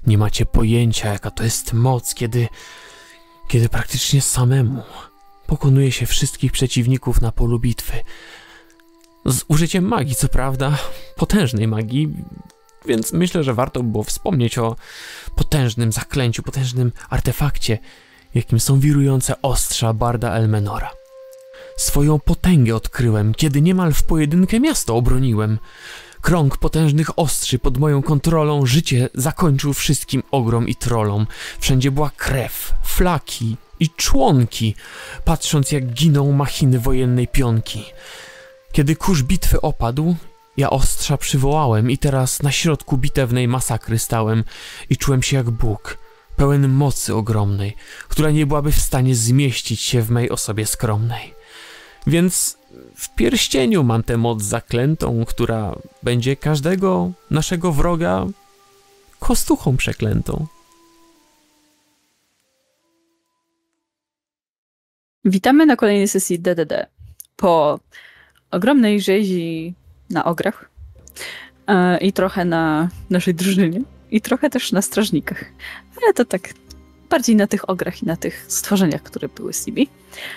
Nie macie pojęcia, jaka to jest moc, kiedy praktycznie samemu pokonuje się wszystkich przeciwników na polu bitwy. Z użyciem magii, co prawda, potężnej magii, więc myślę, że warto było wspomnieć o potężnym zaklęciu, potężnym artefakcie, jakim są wirujące ostrza Barda Elmenora. Swoją potęgę odkryłem, kiedy niemal w pojedynkę miasto obroniłem. Krąg potężnych ostrzy pod moją kontrolą życie zakończył wszystkim ogrom i trollom. Wszędzie była krew, flaki i członki, patrząc jak giną machiny wojennej pionki. Kiedy kurz bitwy opadł, ja ostrza przywołałem i teraz na środku bitewnej masakry stałem i czułem się jak Bóg, pełen mocy ogromnej, która nie byłaby w stanie zmieścić się w mej osobie skromnej. Więc w pierścieniu mam tę moc zaklętą, która będzie każdego naszego wroga kostuchą przeklętą. Witamy na kolejnej sesji DDD. Po ogromnej rzezi na ograch i trochę na naszej drużynie i trochę też na strażnikach. Ale to tak bardziej na tych ograch i na tych stworzeniach, które były z nimi.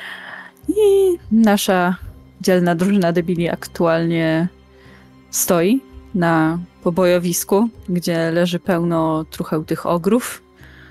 I nasza dzielna drużyna debili aktualnie stoi na pobojowisku, gdzie leży pełno truchełtych ogrów.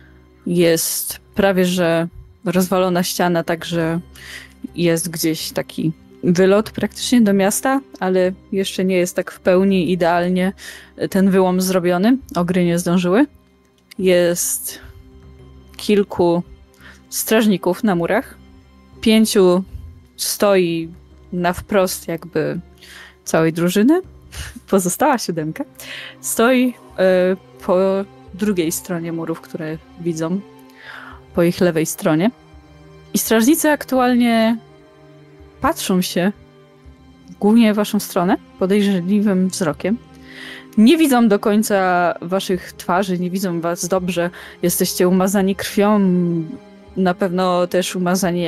Jest prawie że rozwalona ściana, także jest gdzieś taki wylot praktycznie do miasta, ale jeszcze nie jest tak w pełni idealnie ten wyłom zrobiony. Ogry nie zdążyły. Jest kilku strażników na murach. 5 stoi na wprost jakby całej drużyny. Pozostała 7 stoi po drugiej stronie murów, które widzą, po ich lewej stronie. I strażnicy aktualnie patrzą się głównie w waszą stronę podejrzliwym wzrokiem. Nie widzą do końca waszych twarzy, nie widzą was dobrze. Jesteście umazani krwią, na pewno też umazani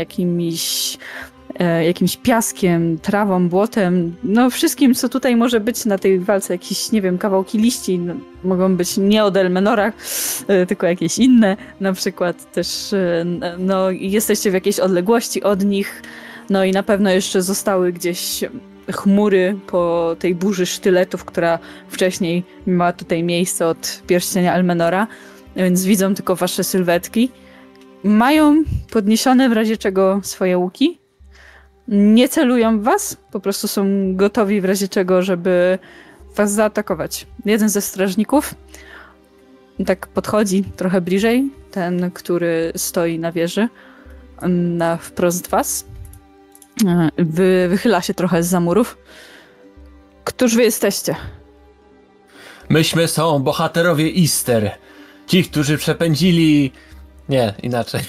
jakimś piaskiem, trawą, błotem, no wszystkim, co tutaj może być na tej walce, jakieś, nie wiem, kawałki liści, no, mogą być nie od Elmenora, tylko jakieś inne, na przykład też, no jesteście w jakiejś odległości od nich, no i na pewno jeszcze zostały gdzieś chmury po tej burzy sztyletów, która wcześniej miała tutaj miejsce od pierścienia Elmenora, więc widzą tylko wasze sylwetki. Mają podniesione w razie czego swoje łuki. Nie celują w was, po prostu są gotowi w razie czego, żeby was zaatakować. Jeden ze strażników tak podchodzi trochę bliżej, ten, który stoi na wieży, na wprost was. Wychyla się trochę zza murów. Któż wy jesteście? Myśmy są bohaterowie Easter. Ci, którzy przepędzili... Nie, inaczej.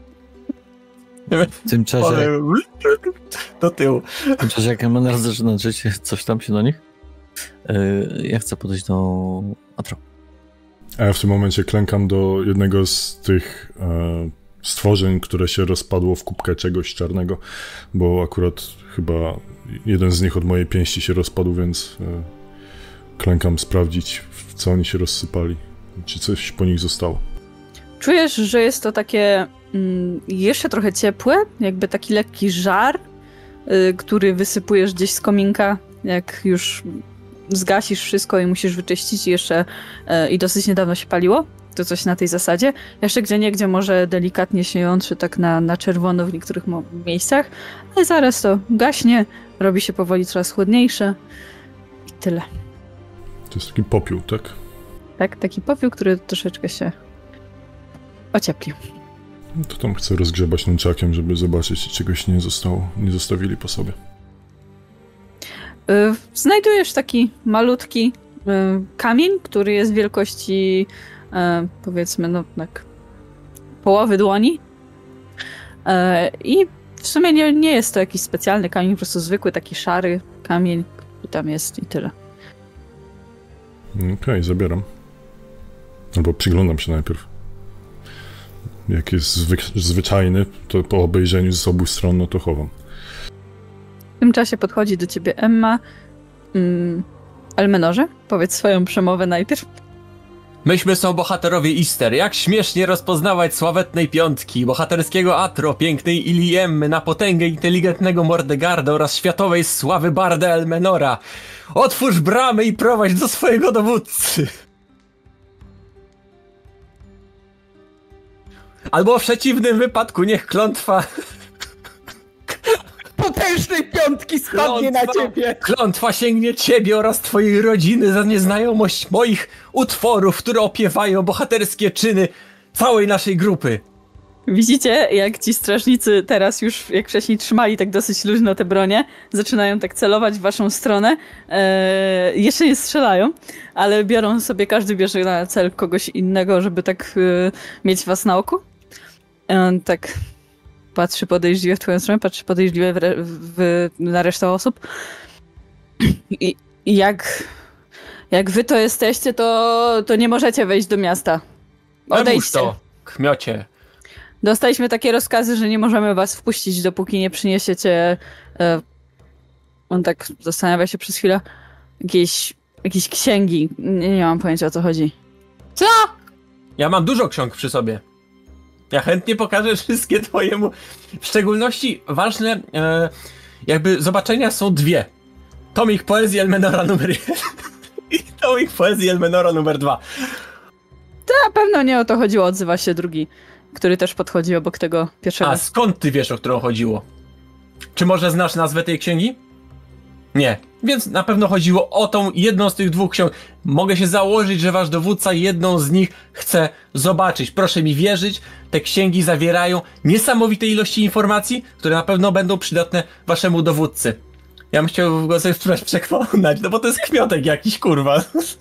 W tym czasie... Do tyłu. W tym czasie, jak Elmenor zaczyna życie, coś tam się do nich. Ja chcę podejść do Atro. A ja w tym momencie klękam do jednego z tych stworzeń, które się rozpadło w kubkę czegoś czarnego, bo akurat chyba jeden z nich od mojej pięści się rozpadł, więc klękam sprawdzić, w co oni się rozsypali, czy coś po nich zostało. Czujesz, że jest to takie jeszcze trochę ciepłe, jakby taki lekki żar, który wysypujesz gdzieś z kominka, jak już zgasisz wszystko i musisz wyczyścić i dosyć niedawno się paliło. To coś na tej zasadzie. Jeszcze gdzieniegdzie może delikatnie się jątrzy tak na czerwono w niektórych miejscach, ale zaraz to gaśnie, robi się powoli coraz chłodniejsze i tyle. To jest taki popiół, tak? Tak, taki popiół, który troszeczkę się ocieplił. To tam chcę rozgrzebać nunchakiem, żeby zobaczyć, czy czegoś nie zostawili po sobie. Znajdujesz taki malutki kamień, który jest wielkości powiedzmy, no tak połowy dłoni. I w sumie nie jest to jakiś specjalny kamień, po prostu zwykły taki szary kamień, który tam jest i tyle. Okej, zabieram. Albo przyglądam się najpierw. Jak jest zwyczajny, to po obejrzeniu z obu stron, no to chowam. W tym czasie podchodzi do ciebie Emma. Elmenorze, powiedz swoją przemowę najpierw. Myśmy są bohaterowie Ister. Jak śmiesznie rozpoznawać sławetnej piątki, bohaterskiego Atro, pięknej Iliemmy, na potęgę inteligentnego Mordegarda oraz światowej sławy Barda Elmenora. Otwórz bramy i prowadź do swojego dowódcy. Albo w przeciwnym wypadku niech klątwa... Potężnej piątki spadnie na ciebie! Klątwa sięgnie ciebie oraz twojej rodziny za nieznajomość moich utworów, które opiewają bohaterskie czyny całej naszej grupy. Widzicie, jak ci strażnicy teraz już, jak wcześniej trzymali tak dosyć luźno te bronie, zaczynają tak celować w waszą stronę. Jeszcze nie strzelają, ale biorą sobie, każdy bierze na cel kogoś innego, żeby tak mieć was na oku. Tak patrzy podejrzliwie w twoją stronę, patrzy podejrzliwie na resztę osób. I jak wy to jesteście, to nie możecie wejść do miasta. Odejdźcie. to, kmiocie. Dostaliśmy takie rozkazy, że nie możemy was wpuścić, dopóki nie przyniesiecie... On tak zastanawia się przez chwilę. Jakieś księgi. Nie mam pojęcia, o co chodzi. Co? Ja mam dużo ksiąg przy sobie. Ja chętnie pokażę wszystkie twojemu. W szczególności ważne jakby zobaczenia są dwie. Tomik poezji Elmenora numer 1 i tomik poezji Elmenora numer 2. Na pewno nie o to chodziło, odzywa się drugi, który też podchodzi obok tego pierwszego. A skąd ty wiesz, o którą chodziło? Czy może znasz nazwę tej księgi? Nie. Więc na pewno chodziło o tą jedną z tych dwóch ksiąg. Mogę się założyć, że wasz dowódca jedną z nich chce zobaczyć. Proszę mi wierzyć, te księgi zawierają niesamowite ilości informacji, które na pewno będą przydatne waszemu dowódcy. Ja bym chciał go sobie przekonać, no bo to jest kmiotek jakiś, kurwa.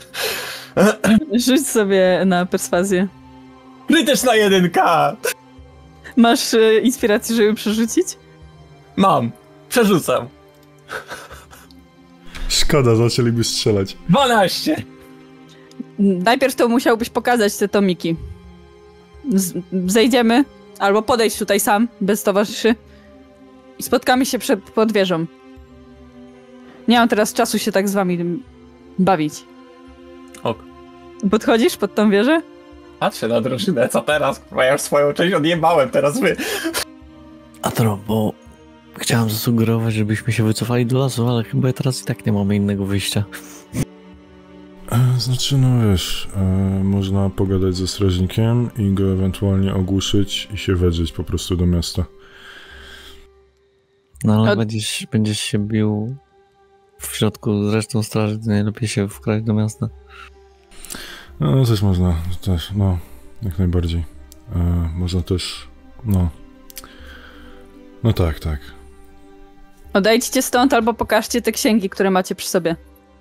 Rzuć sobie na perswazję. Krytyczna 1K! Masz inspirację, żeby przerzucić? Mam. Przerzucam. Szkoda, zaczęliby strzelać. 12! Najpierw to musiałbyś pokazać te tomiki. Zejdziemy, albo podejdź tutaj sam, bez towarzyszy. I spotkamy się pod wieżą. Nie mam teraz czasu się tak z wami bawić. Ok. Podchodzisz pod tą wieżę? Patrzę na drużynę, co teraz? Kurwa, ja już swoją część odjebałem, teraz wy. Atro, bo chciałem zasugerować, żebyśmy się wycofali do lasu, ale chyba teraz i tak nie mamy innego wyjścia. Znaczy, no wiesz, można pogadać ze strażnikiem i go ewentualnie ogłuszyć i się wedrzeć po prostu do miasta. No ale będziesz się bił w środku z resztą straży, to najlepiej się wkraść do miasta. No, też można, też, no, jak najbardziej. Można też, no. No tak, tak. Odejdźcie stąd, albo pokażcie te księgi, które macie przy sobie.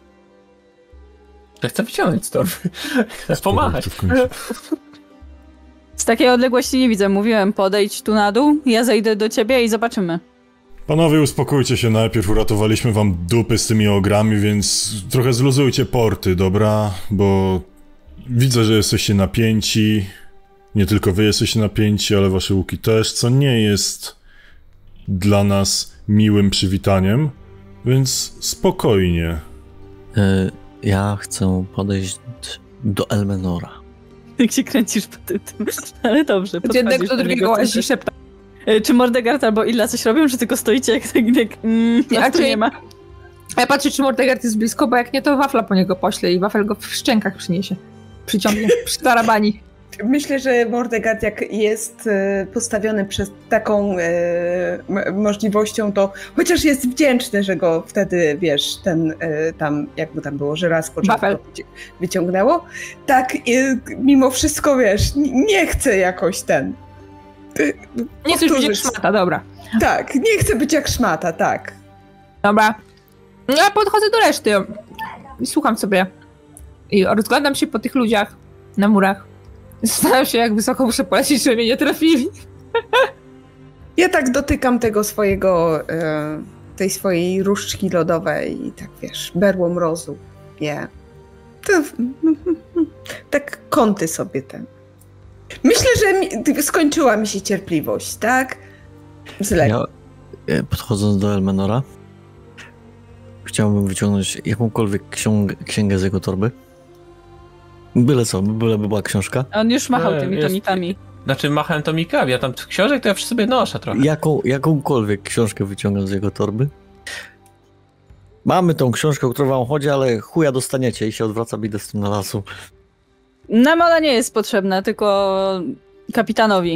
Ja chcę wyciągnąć z torby. Chcę pomachać. W końcu. Z takiej odległości nie widzę. Mówiłem, podejdź tu na dół, ja zejdę do ciebie i zobaczymy. Panowie, uspokójcie się najpierw, uratowaliśmy wam dupy z tymi ogrami, więc trochę zluzujcie porty, dobra? Bo widzę, że jesteście napięci. Nie tylko wy jesteście napięci, ale wasze łuki też, co nie jest dla nas miłym przywitaniem, więc spokojnie. Ja chcę podejść do Elmenora. Jak się kręcisz po tym, ale dobrze. Od jednego podchodzisz do do drugiego niego, łazi szepta. Czy Mordegard albo Illa coś robią, czy tylko stoicie jak tu nie ma? A ja patrzę, czy Mordegard jest blisko, bo jak nie, to wafla po niego pośle i wafel go w szczękach przyniesie. Przyciągnie, przytarabani. Myślę, że Mordegard jak jest postawiony przez taką możliwością, to chociaż jest wdzięczny, że go wtedy, wiesz, ten tam, jak mu tam było, żelazko wyciągnęło, tak mimo wszystko, wiesz, nie chce jakoś ten... Nie chcesz być jak szmata, dobra. Tak, nie chcę być jak szmata, tak. Dobra. No ja podchodzę do reszty i słucham sobie. I rozglądam się po tych ludziach na murach. Zastanawiam się, jak wysoko muszę polecieć, żeby mnie nie trafili. Ja tak dotykam tego swojego, tej swojej różdżki lodowej i tak, wiesz, berło mrozu. Nie. To, tak kąty sobie ten. Myślę, że skończyła mi się cierpliwość, tak? Ja, podchodząc do Elmenora, chciałbym wyciągnąć jakąkolwiek księgę z jego torby. Byle co, byleby była książka. On już machał tymi jest- tomikami. Znaczy machałem tomikami, ja tam książek to ja przy sobie noszę trochę. Jakąkolwiek książkę wyciągam z jego torby. Mamy tą książkę, o którą wam chodzi, ale chuja dostaniecie i się odwracam, idę z tym na lasu. Nam ona nie jest potrzebna, tylko kapitanowi.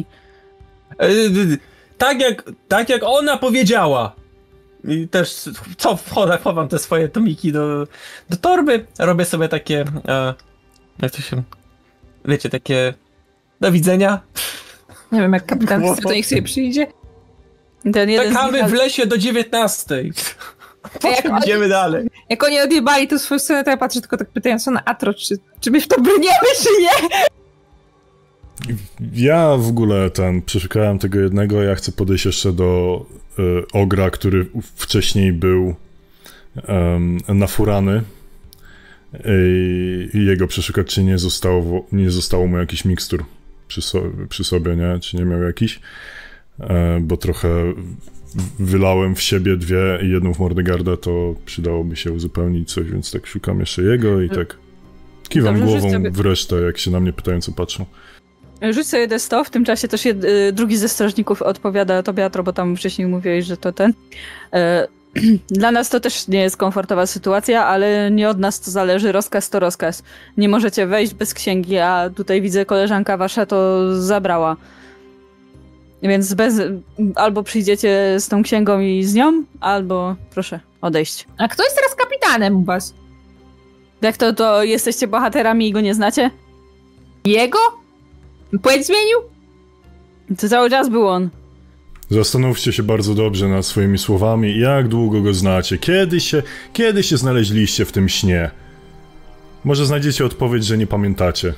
Tak jak ona powiedziała. I też chowam te swoje tomiki do torby, robię sobie takie, jak to się, wiecie, takie do widzenia. Nie wiem, jak kapitan chce, to niech sobie przyjdzie. Ten jeden z Czekamy nich- w lesie do 19. A jak oni- Idziemy dalej. Jak oni odjebali tą swoją stronę, to ja patrzę tylko tak pytająco na Atro, czy my w to brniemy, czy nie? Ja w ogóle przeszukałem tego jednego, ja chcę podejść jeszcze do ogra, który wcześniej był nafurany i jego przeszukać, czy nie zostało mu jakiś mikstur przy sobie, nie? Czy nie miał jakiś, bo trochę wylałem w siebie 2 i 1 w Mordegarda, to przydałoby się uzupełnić coś, więc tak szukam jeszcze jego i tak kiwam Dobrze, głową rzuć sobie- w resztę, jak się na mnie pytają, co patrzą. Rzuć sobie D100, w tym czasie też drugi ze strażników odpowiada tobie, Atro, bo tam wcześniej mówiłeś, że to ten. Dla nas to też nie jest komfortowa sytuacja, ale nie od nas to zależy. Rozkaz to rozkaz. Nie możecie wejść bez księgi, a tutaj widzę, koleżanka wasza to zabrała. Więc albo przyjdziecie z tą księgą i z nią, albo proszę odejść. A kto jest teraz kapitanem u was? Jak to jesteście bohaterami i go nie znacie? Jego? Płeć zmienił? To cały czas był on. Zastanówcie się bardzo dobrze nad swoimi słowami, jak długo go znacie, kiedy się znaleźliście w tym śnie. Może znajdziecie odpowiedź, że nie pamiętacie.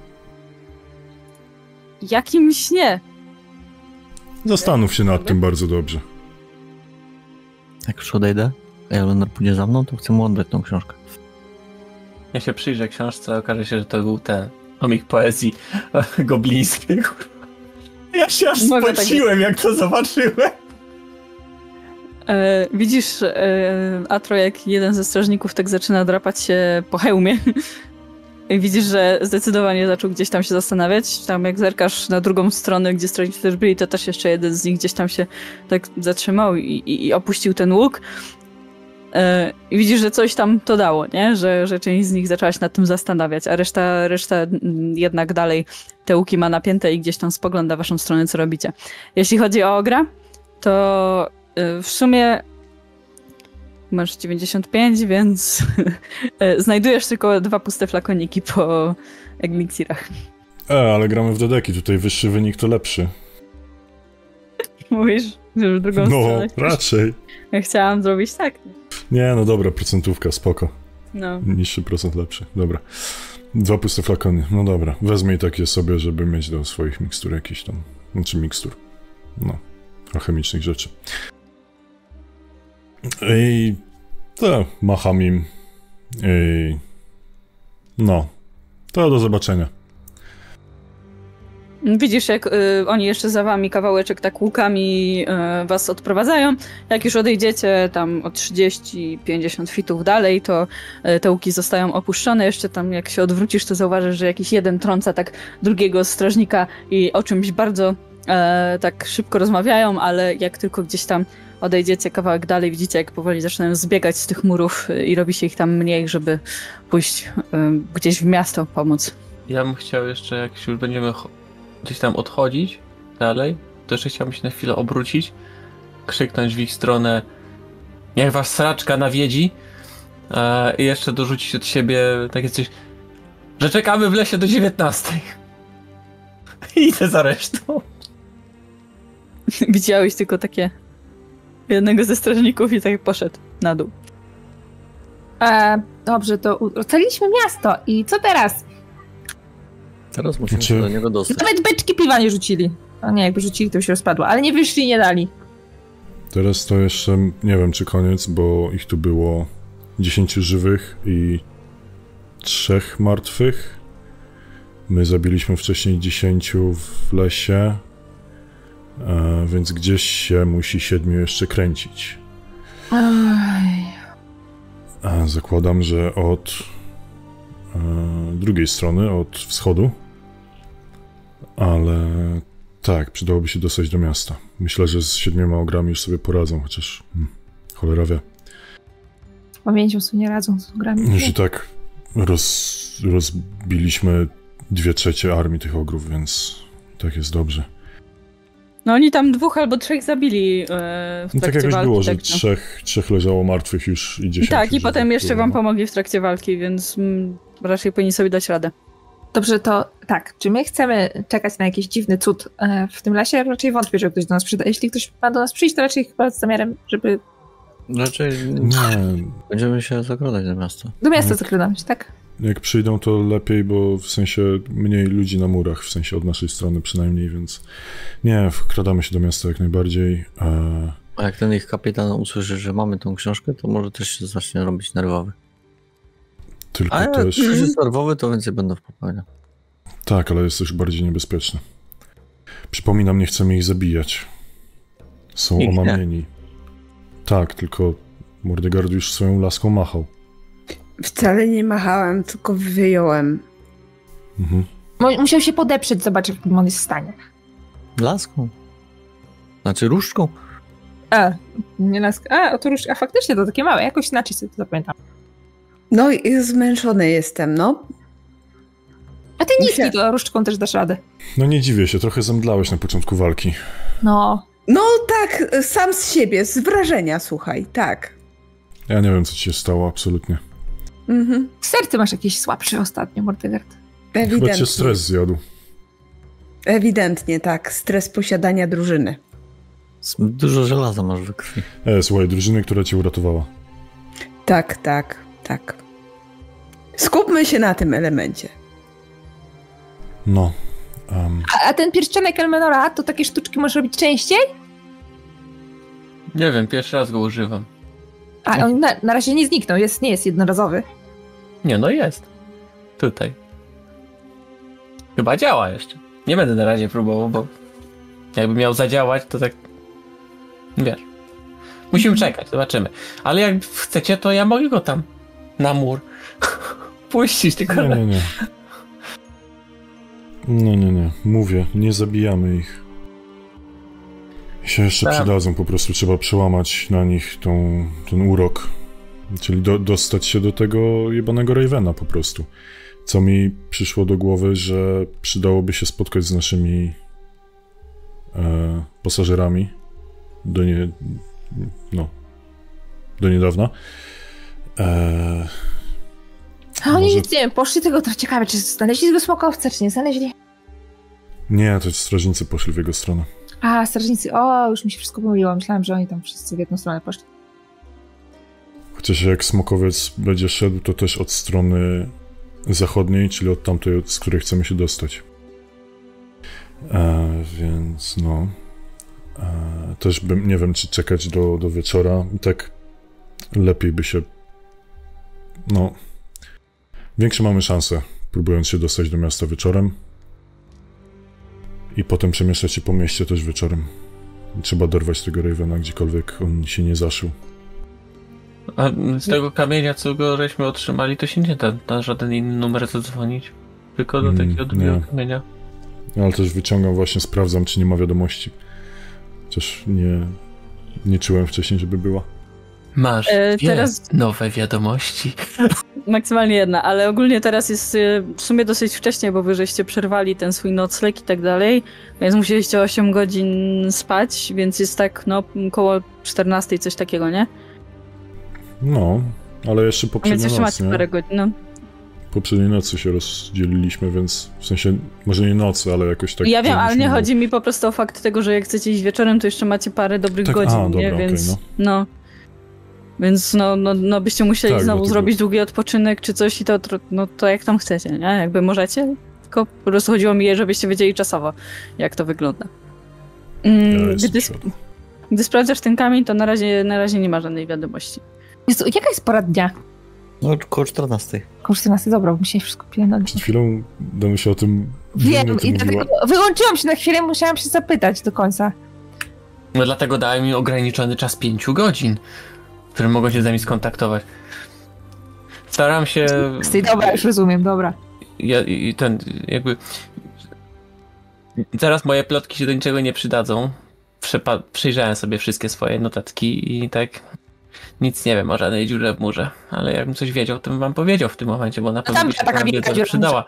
Jakim śnie? Zastanów się nad tym bardzo dobrze. Jak już odejdę, a Eleanor pójdzie za mną, to chcę mu oddać tą książkę. Ja się przyjrzę książce, okaże się, że to był ten komik poezji goblińskiej. Ja się aż Mogę spociłem, jak to zobaczyłem. Widzisz, Atro, jak jeden ze strażników tak zaczyna drapać się po hełmie. I widzisz, że zdecydowanie zaczął gdzieś tam się zastanawiać. Tam jak zerkasz na drugą stronę, gdzie strażnicy też byli, to też jeszcze jeden z nich gdzieś tam się tak zatrzymał i opuścił ten łuk. I widzisz, że coś tam to dało, nie? Że część z nich zaczęła się nad tym zastanawiać, a reszta jednak dalej te łuki ma napięte i gdzieś tam spogląda w waszą stronę, co robicie. Jeśli chodzi o Ogra, to w sumie masz 95, więc znajdujesz tylko 2 puste flakoniki po eliksirach. Ale gramy w Dedeki, tutaj wyższy wynik to lepszy. Mówisz, że w drugą No, stronę. raczej. Ja chciałam zrobić tak. Nie, no dobra, procentówka, spoko. No. Niższy procent lepszy, dobra. 2 puste flakony, no dobra. Wezmę i takie sobie, żeby mieć do swoich mikstur jakiś tam, znaczy mikstur, no, alchemicznych rzeczy. I to macham im i no, to do zobaczenia. Widzisz, jak oni jeszcze za wami kawałeczek tak łukami was odprowadzają. Jak już odejdziecie tam o 30-50 fitów dalej, to te łuki zostają opuszczone. Jeszcze tam jak się odwrócisz, to zauważysz, że jakiś jeden trąca tak drugiego strażnika i o czymś bardzo tak szybko rozmawiają, ale jak tylko gdzieś tam odejdziecie kawałek dalej, widzicie, jak powoli zaczynają zbiegać z tych murów i robi się ich tam mniej, żeby pójść gdzieś w miasto pomóc. Ja bym chciał jeszcze, jak się już będziemy gdzieś tam odchodzić dalej, to jeszcze chciałbym się na chwilę obrócić, krzyknąć w ich stronę, niech was sraczka nawiedzi, i jeszcze dorzucić od siebie takie coś, że czekamy w lesie do 19. I idę za resztą. Widziałeś tylko takie jednego ze strażników i tak poszedł na dół. Dobrze, to ocaliliśmy miasto i co teraz? Teraz musimy się do niego dostać. Nawet beczki piwa nie rzucili. A nie, jakby rzucili, to by się rozpadło. Ale nie wyszli, nie dali. Teraz to jeszcze nie wiem, czy koniec, bo ich tu było 10 żywych i 3 martwych. My zabiliśmy wcześniej 10 w lesie, więc gdzieś się musi 7 jeszcze kręcić. Zakładam, że od drugiej strony, od wschodu. Ale tak, przydałoby się dostać do miasta. Myślę, że z 7 ogrami już sobie poradzą, chociaż cholera wie. Pamięcią sobie nie radzą z ogrami. Już i tak rozbiliśmy 2/3 armii tych ogrów, więc tak jest dobrze. No oni tam 2 albo 3 zabili w trakcie Tak jakoś walki. było, że tak, no. trzech leżało martwych już i 10. Tak, i już potem jeszcze wam ewakuowano. pomogli w trakcie walki, więc raczej powinni sobie dać radę. Dobrze, to tak. Czy my chcemy czekać na jakiś dziwny cud w tym lesie? Raczej wątpię, że ktoś do nas przyda. Jeśli ktoś ma do nas przyjść, to raczej chyba z zamiarem, żeby Raczej Nie, będziemy się zakradać do miasta. do miasta zakradać, tak? jak przyjdą to lepiej, bo w sensie mniej ludzi na murach, w sensie od naszej strony przynajmniej, więc nie, wkradamy się do miasta jak najbardziej. A jak ten ich kapitan usłyszy, że mamy tą książkę, to może też się zacznie robić nerwowy. Tylko A jak też... ktoś jest nerwowy, to więcej będą w popełniał. Tak, ale jest też bardziej niebezpieczne. Przypominam, nie chcemy ich zabijać. Są Ich nie. omamieni. Tak, tylko Mordegard już swoją laską machał. Wcale nie machałem, tylko wyjąłem. Mhm. Musiał się podeprzeć, zobaczyć, w jakim on jest w stanie. Laską? Znaczy różdżką? Nie laska. Oto już, faktycznie to takie małe, jakoś inaczej sobie to zapamiętam. No i zmęczony jestem, no. A ty niski, to różdżką też dasz radę. No nie dziwię się, trochę zemdlałeś na początku walki. No. No tak, sam z siebie, z wrażenia, słuchaj, tak. Ja nie wiem, co ci się stało, absolutnie. Mhm. Serce masz jakieś słabsze ostatnio, Mordegard. Chyba cię Ewidentnie. stres zjadł. Ewidentnie, tak. Stres posiadania drużyny. Dużo żelaza masz we krwi. Słuchaj, drużyny, która cię uratowała. Tak, tak, tak. Skupmy się na tym elemencie. No. A ten pierścionek Elmenora, to takie sztuczki możesz robić częściej? Nie wiem, pierwszy raz go używam. A on na razie nie zniknął, nie jest jednorazowy. Nie, no jest. Tutaj. Chyba działa jeszcze. Nie będę na razie próbował, bo jakby miał zadziałać, to tak... Wiesz. Musimy czekać, zobaczymy. Ale jak chcecie, to ja mogę go tam na mur puścić, tylko... Nie. Nie. Mówię, nie zabijamy ich. I się jeszcze Tak. przydadzą, po prostu trzeba przełamać na nich ten urok. Czyli dostać się do tego jebanego Ravena po prostu. Co mi przyszło do głowy, że przydałoby się spotkać z naszymi pasażerami do niedawna. A oni Może- nic nie wiem, poszli tego, to ciekawe, czy znaleźli tego smokowca, czy nie znaleźli? Nie, to strażnicy poszli w jego stronę. A, strażnicy, już mi się wszystko pomyliło, myślałem, że oni tam wszyscy w jedną stronę poszli. Chociaż jak smokowiec będzie szedł, to też od strony zachodniej, czyli od tamtej, z której chcemy się dostać. Więc no... też bym, nie wiem, czy czekać do wieczora. I tak lepiej by się... No... Większe mamy szanse, próbując się dostać do miasta wieczorem. I potem przemieszczać się po mieście też wieczorem. Trzeba dorwać tego Ravena, gdziekolwiek on się nie zaszył. A z tego kamienia, co go żeśmy otrzymali, to się nie da na żaden inny numer zadzwonić. Tylko do takiego drugiego nie. kamienia. Ale też wyciągam właśnie, sprawdzam, czy nie ma wiadomości. Chociaż nie czułem wcześniej, żeby była. Masz dwie teraz- nowe wiadomości. Maksymalnie jedna, ale ogólnie teraz jest w sumie dosyć wcześnie, bo wy żeście przerwali ten swój nocleg i tak dalej, więc musieliście 8 godzin spać, więc jest tak, koło 14 coś takiego, nie? No, ale jeszcze A więc poprzednią jeszcze noc, macie nie? parę godzin, no. Poprzedniej nocy się rozdzieliliśmy, więc w sensie, może nie nocy, ale jakoś tak... Ja wiem, ale nie żebyśmy- chodzi mi po prostu o fakt tego, że jak chcecie iść wieczorem, to jeszcze macie parę dobrych Tak, godzin, dobra, nie? okej, Więc no. Więc byście musieli Tak, znowu dlatego- zrobić długi odpoczynek czy coś i to jak tam chcecie, nie? Jakby możecie, tylko po prostu chodziło mi, żebyście wiedzieli czasowo, jak to wygląda. Ja jestem Gdy, świadom. gdy sprawdzasz ten kamień, to na razie nie ma żadnej wiadomości. Jezu, jaka jest pora dnia? No, koło 14. Koło 14, dobra, bo mi się wszystko pilnować. Przed chwilą Danu się o tym... Wiem, o tym i mówiła. dlatego wyłączyłam się na chwilę, musiałam się zapytać do końca. No dlatego dałem mi ograniczony czas 5 godzin, w którym mogą się z nami skontaktować. Staram się... Dobra, już rozumiem, dobra. Teraz moje plotki się do niczego nie przydadzą. Przyjrzałem sobie wszystkie swoje notatki i tak nic nie wiem o żadnej dziurze w murze. Ale jakbym coś wiedział, to bym wam powiedział w tym momencie, bo na pewno tam by się taka ta wielka wiedza dziura w przydała.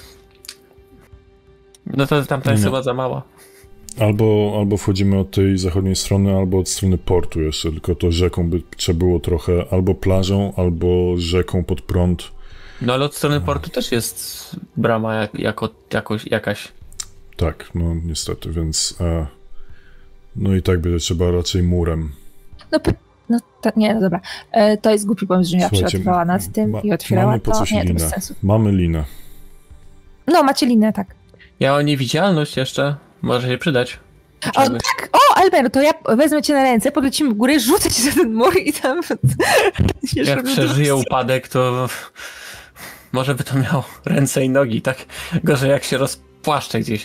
No to tamta jest chyba za mała. Albo wchodzimy od tej zachodniej strony, albo od strony portu jeszcze, tylko to rzeką by trzeba było trochę albo plażą, albo rzeką pod prąd. No ale od strony portu też jest brama jakaś. Tak, no niestety, więc no i tak będzie trzeba raczej murem. Nie, no dobra. To jest głupi pomysł, że ja przelatywała nad tym i otwierała mamy po to. coś Nie, to linę. bez sensu. Mamy linę. No, macie linę, tak. Ja mam niewidzialność jeszcze. Może się przydać. O, tak! O, Elmer, to ja wezmę cię na ręce, podlecimy w górę, rzucę cię za ten mur i tam... Jak przeżyję upadek, to może by to miało ręce i nogi, tak? Gorzej jak się rozpłaszczę gdzieś.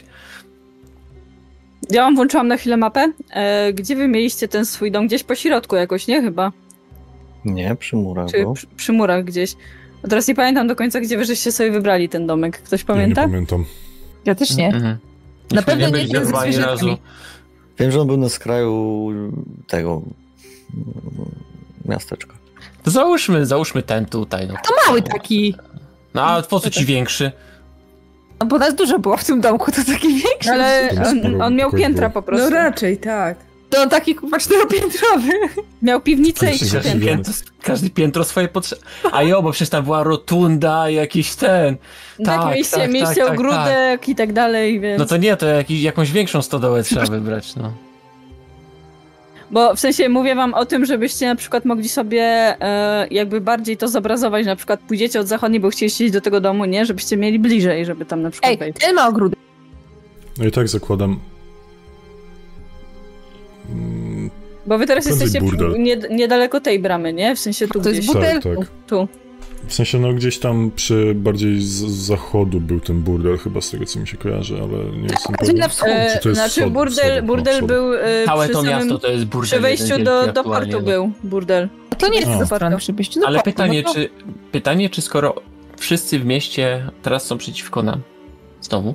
Ja wam włączyłam na chwilę mapę. Gdzie wy mieliście ten swój dom? Gdzieś po środku jakoś, nie? Chyba. Nie, przy murach Czy był. przy murach gdzieś. A teraz nie pamiętam do końca, gdzie wy żeście sobie wybrali ten domek. Ktoś pamięta? Ja nie pamiętam. Ja też nie. Mhm. Na pewno nie byliśmy ten ze chyba ani zwierzętami. razu. Wiem, że on był na skraju tego miasteczka. To załóżmy ten tutaj. No. To mały taki. No a po co ci większy? No bo nas dużo było w tym domku, to taki większy. Ale To sporo on miał pokoju piętra było. po prostu. No raczej, tak. To on taki kurwa 4-piętrowy. Miał piwnicę i Ale 3 się piętra. Każdy piętro swoje potrzeby. A jo, bo przecież tam była rotunda, jakiś ten. Tak, mieliście ogródek i tak dalej, więc... No to nie, to jakąś większą stodołę trzeba wybrać, no. Bo w sensie mówię wam o tym, żebyście na przykład mogli sobie jakby bardziej to zobrazować, na przykład pójdziecie od zachodniej, bo chcieliście iść do tego domu, nie? Żebyście mieli bliżej, żeby tam na przykład Ej, wejść. ten ma ogródek. No i tak zakładam... Bo wy teraz Prędzej jesteście burdel. niedaleko tej bramy, nie? W sensie tu To jest gdzieś. burdel? Tak. Tu. W sensie, no gdzieś tam przy bardziej z zachodu był ten burdel, chyba z tego co mi się kojarzy, ale nie jestem Czyli pewien. na wschód. Czy to jest Znaczy wschód? burdel Wschód. był Całe przy to samym, miasto to jest burdel. przy wejściu jeden do wielki portu aktualnie, był burdel. To nie jest A. do strony przy wyjściu do Ale portu, pytanie, no to... czy skoro wszyscy w mieście teraz są przeciwko nam, znowu,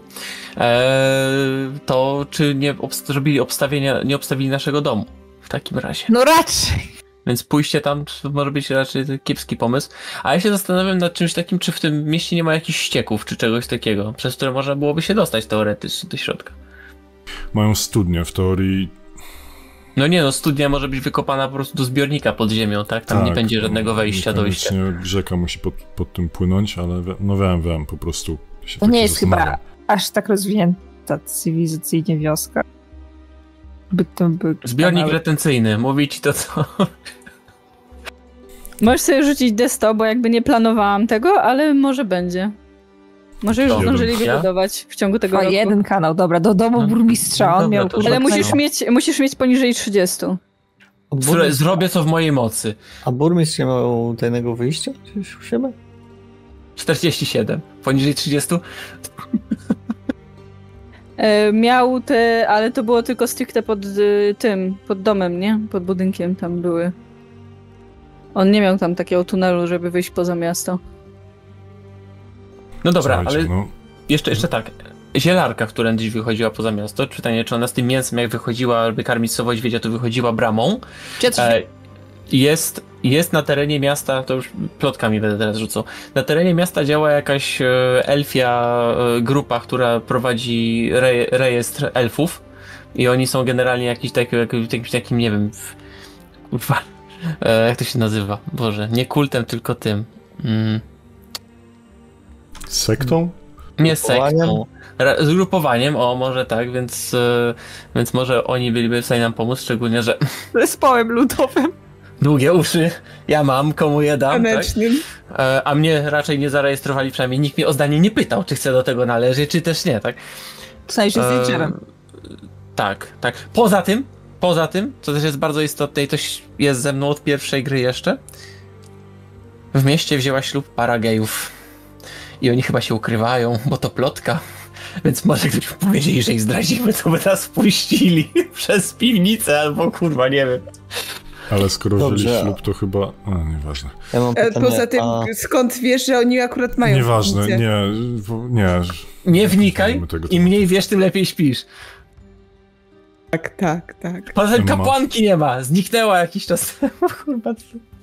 to czy nie zrobili nie obstawili naszego domu w takim razie? No raczej. Więc pójście tam to może być raczej kiepski pomysł. A ja się zastanawiam nad czymś takim, czy w tym mieście nie ma jakichś ścieków, czy czegoś takiego, przez które można byłoby się dostać teoretycznie do środka. Mają studnię w teorii. No nie, no studnia może być wykopana po prostu do zbiornika pod ziemią, tak? Tam nie tak, będzie żadnego wejścia, dojścia. Niekoniecznie rzeka musi pod tym płynąć, ale no wiem, po prostu się To tak nie jest zastanawiam. chyba aż tak rozwinięta cywilizacyjnie wioska. By to był Zbiornik kanały. retencyjny, mówi ci to co? Możesz sobie rzucić D100, bo jakby nie planowałam tego, ale może będzie. Może już To zdążyli ja? wybudować w ciągu tego O, roku. jeden kanał, dobra, do domu No, burmistrza, no on dobra, miał... to kurwa, Ale Tak. musisz mieć poniżej 30. Zrobię co w mojej mocy. A burmistrz nie miał tajnego wyjścia gdzieś u siebie? 47. Poniżej 30? Miał te, ale to było tylko stricte pod tym, pod domem, nie? Pod budynkiem tam były. On nie miał tam takiego tunelu, żeby wyjść poza miasto. No dobra, Słuchajcie, ale no, jeszcze tak. Zielarka, która gdzieś wychodziła poza miasto, pytanie, czy ona z tym mięsem jak wychodziła, aby karmić sowość wiedzie, to wychodziła bramą. Czy ja coś... Jest na terenie miasta, to już plotkami będę teraz rzucał, na terenie miasta działa jakaś elfia grupa, która prowadzi rejestr elfów i oni są generalnie jakimś takim, nie wiem, kurwa, jak to się nazywa? Boże, nie kultem, tylko tym. sektą? Nie Zgrupowaniem? sektą. Zgrupowaniem, o może tak, więc może oni byliby w stanie nam pomóc, szczególnie, że Zespołem ludowym. długie uszy ja mam, komu je dam, tak? Tanecznym. A mnie raczej nie zarejestrowali, przynajmniej nikt mnie o zdanie nie pytał, czy chcę do tego należeć, czy też nie, tak? W sensie z Ninjerem. Tak. Poza tym, co też jest bardzo istotne i to jest ze mną od pierwszej gry jeszcze, w mieście wzięła ślub para gejów. I oni chyba się ukrywają, bo to plotka. Więc może gdybyśmy powiedzieli, że ich zdradzimy, to by nas wpuścili przez piwnicę albo kurwa, nie wiem. Ale skoro Dobrze. wzięli ślub, to chyba... nieważne. Ja mam pytanie, Poza tym, skąd wiesz, że oni akurat mają Nieważne, funkcję? nie. Nie wnikaj, Znamy tego im mniej wiesz, tym lepiej śpisz. Tak. Poza tym Nie ma. kapłanki nie ma, zniknęła jakiś czas temu, kurwa.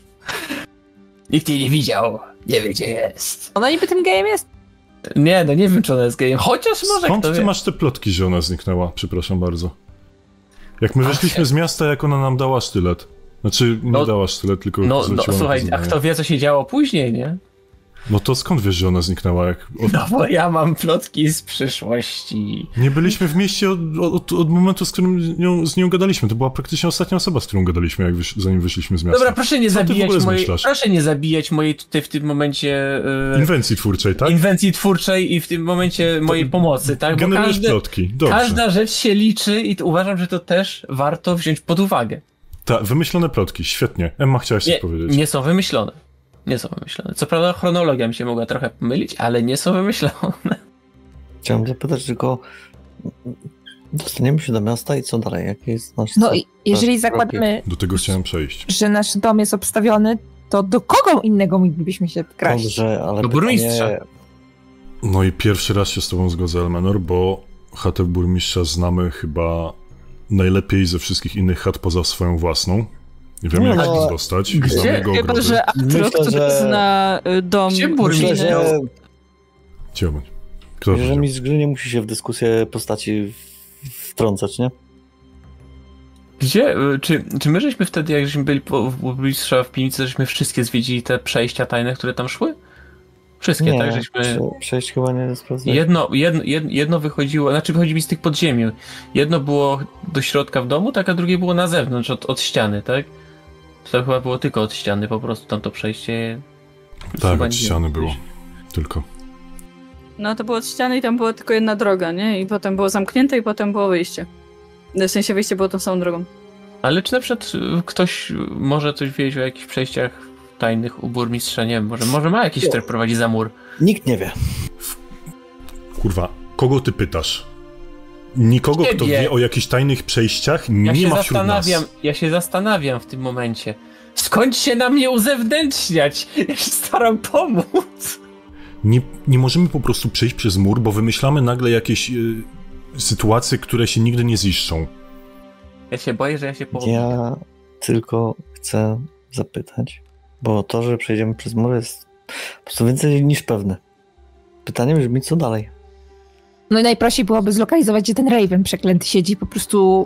Nikt jej nie widział, nie wie gdzie jest. Ona niby tym gejem jest? Nie, no nie wiem czy ona jest gejem, chociaż może Skąd kto ty wie. masz te plotki, że ona zniknęła? Przepraszam bardzo. Jak my wyszliśmy z miasta, jak ona nam dała sztylet. Znaczy, nie dała sztylet, tylko No zleciła na słuchaj, a poznanie. kto wie co się działo później, nie? No to skąd wiesz, że ona zniknęła? No bo ja mam plotki z przyszłości. Nie byliśmy w mieście od momentu, z nią gadaliśmy. To była praktycznie ostatnia osoba, z którą gadaliśmy, zanim wyszliśmy z miasta. Dobra, proszę nie Co ty w zabijać ogóle mojej... zmyślasz? Proszę nie zabijać mojej tutaj w tym momencie... Inwencji twórczej, tak? Inwencji twórczej i w tym momencie mojej pomocy, tak? Bo Generujesz plotki. Dobrze. każda rzecz się liczy i uważam, że to też warto wziąć pod uwagę. Tak, wymyślone plotki, świetnie. Emma, chciałaś coś powiedzieć. Nie są wymyślone. Nie są wymyślone. Co prawda chronologia mi się mogła trochę pomylić, ale nie są wymyślone. Chciałem zapytać tylko, dostaniemy się do miasta i co dalej? Jaki jest nasz No cel? i jeżeli zakładamy, Do tego chciałem przejść. że nasz dom jest obstawiony, to do kogo innego moglibyśmy się wkraść? Dobrze, ale Do burmistrza. No i pierwszy raz się z tobą zgodzę, Elmenor, bo chatę burmistrza znamy chyba najlepiej ze wszystkich innych chat poza swoją własną. Nie wiemy, No, jak no, się dostać. gdzie? Znamy jego Chyba, ogrody. że Atrok, Myślę, który że- zna dom Gdzie Myślę, burmistrz? że Gdzie bądź? Kto że powiedział? mistrz gry nie musi się w dyskusję postaci wtrącać, nie? Gdzie? Czy my żeśmy wtedy, jak żeśmy byli u burmistrza w piwnicy, żeśmy wszystkie zwiedzili te przejścia tajne, które tam szły? Wszystkie, tak? Żeśmy... Przejść chyba nie sprawdzę. Jedno wychodziło, znaczy wychodzi mi z tych podziemi. Jedno było do środka w domu, tak, a drugie było na zewnątrz, od ściany, tak? To chyba było tylko od ściany, po prostu tam to przejście... Tak, chyba od nie- ściany było. Tylko. No to było od ściany i tam była tylko jedna droga, nie? I potem było zamknięte i potem było wyjście. W sensie wyjście było tą samą drogą. Ale czy na przykład ktoś może coś wiedzieć o jakichś przejściach tajnych u burmistrza? Nie wiem, może ma jakiś, który prowadzi za mur. Nikt nie wie. Kurwa, kogo ty pytasz? Nikogo, kto Ciebie. wie o jakichś tajnych przejściach, Ja nie się ma wśród nas. zastanawiam w tym momencie. Skąd się na mnie uzewnętrzniać? Ja się staram pomóc. Nie możemy po prostu przejść przez mur, bo wymyślamy nagle jakieś sytuacje, które się nigdy nie ziszczą. Ja się boję, że ja się powiem. Ja tylko chcę zapytać, bo to, że przejdziemy przez mur jest po prostu więcej niż pewne. Pytanie brzmi, co dalej? No i najprościej byłoby zlokalizować, gdzie ten Raven przeklęty siedzi, po prostu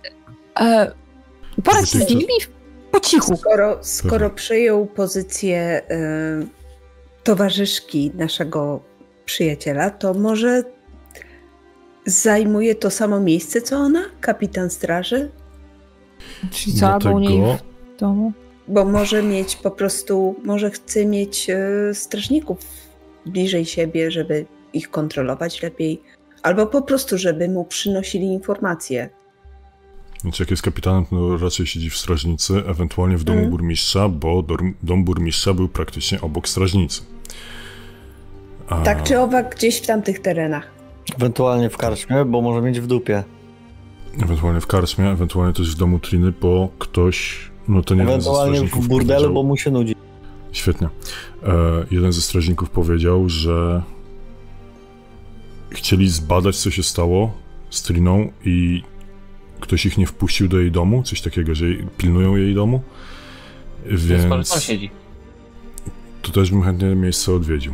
poradź się z nimi po cichu. Skoro przejął pozycję towarzyszki naszego przyjaciela, to może zajmuje to samo miejsce, co ona? Kapitan straży? Czyli co, albo u niej w domu? Bo może mieć po prostu, może chce mieć strażników bliżej siebie, żeby ich kontrolować lepiej, albo po prostu, żeby mu przynosili informacje. Znaczy, jak jest kapitanem, to raczej siedzi w strażnicy, ewentualnie w domu burmistrza, bo dom burmistrza był praktycznie obok strażnicy. Tak czy owak, gdzieś w tamtych terenach. Ewentualnie w karczmie, bo może mieć w dupie. Ewentualnie w karczmie, ewentualnie też w domu Triny, bo ktoś, no to nie wiem, ze Ewentualnie strażników w burdelu, powiedział- bo mu się nudzi. Świetnie. Jeden ze strażników powiedział, że chcieli zbadać, co się stało z Triną i ktoś ich nie wpuścił do jej domu, coś takiego, że pilnują jej domu, Więc tam więc siedzi. to też bym chętnie miejsce odwiedził.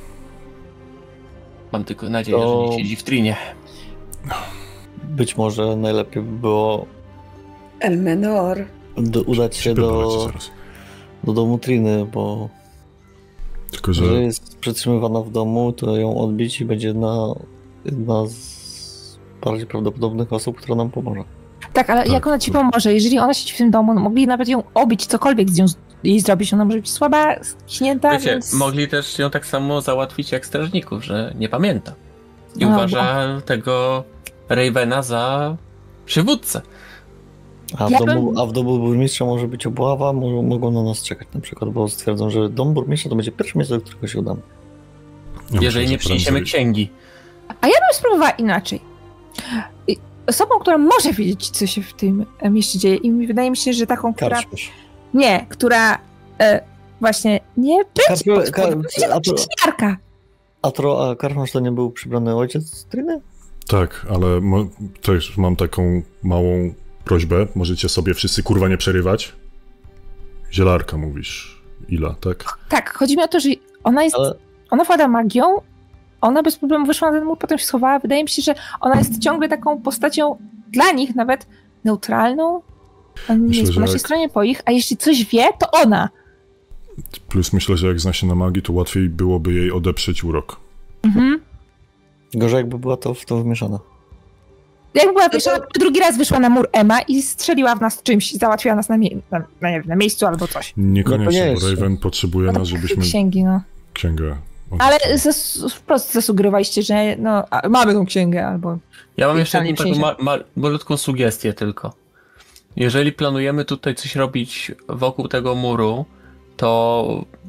Mam tylko nadzieję, To- że nie siedzi w trinie. Być może najlepiej by było Elmenor. udać się Przypierdolę cię zaraz. do domu Triny, bo Tylko, że jeżeli jest przetrzymywana w domu, to ją odbić i będzie jedna z bardziej prawdopodobnych osób, która nam pomoże. Tak, ale Tak, jak ona ci tak. pomoże? Jeżeli ona siedzi w tym domu, no mogli nawet ją obić, cokolwiek z nią jej zrobić. Ona może być słaba, ściśnięta, Wiecie, więc... mogli też ją tak samo załatwić jak strażników, że nie pamięta. I No, uważa tego Ravena za przywódcę. Ja A w domu burmistrza może być obława, mogą na nas czekać na przykład, bo stwierdzą, że dom burmistrza to będzie pierwsze miejsce, do którego się udamy. ja Jeżeli myślę, nie że przyniesiemy prędzej- księgi. A ja bym spróbowała inaczej. osobą, która może wiedzieć, co się w tym mieście dzieje. I wydaje mi się, że taką, która... Karczmasz. Nie, która właśnie nie będzie Jarka. A Karczmasz to nie był przybrany ojciec Tryny? Tak, ale też mam taką małą prośbę. Możecie sobie wszyscy kurwa nie przerywać. Zielarka mówisz, Ila, tak? Tak, chodzi mi o to, że ona jest... Ona włada magią, ona bez problemu wyszła na ten mur, potem się schowała. Wydaje mi się, że ona jest ciągle taką postacią dla nich nawet neutralną. Nie jest po naszej stronie, po ich, a jeśli coś wie, to ona. Plus myślę, że jak zna się na magii, to łatwiej byłoby jej odeprzeć urok. Mhm. Gorzej jakby była w to wmieszana. Jak była wieszana, drugi raz wyszła na mur Emma i strzeliła w nas czymś, załatwiła nas na miejscu albo coś. Niekoniecznie, bo Raven potrzebuje nas, żebyśmy... Księgi, no. Księgę. Ale wprost zasugerowaliście, że no, mamy tą księgę albo... Ja mam jeszcze jedną taką malutką sugestię tylko. Jeżeli planujemy tutaj coś robić wokół tego muru, to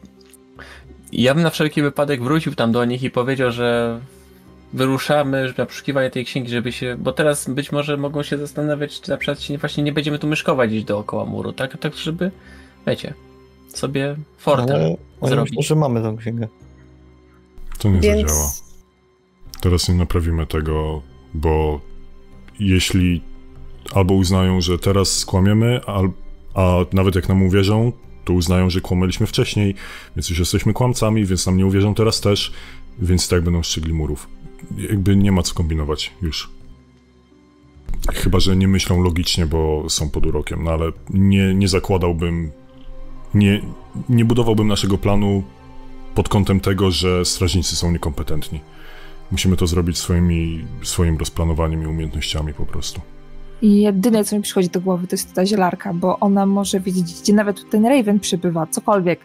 ja bym na wszelki wypadek wrócił tam do nich i powiedział, że wyruszamy na poszukiwanie tej księgi, żeby się... Bo teraz być może mogą się zastanawiać, czy na przykład właśnie nie będziemy tu myszkować gdzieś dookoła muru, tak żeby, wiecie, sobie fortel zrobić. Myślę, że mamy tą księgę. To nie zadziała. Teraz nie naprawimy tego, bo jeśli albo uznają, że teraz skłamiemy, a nawet jak nam uwierzą, to uznają, że kłamaliśmy wcześniej, więc już jesteśmy kłamcami, więc nam nie uwierzą teraz też, więc tak będą strzygli murów. Jakby nie ma co kombinować już. Chyba że nie myślą logicznie, bo są pod urokiem, no ale nie zakładałbym, nie budowałbym naszego planu pod kątem tego, że strażnicy są niekompetentni. Musimy to zrobić swoim rozplanowaniem i umiejętnościami po prostu. I jedyne, co mi przychodzi do głowy, to jest ta zielarka, bo ona może wiedzieć, gdzie nawet ten Raven przybywa, cokolwiek.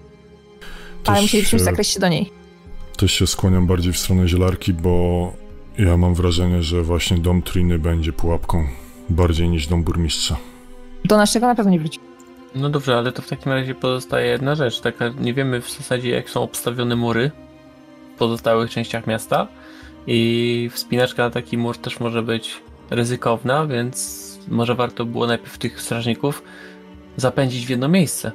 Ale musielibyśmy zakreślić się do niej. Też się skłaniam bardziej w stronę zielarki, bo ja mam wrażenie, że właśnie dom Triny będzie pułapką bardziej niż dom burmistrza. Do naszego na pewno nie wróci. No dobrze, ale to w takim razie pozostaje jedna rzecz. Taka, nie wiemy w zasadzie, jak są obstawione mury w pozostałych częściach miasta i wspinaczka na taki mur też może być ryzykowna, więc może warto było najpierw tych strażników zapędzić w jedno miejsce.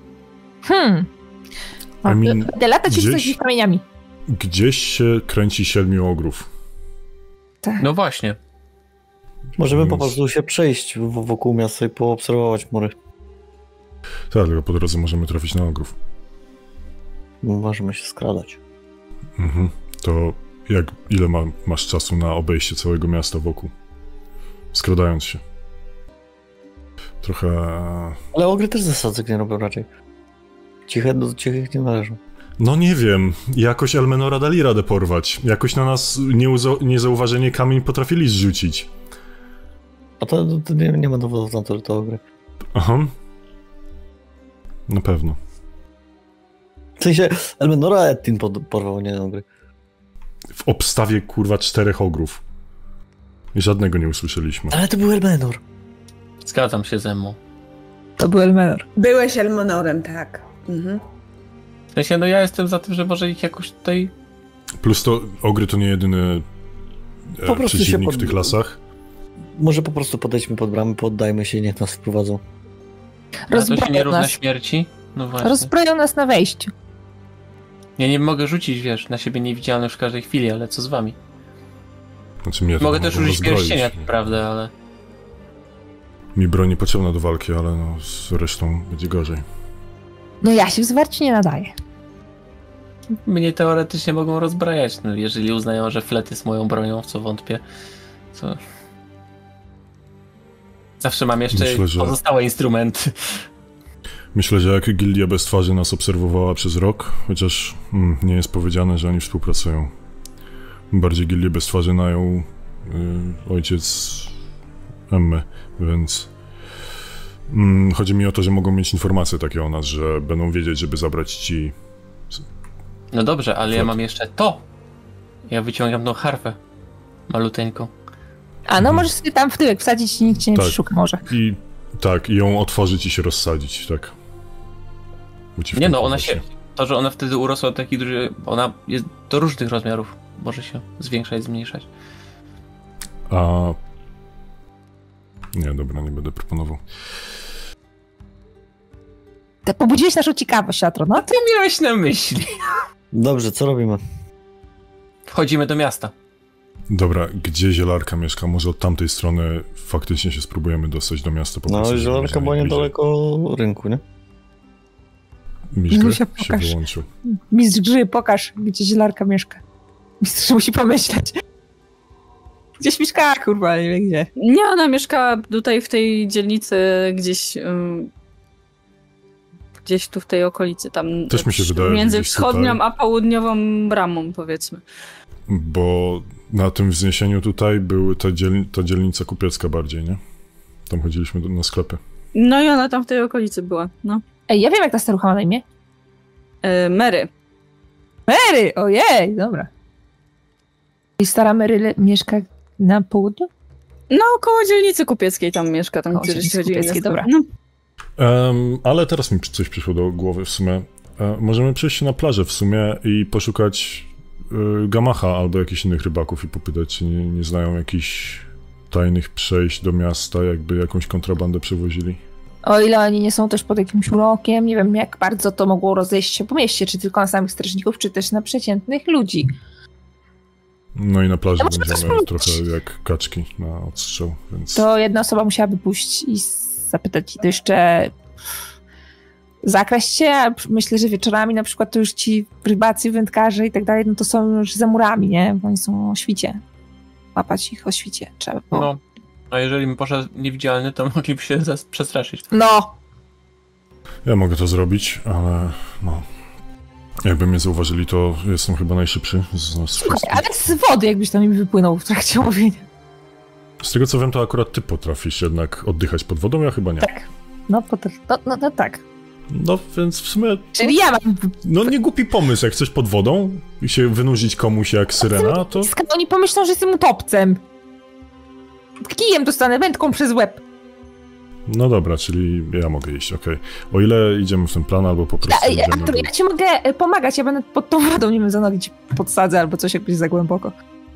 Będę latać i rzucać ich kamieniami. Gdzieś się kręci 7 ogrów. Tak. No właśnie. Możemy po prostu się przejść wokół miasta i poobserwować mury. Tak, tylko po drodze możemy trafić na ogrów. Możemy się skradać. To ile masz czasu na obejście całego miasta wokół? Skradając się. Trochę... Ale ogry też zasadzek nie robią raczej. Do cichych nie należą. No nie wiem, jakoś Elmenora dali radę porwać. Jakoś na nas niezauważenie kamień potrafili zrzucić. A to nie ma dowodów na to, że to ogry. Aha. Na pewno. W sensie Elmenora Ettin porwał, nie ogry. W obstawie, kurwa, 4 ogrów. I żadnego nie usłyszeliśmy. Ale to był Elmenor. Zgadzam się ze mną. To był Elmenor. Byłeś Elmenorem, tak. W sensie, no ja jestem za tym, że może ich jakoś tutaj... Plus to ogry to nie jedyny przeciwnik w tych lasach. Może po prostu podejdźmy pod bramę, poddajmy się, niech nas wprowadzą. A to się nie równa śmierci? No właśnie. Rozbroją nas na wejściu. Ja nie mogę rzucić, wiesz, na siebie niewidzialność w każdej chwili, ale co z wami? Znaczy mnie Mogę też użyć rozbroić. pierścienia, prawda, ale... Mi broń niepotrzebna do walki, ale no z resztą będzie gorzej. No ja się w zwarciu nie nadaję. Mnie teoretycznie mogą rozbrajać, no jeżeli uznają, że flet jest moją bronią, w co wątpię. To... Zawsze mam jeszcze pozostałe instrumenty. Myślę, że jak Gildia Bez Twarzy nas obserwowała przez rok, chociaż nie jest powiedziane, że oni współpracują. Bardziej Gildię Bez Twarzy najął ojciec Emmy, więc chodzi mi o to, że mogą mieć informacje takie o nas, że będą wiedzieć, żeby zabrać ci... No dobrze, ale ja mam jeszcze to. Ja wyciągam tą harfę maluteńką. A no możesz sobie tam w tyłek wsadzić i nikt cię nie przeszuka może. I ją otworzyć i się rozsadzić, tak. Nie no, ona się... To, że ona wtedy urosła do takiej dużej... Ona jest do różnych rozmiarów. Może się zwiększać, zmniejszać. A Nie, dobra, nie będę proponował. Te pobudziłeś naszą ciekawość, Atro, no? Ty miałeś na myśli. Dobrze, co robimy? Wchodzimy do miasta. Dobra, gdzie zielarka mieszka? Może od tamtej strony faktycznie się spróbujemy dostać do miasta po No, prostu. zielarka była niedaleko rynku, nie? Mistrz Zuzia, się pokaż. wyłączył. Mistrz gry, pokaż, gdzie zielarka mieszka. Mistrz musi pomyśleć. Gdzieś mieszka, kurwa, nie wiem gdzie. Nie, ona mieszka tutaj w tej dzielnicy gdzieś tu w tej okolicy, tam Też mi się wydaje, że między gdzieś wschodnią tutaj. a południową bramą, powiedzmy. Bo na tym wzniesieniu tutaj były ta dzielnica kupiecka bardziej, nie? Tam chodziliśmy na sklepy. No i ona tam w tej okolicy była, no. Ej, ja wiem, jak ta starucha ma na imię. Mary. Mary! Ojej, dobra. I stara Mary mieszka na południu? No, koło dzielnicy kupieckiej tam mieszka, tam Koło gdzie dzielnicy chodzi kupieckiej, dobra. No. Ale teraz mi coś przyszło do głowy w sumie. Możemy przejść na plażę w sumie i poszukać Gamacha albo jakichś innych rybaków i popytać, czy nie znają jakichś tajnych przejść do miasta, jakby jakąś kontrabandę przewozili. O ile oni nie są też pod jakimś urokiem, nie wiem jak bardzo to mogło rozejść się po mieście, czy tylko na samych strażników, czy też na przeciętnych ludzi. No i na plaży Ja możemy to będziemy spróbować. trochę jak kaczki na odstrzał, więc... To jedna osoba musiałaby pójść i zapytać, to jeszcze zakraść się, a myślę, że wieczorami na przykład to już ci rybacy, wędkarze i tak dalej, no to są już za murami, nie? Bo oni są o świcie. Łapać ich o świcie trzeba było. No. A jeżeli bym poszedł niewidzialny, to mogliby się przestraszyć. No! Ja mogę to zrobić, ale no... Jakby mnie zauważyli, to jestem chyba najszybszy z nas Słuchaj, wszystkich. ale z wody jakbyś tam im wypłynął w trakcie łowienia. Z tego co wiem, to akurat ty potrafisz jednak oddychać pod wodą, ja chyba nie. Tak. No tak. No więc w sumie... Czyli ja mam... No nie głupi pomysł, jak chcesz pod wodą i się wynurzyć komuś jak syrena, to... Oni pomyślą, że jestem utopcem. Kijem dostanę wędką przez łeb. No dobra, czyli ja mogę iść, okej. O ile idziemy w ten plan, albo po prostu idziemy... Artur, ja ci mogę pomagać, ja będę pod tą wodą, nie wiem, za nogi ci podsadzę albo coś, jak będzie za głęboko.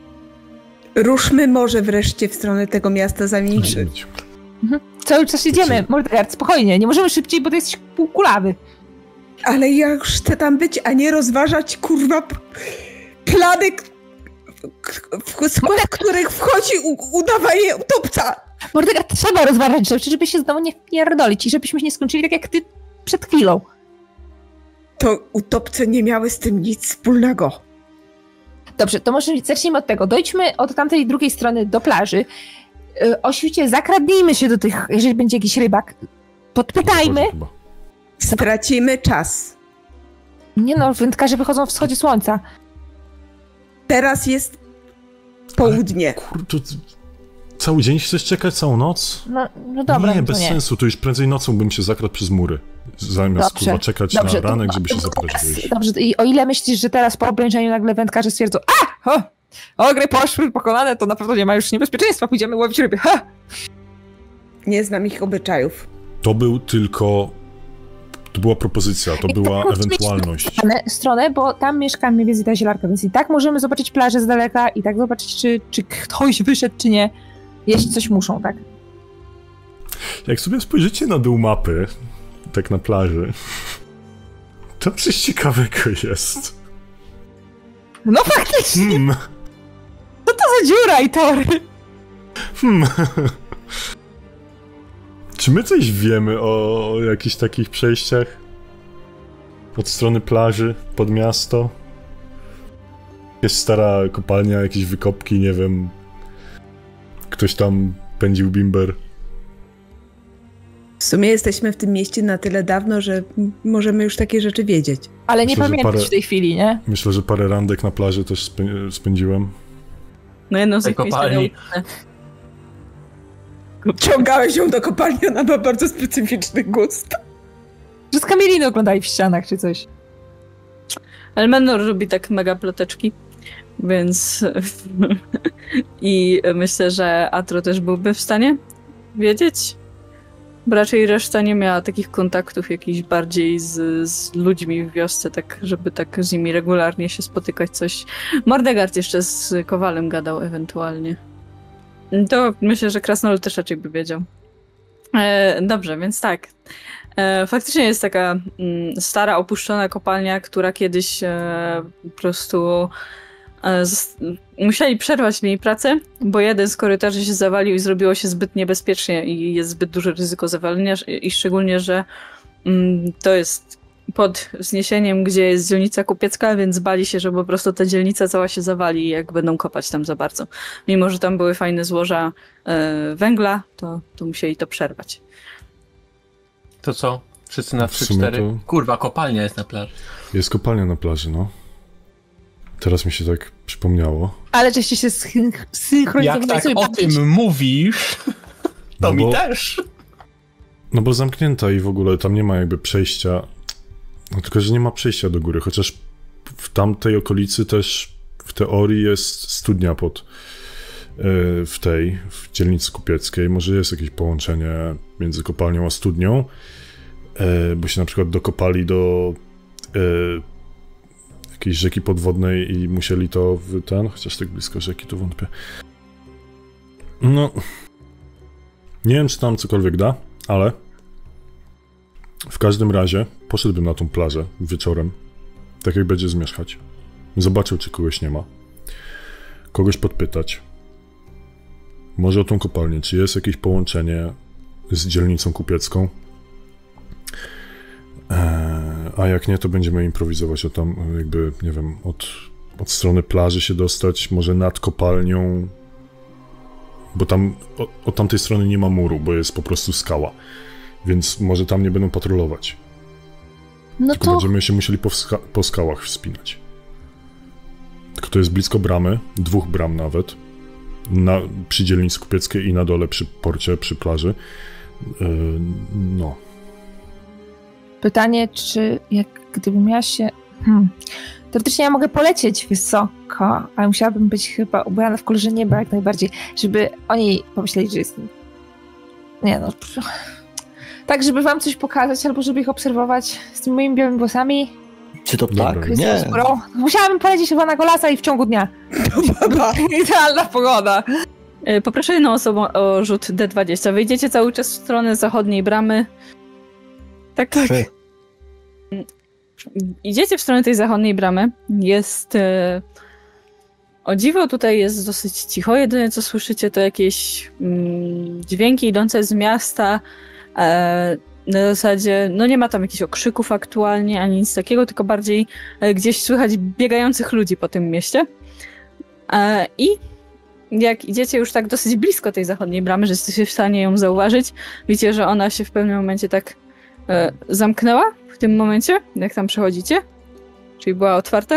Ruszmy może wreszcie w stronę tego miasta, zanim... Idź. Cały czas jedziemy, Mordegard, spokojnie, nie możemy szybciej, bo ty jesteś półkulawy. Ale ja już chcę tam być, a nie rozważać, kurwa, plany, w skład których wchodzi udawanie utopca. Mordegard, trzeba rozważać rzeczy, żeby się znowu nie pierdolić i żebyśmy nie skończyli tak jak ty przed chwilą. To utopce nie miały z tym nic wspólnego. Dobrze, to może zacznijmy od tego. Dojdźmy od tamtej drugiej strony do plaży. O świcie zakradnijmy się do tych, jeżeli będzie jakiś rybak. Podpytajmy. Chyba. Stracimy czas. Nie no, wędkarze wychodzą o wschodzie słońca. Teraz jest południe. Kurde, cały dzień chcesz czekać, całą noc? No dobra, Nie, no to bez nie. sensu, to już prędzej nocą bym się zakradł przez mury. Zamiast Dobrze, kurwa czekać dobrze, na ranek, to- żeby się zabrać wyjść. Dobrze, i o ile myślisz, że teraz po oblężeniu nagle wędkarze stwierdzą ogry poszły pokonane, to na pewno nie ma już niebezpieczeństwa, pójdziemy łowić ryby, Nie znam ich obyczajów. To był tylko... To była propozycja, to była tak, ewentualność. stronę, bo tam mieszka mniej więcej ta zielarka, więc i tak możemy zobaczyć plażę z daleka i tak zobaczyć, czy ktoś wyszedł, czy nie. Jeść coś muszą, tak? Jak sobie spojrzycie na dół mapy, tak na plaży, to coś ciekawego jest. No faktycznie, Hmm, to za dziura i tory. hmm. Czy my coś wiemy o jakichś takich przejściach? Od strony plaży, pod miasto? Jest stara kopalnia, jakieś wykopki, nie wiem. Ktoś tam pędził bimber. W sumie jesteśmy w tym mieście na tyle dawno, że możemy już takie rzeczy wiedzieć. Ale nie Myślę, że pamiętasz w tej chwili, nie? Myślę, że parę randek na plaży też spędziłem. No jedną z Tej tych miejsc kopalni. Ciągałeś ją do kopalni, ona ma bardzo specyficzny gust. Że z kamieliny oglądali w ścianach czy coś. Ale Menor robi tak mega ploteczki, więc i myślę, że Atro też byłby w stanie wiedzieć, bo raczej reszta nie miała takich kontaktów jakichś bardziej z ludźmi w wiosce, tak żeby tak z nimi regularnie się spotykać, coś. Mordegard jeszcze z Kowalem gadał ewentualnie. To myślę, że krasnolud też raczej by wiedział. Dobrze, więc tak. Faktycznie jest taka stara, opuszczona kopalnia, która kiedyś po prostu musieli przerwać w niej pracę, bo jeden z korytarzy się zawalił i zrobiło się zbyt niebezpiecznie i jest zbyt duże ryzyko zawalenia i szczególnie, że to jest pod wzniesieniem, gdzie jest dzielnica kupiecka, więc bali się, że po prostu ta dzielnica cała się zawali, jak będą kopać tam za bardzo. Mimo że tam były fajne złoża węgla, to musieli to przerwać. To co? Wszyscy na W sumie 3-4? to- Kurwa, kopalnia jest na plaży. Jest kopalnia na plaży, no. Teraz mi się tak przypomniało. Ale żeście się Jak synchronizowali tak sobie o patrzeć. tym mówisz, to No mi bo- też. No bo zamknięta i w ogóle tam nie ma jakby przejścia. No tylko, że nie ma przejścia do góry, chociaż w tamtej okolicy też w teorii jest studnia w dzielnicy kupieckiej. Może jest jakieś połączenie między kopalnią a studnią, bo się na przykład dokopali do jakiejś rzeki podwodnej i musieli to chociaż tak blisko rzeki to wątpię. No, nie wiem, czy tam cokolwiek da, ale w każdym razie poszedłbym na tą plażę wieczorem, tak jak będzie zmierzchać. Zobaczył, czy kogoś nie ma. Kogoś podpytać. Może o tą kopalnię, czy jest jakieś połączenie z dzielnicą kupiecką. A jak nie, to będziemy improwizować, tam jakby, nie wiem, od strony plaży się dostać, może nad kopalnią, bo tam od tamtej strony nie ma muru, bo jest po prostu skała. Więc może tam nie będą patrolować. No Tylko to będziemy się musieli po skałach wspinać. Tylko to jest blisko bramy, 2 bram nawet, przy dzielnicy kupieckiej i na dole przy porcie, przy plaży. No. pytanie, czy gdybym miała się... Teoretycznie ja mogę polecieć wysoko, ale musiałabym być chyba ubrana w kolorze nieba jak najbardziej, żeby oni pomyśleli, że jest... Nie no... Tak, żeby wam coś pokazać, albo żeby ich obserwować z tymi moimi białymi włosami. Czy to Dobra. tak? Nie. Skórą. Musiałabym polecieć chyba na Golasa i w ciągu dnia. Idealna pogoda. Poproszę jedną osobę o rzut D20. Wyjdziecie cały czas w stronę zachodniej bramy. Tak. 3. Idziecie w stronę tej zachodniej bramy. Jest... O dziwo tutaj jest dosyć cicho. Jedyne co słyszycie to jakieś dźwięki idące z miasta. Na zasadzie, no nie ma tam jakichś okrzyków aktualnie, ani nic takiego, tylko bardziej gdzieś słychać biegających ludzi po tym mieście. I jak idziecie już tak dosyć blisko tej zachodniej bramy, że jesteście w stanie ją zauważyć, widzicie, że ona się w pewnym momencie tak zamknęła w tym momencie, jak tam przechodzicie, czyli była otwarta.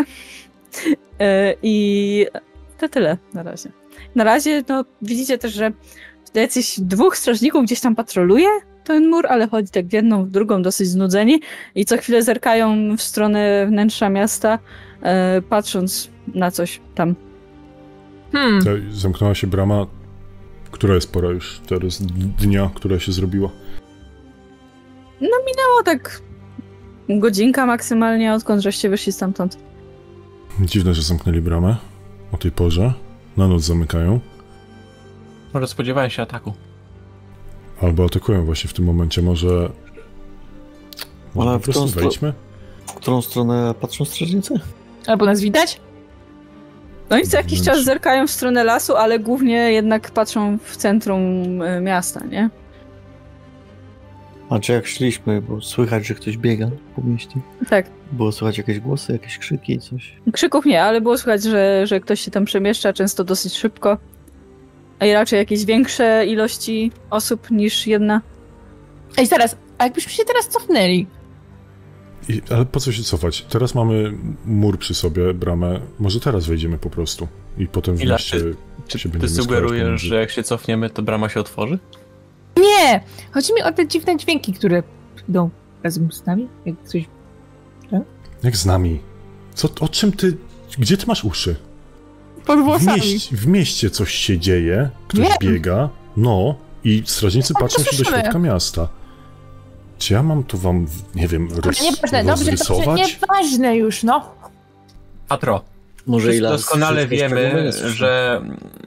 I to tyle na razie. Na razie no, widzicie też, że jacyś 2 strażników gdzieś tam patroluje ten mur, ale chodzi tak w jedną, w drugą, dosyć znudzeni i co chwilę zerkają w stronę wnętrza miasta, patrząc na coś tam. Zamknęła się brama. Która jest pora już teraz dnia, która się zrobiła? No minęło tak godzinka maksymalnie, odkąd żeście wyszli stamtąd. Dziwne, że zamknęli bramę o tej porze. Na noc zamykają. Może spodziewałem się ataku. Albo atakują właśnie w tym momencie. Może Ale po w prostu tą wejdźmy? W którą stronę patrzą strażnicy? Albo nas widać? No i co jakiś Wnętrz. czas zerkają w stronę lasu, ale głównie jednak patrzą w centrum miasta, nie? A czy jak szliśmy, bo słychać, że ktoś biega po mieście? Tak. Było słychać jakieś głosy, jakieś krzyki, coś? Krzyków nie, ale było słychać, że ktoś się tam przemieszcza, często dosyć szybko. I raczej jakieś większe ilości osób niż jedna. Ej, zaraz, a jakbyśmy się teraz cofnęli? Ale po co się cofać? Teraz mamy mur przy sobie, bramę. Może teraz wejdziemy po prostu. I potem w Ila, mieście Czy się ty będziemy sugerujesz, pomiędzy. że jak się cofniemy, to brama się otworzy? Nie! Chodzi mi o te dziwne dźwięki, które idą razem z nami. Jak coś... Jak z nami? O czym ty... Gdzie ty masz uszy? Pod W mieście coś się dzieje, ktoś Wiem. biega, no i strażnicy Tak, patrzą to się do słyszymy. środka miasta. Czy ja mam to wam, nie wiem, Nieważne, dobrze, rozrysować? nieważne już, no. Patro, Może wszyscy Ila doskonale wszystko wiemy, szczegółowo nie słyszy. że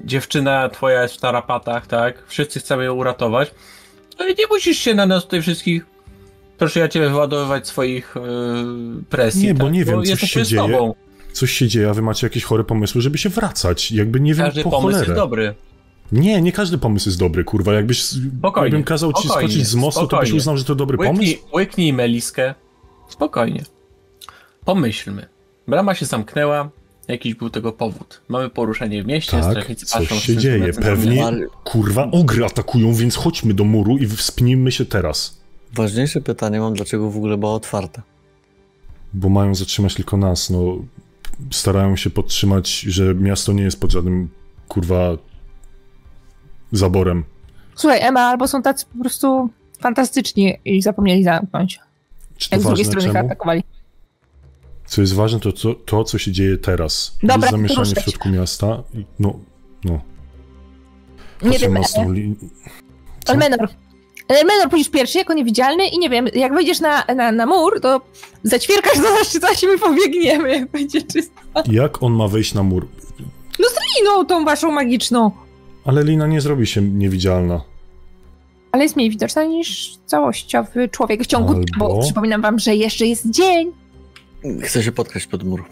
dziewczyna twoja jest w tarapatach, tak? Wszyscy chcemy ją uratować. No i nie musisz się na nas tutaj wszystkich, proszę ja ciebie, wyładowywać swoich presji. Nie, bo tak? nie wiem, coś się dzieje. Coś się dzieje, a wy macie jakieś chore pomysły, żeby się wracać. Jakby nie wiem, Każdy po pomysł cholerę. jest dobry. Nie każdy pomysł jest dobry, kurwa. Jakbym kazał ci skoczyć z mostu, to byś uznał, że to dobry pomysł? Łyknij meliskę. Spokojnie. Pomyślmy. Brama się zamknęła, jakiś był tego powód. Mamy poruszenie w mieście, tak, strażnicy patrzą... coś się dzieje. Pewnie, kurwa, ogry atakują, więc chodźmy do muru i wspnijmy się teraz. Ważniejsze pytanie mam, dlaczego w ogóle była otwarta? Bo mają zatrzymać tylko nas, no. Starają się podtrzymać, że miasto nie jest pod żadnym, kurwa, zaborem. Słuchaj, Emma, albo są tacy po prostu fantastyczni i zapomnieli zamknąć. Czy to Jak z drugiej ważne strony ich czemu? atakowali. Co jest ważne, to co się dzieje teraz. Dobra, jest zamieszanie ruszać. w środku miasta. No. Nie wiem, Elmenor, pójdziesz pierwszy jako niewidzialny i nie wiem, jak wejdziesz na mur, to zaćwierkasz do nas, czy coś i my pobiegniemy, jak będzie czysto. Jak on ma wejść na mur? No, tą waszą magiczną. Ale Lina nie zrobi się niewidzialna. Ale jest mniej widoczna niż całościowy człowiek w ciągu, bo przypominam wam, że jeszcze jest dzień. Chcę się podkraść pod mur.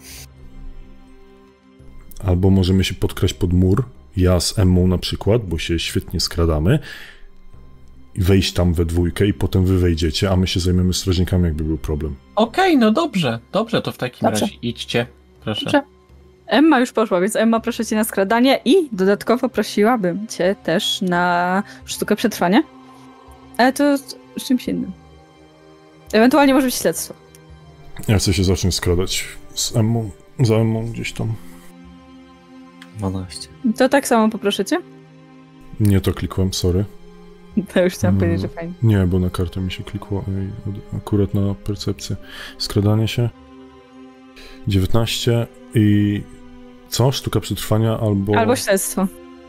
Albo możemy się podkraść pod mur, ja z Emmą na przykład, bo się świetnie skradamy, i wejść tam we dwójkę i potem wy wejdziecie, a my się zajmiemy strażnikami, jakby był problem. Okej, no dobrze, to w takim razie idźcie, proszę. Dobrze. Emma już poszła, więc Emma, proszę cię na skradanie i dodatkowo prosiłabym cię też na sztukę przetrwania, ale to z czymś innym. Ewentualnie może być śledztwo. Ja chcę się zacząć skradać z Emmą, za Emmą gdzieś tam. 12. To tak samo poproszę cię. Nie to klikłem, sorry. To już chciałam powiedzieć, że fajnie. Nie, bo na kartę mi się klikło akurat na percepcję. Skradanie się. 19 i co? Sztuka przetrwania albo śledztwo.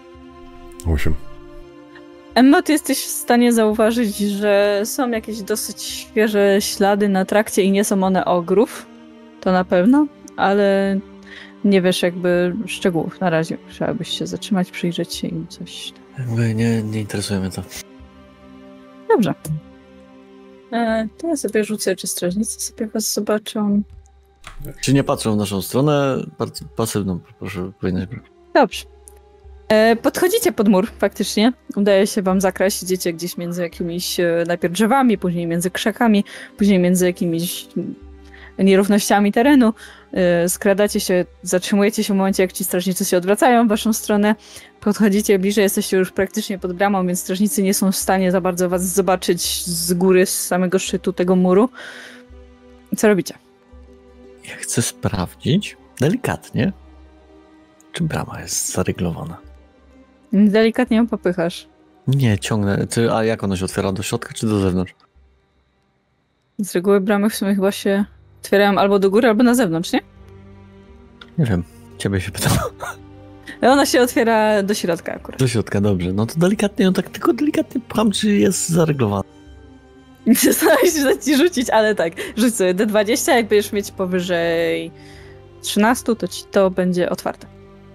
8. Emma, ty jesteś w stanie zauważyć, że są jakieś dosyć świeże ślady na trakcie i nie są one ogrów. To na pewno, ale nie wiesz jakby szczegółów na razie. Trzeba byś się zatrzymać, przyjrzeć się im coś. Jakby nie interesuje mnie to. Dobrze. To ja sobie rzucę, czy strażnicy sobie was zobaczą. Czy nie patrzą w naszą stronę? Bardzo pasywną, proszę, powinnaś brać. Dobrze. Podchodzicie pod mur, faktycznie. Udaje się wam zakraść. Idziecie gdzieś między jakimiś najpierw drzewami, później między krzakami, później między jakimiś nierównościami terenu. Skradacie się, zatrzymujecie się w momencie, jak ci strażnicy się odwracają w waszą stronę. Podchodzicie bliżej, jesteście już praktycznie pod bramą, więc strażnicy nie są w stanie za bardzo was zobaczyć z góry, z samego szczytu tego muru. Co robicie? Ja chcę sprawdzić delikatnie, czy brama jest zaryglowana. Delikatnie ją popychasz. Nie, ciągnę. A jak ona się otwiera? Do środka czy do zewnątrz? Z reguły bramy w sumie chyba się otwierają albo do góry, albo na zewnątrz, nie? Nie wiem. Ciebie się pytam. Ona się otwiera do środka akurat. Do środka, dobrze. No to delikatnie, tak tylko delikatnie pcham, czy jest zaryglowana. Zastanawiam się, że ci rzucić, ale tak. Rzuć sobie D20, jak będziesz mieć powyżej 13, to ci to będzie otwarte.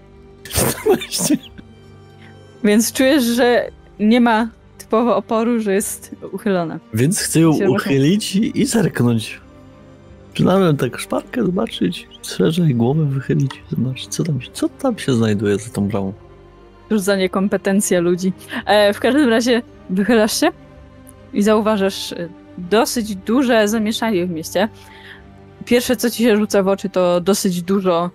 14. Więc czujesz, że nie ma typowo oporu, że jest uchylona. Więc chcę ją uchylić i zerknąć. Przynajmniej tak szparkę zobaczyć, szerzej głowę wychylić, zobaczyć, co tam się znajduje za tą bramą. Już za niekompetencję ludzi. W każdym razie wychylasz się i zauważasz dosyć duże zamieszanie w mieście. Pierwsze, co ci się rzuca w oczy, to dosyć dużo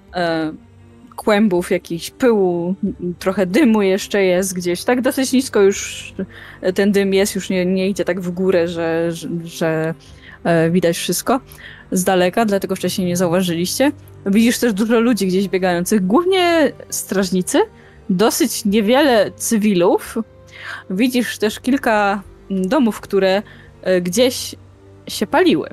kłębów, jakichś pyłu, trochę dymu jeszcze jest gdzieś. Tak dosyć nisko już ten dym jest, już nie idzie tak w górę, że widać wszystko z daleka, dlatego wcześniej nie zauważyliście. Widzisz też dużo ludzi gdzieś biegających, głównie strażnicy, dosyć niewiele cywilów. Widzisz też kilka domów, które gdzieś się paliły.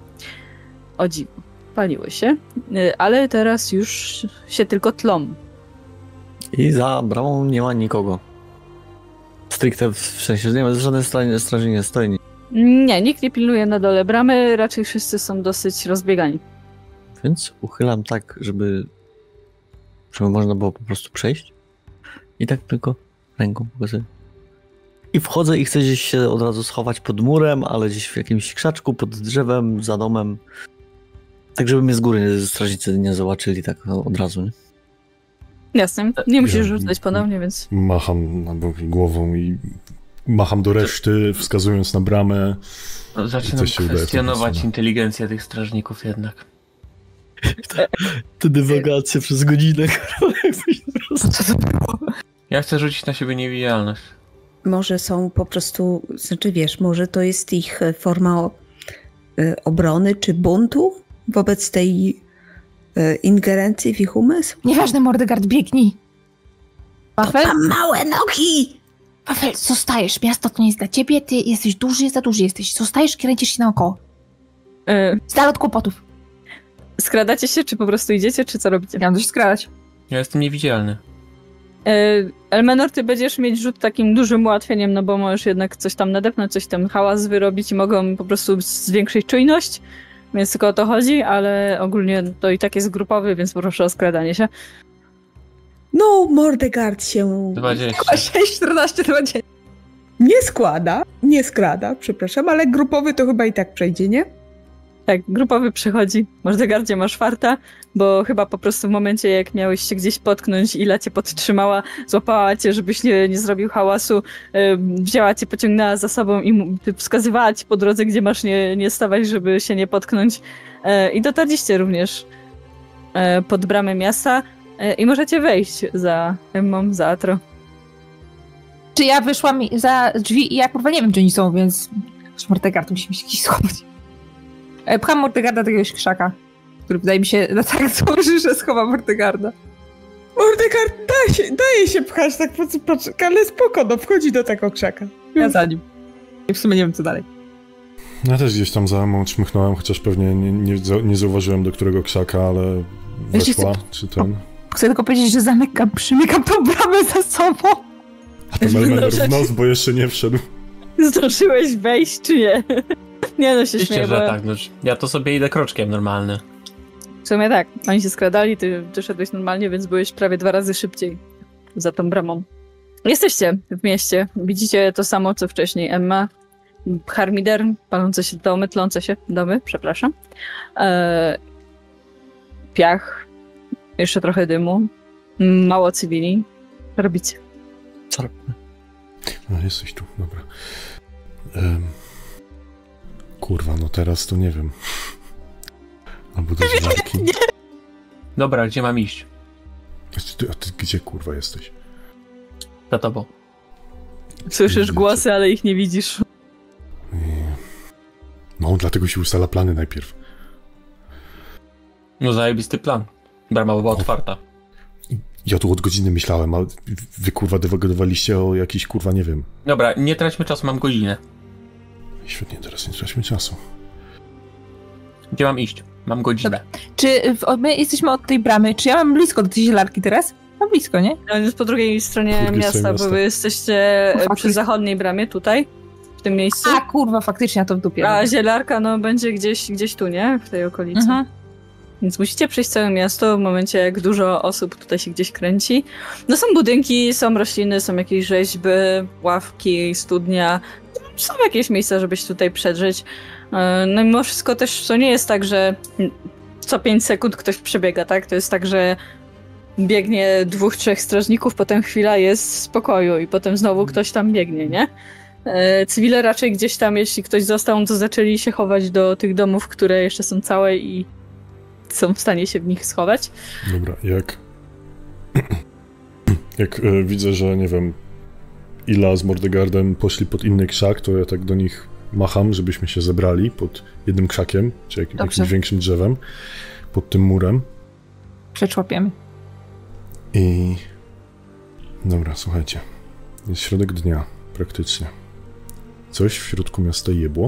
O dziwo, paliły się, ale teraz już się tylko tlą. I za bramą nie ma nikogo. Stricte w sensie, nie ma żadnej straży nie stoi. Nie, nikt nie pilnuje na dole bramy, raczej wszyscy są dosyć rozbiegani. Więc uchylam tak, żeby można było po prostu przejść. I tak tylko ręką pokazuję. I wchodzę i chcę gdzieś się od razu schować pod murem, ale gdzieś w jakimś krzaczku, pod drzewem, za domem. Tak, żeby mnie z góry strażnicy nie zobaczyli tak od razu, nie? Jasne, nie musisz rzucać ponownie, więc... Macham na boki głową i macham do reszty, wskazując na bramę. No, zaczynam kwestionować inteligencję tych strażników jednak. Te dywagacje przez godzinę. Co to było? Ja chcę rzucić na siebie niewidzialność. Może są po prostu, znaczy wiesz, może to jest ich forma obrony czy buntu wobec tej ingerencji w ich umysł? Nieważne, Mordegard, biegnij. Wafel? Mam małe nogi! Wafel, zostajesz. Miasto to nie jest dla ciebie, ty jesteś duży, za duży jesteś. Zostajesz, kręcisz się naokoło. Z dala od kłopotów. Skradacie się, czy po prostu idziecie, czy co robicie? Ja mam coś skradać. Ja jestem niewidzialny. Elmenor, ty będziesz mieć rzut takim dużym ułatwieniem, no bo możesz jednak coś tam nadepnąć, coś tam hałas wyrobić i mogą po prostu zwiększyć czujność, więc tylko o to chodzi, ale ogólnie to i tak jest grupowy, więc proszę o skradanie się. No, Mordegard się 20. 6, 14, 20. nie skrada, przepraszam, ale grupowy to chyba i tak przejdzie, nie? Tak, grupowy przechodzi. Mordegardzie masz farta, bo chyba po prostu w momencie, jak miałeś się gdzieś potknąć, Ila cię podtrzymała, złapała cię, żebyś nie zrobił hałasu, wzięła cię, pociągnęła za sobą i wskazywała ci po drodze, gdzie masz nie stawać, żeby się nie potknąć. I dotarliście również pod bramę miasta i możecie wejść za Emmą, za Atro. Czy ja wyszłam za drzwi i ja kurwa nie wiem, gdzie oni są, więc... Mordegard musi mi się gdzieś schować. Pcham Mordegarda do jakiegoś krzaka, który wydaje mi się na tak duży, że schowa Mordegarda. Mordegard daje się pchać tak po prostu, ale spoko, no wchodzi do tego krzaka. Ja za nim. I w sumie nie wiem, co dalej. Ja też gdzieś tam za mną czmychnąłem, chociaż pewnie nie zauważyłem, do którego krzaka, ale weszła, czy ten... Chcę tylko powiedzieć, że przymykam tą bramę za sobą. A to Elmenor w nos, bo jeszcze nie wszedł. Zdążyłeś wejść, czy nie? Nie, no się śmieję, Oczywiście, że tak. No, ja to sobie idę kroczkiem normalny. W sumie tak, oni się skradali, ty szedłeś normalnie, więc byłeś prawie 2 razy szybciej za tą bramą. Jesteście w mieście, widzicie to samo, co wcześniej Emma, Harmider, palące się domy, tlące się domy, przepraszam. Piach, jeszcze trochę dymu, mało cywili. Co robicie? Co robimy? No, jesteś tu, dobra. Kurwa, no teraz to nie wiem. Albo do zwarki. Dobra, gdzie mam iść? A ty gdzie kurwa jesteś? Za tobą. Słyszysz głosy, ale ich nie widzisz. No, dlatego się ustala plany najpierw. No zajebisty plan. Brama była otwarta. Ja tu od godziny myślałem, a wy kurwa dywagowaliście o jakiś kurwa, nie wiem. Dobra, nie traćmy czasu, mam godzinę. Świetnie, teraz nie traćmy czasu. Gdzie mam iść? Mam godzinę. Dobra. Czy my jesteśmy od tej bramy? Czy ja mam blisko do tej zielarki teraz? Mam blisko, nie? On jest po drugiej stronie miasta, bo wy jesteście przy zachodniej bramie, tutaj, w tym miejscu. A kurwa, faktycznie, ja to w dupie. A zielarka no będzie gdzieś tu, nie? W tej okolicy. Mhm. Więc musicie przejść całe miasto w momencie, jak dużo osób tutaj się gdzieś kręci. No są budynki, są rośliny, są jakieś rzeźby, ławki, studnia. Są jakieś miejsca, żeby się tutaj przedrzeć. No mimo wszystko też to nie jest tak, że co 5 sekund ktoś przebiega, tak? To jest tak, że biegnie 2-3 strażników, potem chwila jest spokoju i potem znowu ktoś tam biegnie, nie? Cywile raczej gdzieś tam, jeśli ktoś został, to zaczęli się chować do tych domów, które jeszcze są całe i są w stanie się w nich schować. Dobra, jak widzę, że nie wiem, Ila z Mordegardem poszli pod inny krzak, to ja tak do nich macham, żebyśmy się zebrali pod jednym krzakiem, czy jakimś większym drzewem, pod tym murem. Przeczłapiemy. I... Dobra, słuchajcie. Jest środek dnia, praktycznie. Coś w środku miasta jebło.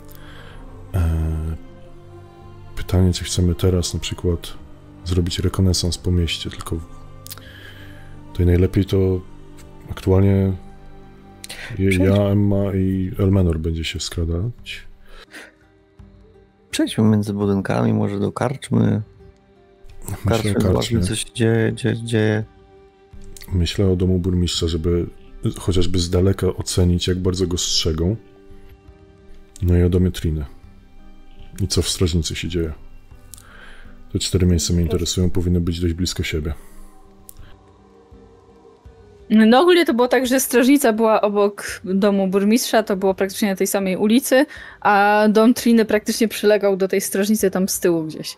Pytanie, czy chcemy teraz na przykład zrobić rekonesans po mieście, tylko tutaj najlepiej to aktualnie ja, Emma i Elmenor będzie się skradać. Przejdźmy między budynkami, może do karczmy. W karczmie zobaczmy, co się dzieje. myślę o domu burmistrza, żeby chociażby z daleka ocenić, jak bardzo go strzegą. No i o domie Triny. I co w strażnicy się dzieje. Te 4 miejsca mnie interesują, powinny być dość blisko siebie. No ogólnie to było tak, że strażnica była obok domu burmistrza, to było praktycznie na tej samej ulicy, a dom Triny praktycznie przylegał do tej strażnicy tam z tyłu gdzieś.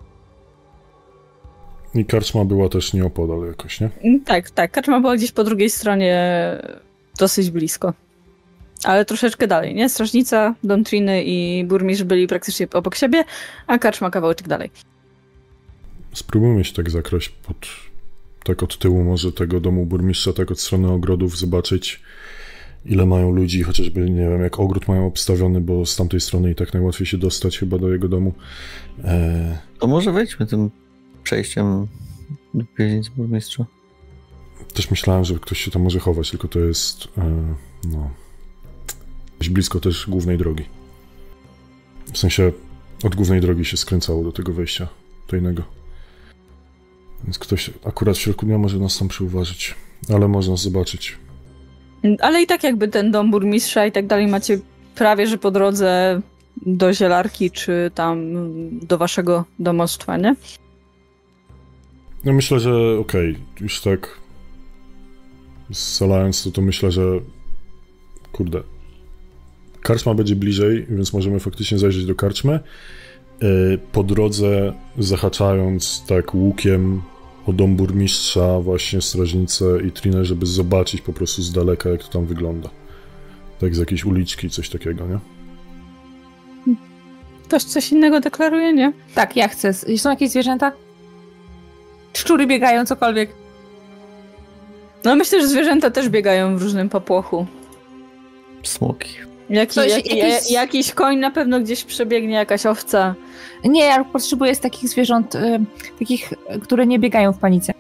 I karczma była też nieopodal jakoś, nie? Tak, karczma była gdzieś po drugiej stronie, dosyć blisko. Ale troszeczkę dalej, nie? Strażnica, dom Triny i burmistrz byli praktycznie obok siebie, a karczma kawałeczek dalej. Spróbujmy się tak zakraść tak od tyłu może tego domu burmistrza, tak od strony ogrodów, zobaczyć ile mają ludzi, chociażby nie wiem, jak ogród mają obstawiony, bo z tamtej strony i tak najłatwiej się dostać chyba do jego domu. To może wejdźmy tym przejściem do piwnicy burmistrza. Też myślałem, że ktoś się tam może chować, tylko to jest dość blisko też głównej drogi. W sensie od głównej drogi się skręcało do tego wejścia tajnego. Więc ktoś akurat w środku dnia może nas tam przyuważyć, ale można zobaczyć. Ale i tak jakby ten dom burmistrza i tak dalej macie prawie, że po drodze do Zielarki, czy tam do waszego domostwa, nie? No myślę, że już tak scalając to myślę, że kurde, karczma będzie bliżej, więc możemy faktycznie zajrzeć do karczmy. Po drodze zahaczając tak łukiem o dom burmistrza, właśnie strażnicę i Trinę, żeby zobaczyć po prostu z daleka, jak to tam wygląda. Tak z jakiejś uliczki, coś takiego, nie? Ktoś coś innego deklaruje, nie? Tak, ja chcę. Są jakieś zwierzęta? Szczury biegają, cokolwiek. No myślę, że zwierzęta też biegają w różnym popłochu. Smoki. Jakiś koń na pewno gdzieś przebiegnie, jakaś owca. Nie, ja potrzebuję z takich zwierząt, takich, które nie biegają w panice.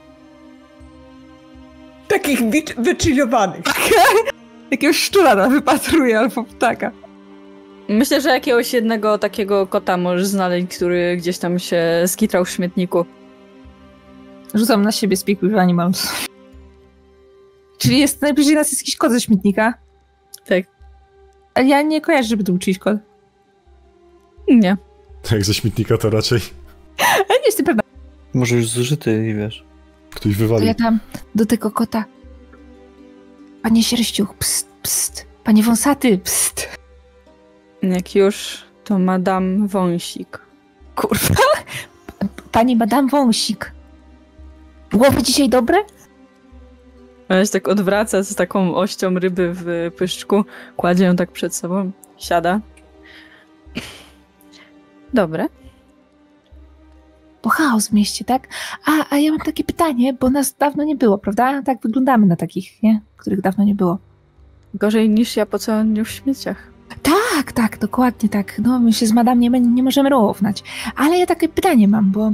Takich wychillowanych. Jakiegoś szczura wypatruję albo ptaka. Myślę, że jakiegoś jednego takiego kota możesz znaleźć, który gdzieś tam się skitrał w śmietniku. Rzucam na siebie Speak with Animals. Czyli najbliżej nas jest jakiś kot ze śmietnika? Tak. Ale ja nie kojarzę, żeby to był czyjś kot. Nie. Jak ze śmietnika to raczej Ale nie jestem pewna. Może już zużyty i wiesz. ktoś To wywalił. ja tam do tego kota. Panie Sierściuch, pst, pst. Panie Wąsaty, pst. Jak już, to Madame Wąsik. Kurwa. Pani Madame Wąsik. Głowy dzisiaj dobre? Ona się tak odwraca z taką ością ryby w pyszczku, kładzie ją tak przed sobą, siada. Dobre. Bo chaos w mieście, tak? A ja mam takie pytanie, bo nas dawno nie było, prawda? Tak wyglądamy na takich, nie? Których dawno nie było. Gorzej niż ja po całym dniu w śmieciach. Tak, dokładnie tak. No, my się z madam nie możemy równać. Ale ja takie pytanie mam, bo...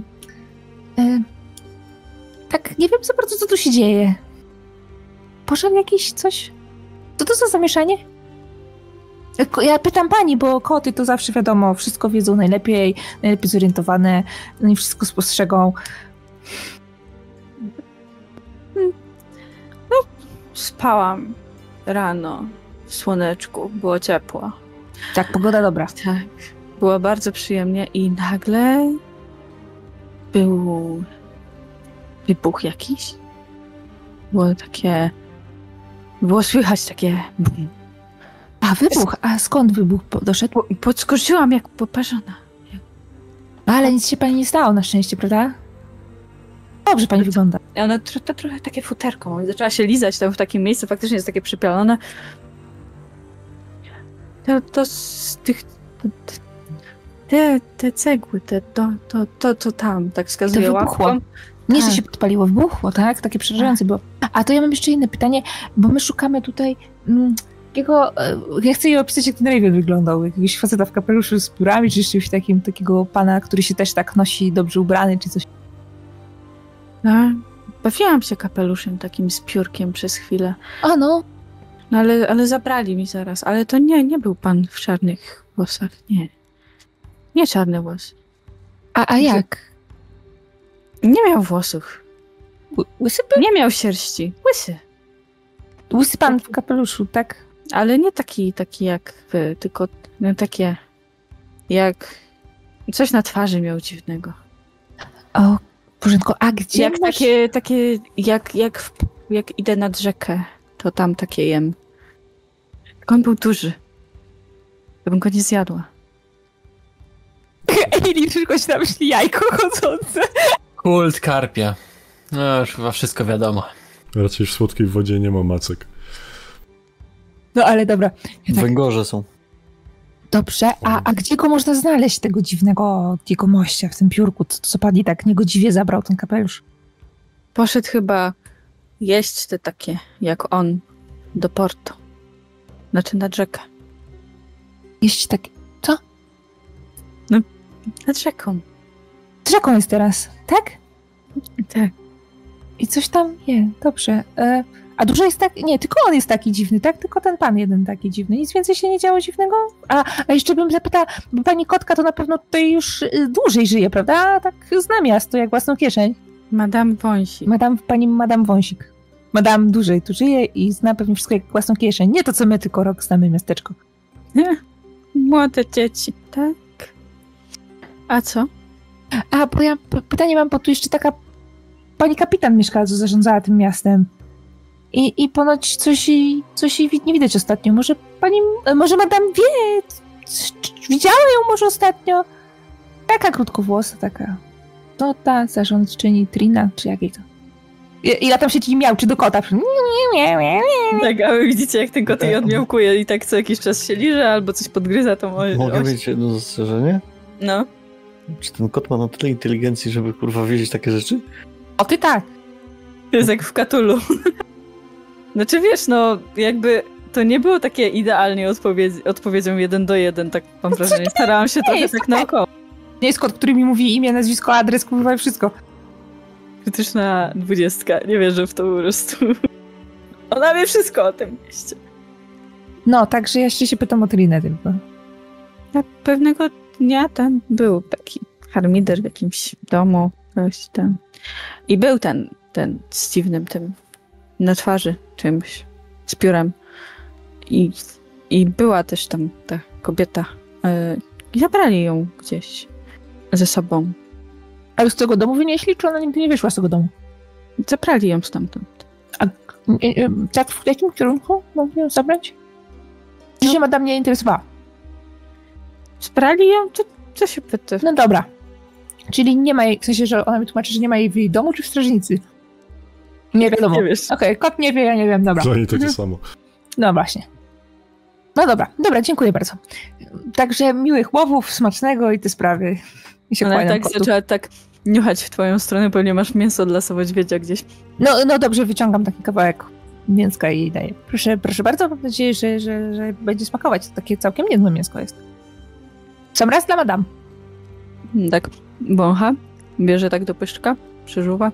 tak nie wiem za bardzo, co tu się dzieje. Pożar jakiś, coś? Co to za zamieszanie? Ja pytam pani, bo koty to zawsze wiadomo, wszystko wiedzą najlepiej zorientowane, no i wszystko spostrzegą. No, spałam rano w słoneczku, było ciepło. Tak, pogoda dobra. Tak, było bardzo przyjemnie i nagle był wybuch jakiś. Było słychać takie bum. A wybuch, a skąd wybuch doszedł? Podskoczyłam jak poparzona. Ale nic się pani nie stało na szczęście, prawda? Dobrze pani wygląda. Ona trochę takie futerko i zaczęła się lizać tam w takim miejscu, faktycznie jest takie przypialone. To z tych... Te cegły, to tam, tak wskazuje To wybuchło. łapką. Nie, Tak. że się podpaliło, wybuchło, tak? Takie przerażające było. A to ja mam jeszcze inne pytanie, bo my szukamy tutaj takiego... ja chcę je opisać, jak ten Raven wyglądał. Jakiegoś faceta w kapeluszu z piórami, czy czymś takim, takiego pana, który się też tak nosi, dobrze ubrany, czy coś. No, bawiłam się kapeluszem takim z piórkiem przez chwilę. A no, No ale zabrali mi zaraz. Ale to nie był pan w czarnych włosach. Nie. Nie czarne włosy. a jak? Nie miał włosów. Łysy był? Nie miał sierści. Łysy. Łysy pan w kapeluszu, tak? Ale nie taki jak wy, tylko takie jak... Coś na twarzy miał dziwnego. O, w porządku. A gdzie Jak takie jak idę nad rzekę, to tam takie jem. On był duży. Ja bym go nie zjadła. Emily, tylko się na myśli jajko chodzące. Kult karpia. No już chyba wszystko wiadomo. Raczej w słodkiej wodzie nie ma macek. No ale dobra. Węgorze są. Dobrze, a gdzie go można znaleźć, tego dziwnego jegomościa w tym piórku, co pan i tak niegodziwie zabrał ten kapelusz? Poszedł chyba jeść te takie, jak on, do portu. Znaczy nad rzekę. Jeść tak... Co? Nad rzeką. Rzeką jest teraz, tak? Tak. I coś tam je, dobrze. A dużo jest tak... Nie, tylko on jest taki dziwny, tak? Tylko ten pan jeden taki dziwny. Nic więcej się nie działo dziwnego? A jeszcze bym zapytała, bo pani Kotka to na pewno tutaj już dłużej żyje, prawda? Tak zna miasto jak własną kieszeń. Madame Wąsik. Pani Madame Wąsik. Madame dłużej tu żyje i zna pewnie wszystko jak własną kieszeń. Nie to, co my tylko rok znamy miasteczko. Młode dzieci, tak? A co? A, bo ja pytanie mam, bo tu jeszcze taka pani kapitan mieszkała, co zarządzała tym miastem. I ponoć coś jej nie widać ostatnio. Może madame wie? Widziała ją może ostatnio? Taka krótkowłosa, taka. To ta zarządczyni Trina, czy jakiej to? Ile tam się ci miał, czy do kota? Tak, a wy widzicie, jak ten kot jej odmiałkuje i tak co jakiś czas się liże albo coś podgryza tą Mogę mieć jedno zastrzeżenie? No. Czy ten kot ma na tyle inteligencji, żeby kurwa wiedzieć takie rzeczy? O, ty tak. To jest jak w Cthulhu. Znaczy wiesz, no jakby to nie było takie idealnie odpowiedzią 1:1, tak mam wrażenie. Starałam się trochę tak naokoło. Nie jest kot, który mi mówi imię, nazwisko, adres, kurwa i wszystko. Krytyczna 20. Nie wierzę w to po prostu. Ona wie wszystko o tym mieście. No, także ja jeszcze się pytam o Trinę tylko. A pewnego dnia tam był taki harmider w jakimś domu. Coś tam. I był ten z dziwnym tym na twarzy czymś, z piórem. I była też tam ta kobieta. I zabrali ją gdzieś ze sobą. A już z tego domu wynieśli, czy ona nigdy nie wyszła z tego domu? Zabrali ją stamtąd. A tak w jakim kierunku mogli ją zabrać? Czy się madame nie interesowała? Zabrali ją? Co się pyta? No dobra. Czyli nie ma jej, w sensie, że ona mi tłumaczy, że nie ma jej w jej domu, czy w strażnicy? Nie wiadomo. Nie wiesz. Okej, kot nie wie, ja nie wiem, dobra. Dla niej takie samo. No właśnie. No dobra, dziękuję bardzo. Także miłych łowów, smacznego i te sprawy. I się Ona kłaniam tak kotu. zaczęła tak niuchać w twoją stronę, pewnie masz mięso dla sowoźwiedzia gdzieś. No dobrze, wyciągam taki kawałek mięska i jej daję. Proszę bardzo, mam nadzieję, że będzie smakować. To takie całkiem niezłe mięsko jest. Sam raz dla madame. Tak, wącha, bierze tak do pyszczka, przeżuwa.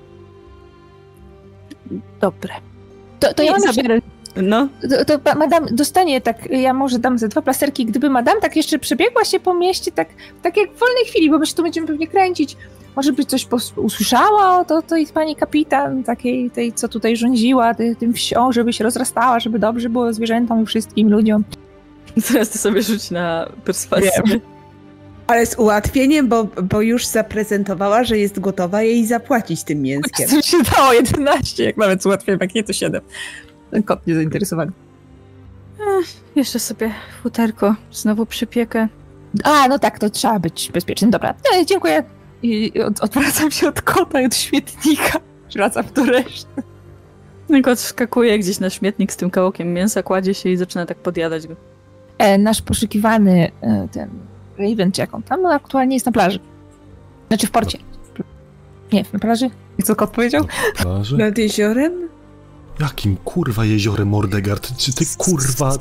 Dobre. To ja myślę, zabiorę. No. to madame dostanie tak, ja może dam ze 2 plasterki, gdyby madame tak jeszcze przebiegła się po mieście, tak jak w wolnej chwili, bo my się tu będziemy pewnie kręcić. Może by coś usłyszała o tej pani kapitan, takiej, tej, co tutaj rządziła, tym wsią, żeby się rozrastała, żeby dobrze było zwierzętom i wszystkim ludziom. Teraz ty sobie rzuć na perswazję. Ale z ułatwieniem, bo już zaprezentowała, że jest gotowa jej zapłacić tym mięskiem. Co się dało 11, jak nawet ułatwiłem, jak nie to 7. Ten kot nie zainteresowany. Jeszcze sobie futerko, znowu przypiekę. A, no tak, to trzeba być bezpiecznym. Dobra, dziękuję. I odwracam się od kota i od śmietnika. Wracam do reszty. Kot wskakuje gdzieś na śmietnik z tym kawałkiem mięsa, kładzie się i zaczyna tak podjadać go. Nasz poszukiwany ten Raven, czy jak on tam aktualnie jest na plaży. Znaczy w porcie. Nie, na plaży? I co kot powiedział? Plaży? Nad jeziorem? Jakim kurwa jeziorem, Mordegard? Czy ty kurwa...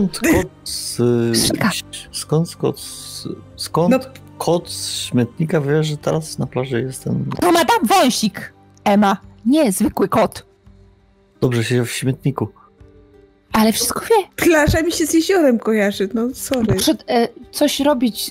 Skąd No. kot z śmietnika wie, że teraz na plaży jest ten... To madame Wąsik, Emma. Nie, zwykły kot. Dobrze siedział w śmietniku. Ale wszystko wie. Plaża mi się z jeziorem kojarzy, no sorry. Muszę coś robić,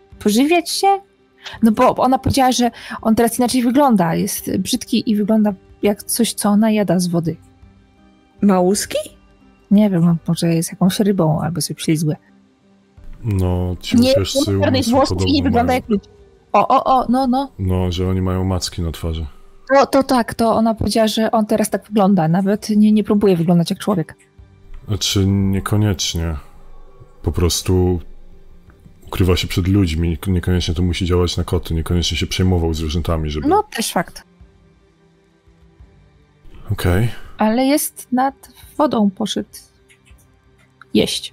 pożywiać się? No bo ona powiedziała, że on teraz inaczej wygląda. Jest brzydki i wygląda jak coś, co ona jada z wody. Małuski? Nie wiem, może jest jakąś rybą albo sobie ślizgłe. No, ci Nie, upieszcy u czarnych nas są włosów i nie wygląda mają. jak ludzi. No. No, że oni mają macki na twarzy. To tak, to ona powiedziała, że on teraz tak wygląda. Nawet nie próbuje wyglądać jak człowiek. Znaczy, niekoniecznie. Po prostu ukrywa się przed ludźmi. Niekoniecznie to musi działać na koty. Niekoniecznie się przejmował zwierzętami, żeby... No, też fakt. Okej. Ale jest nad wodą, poszedł jeść.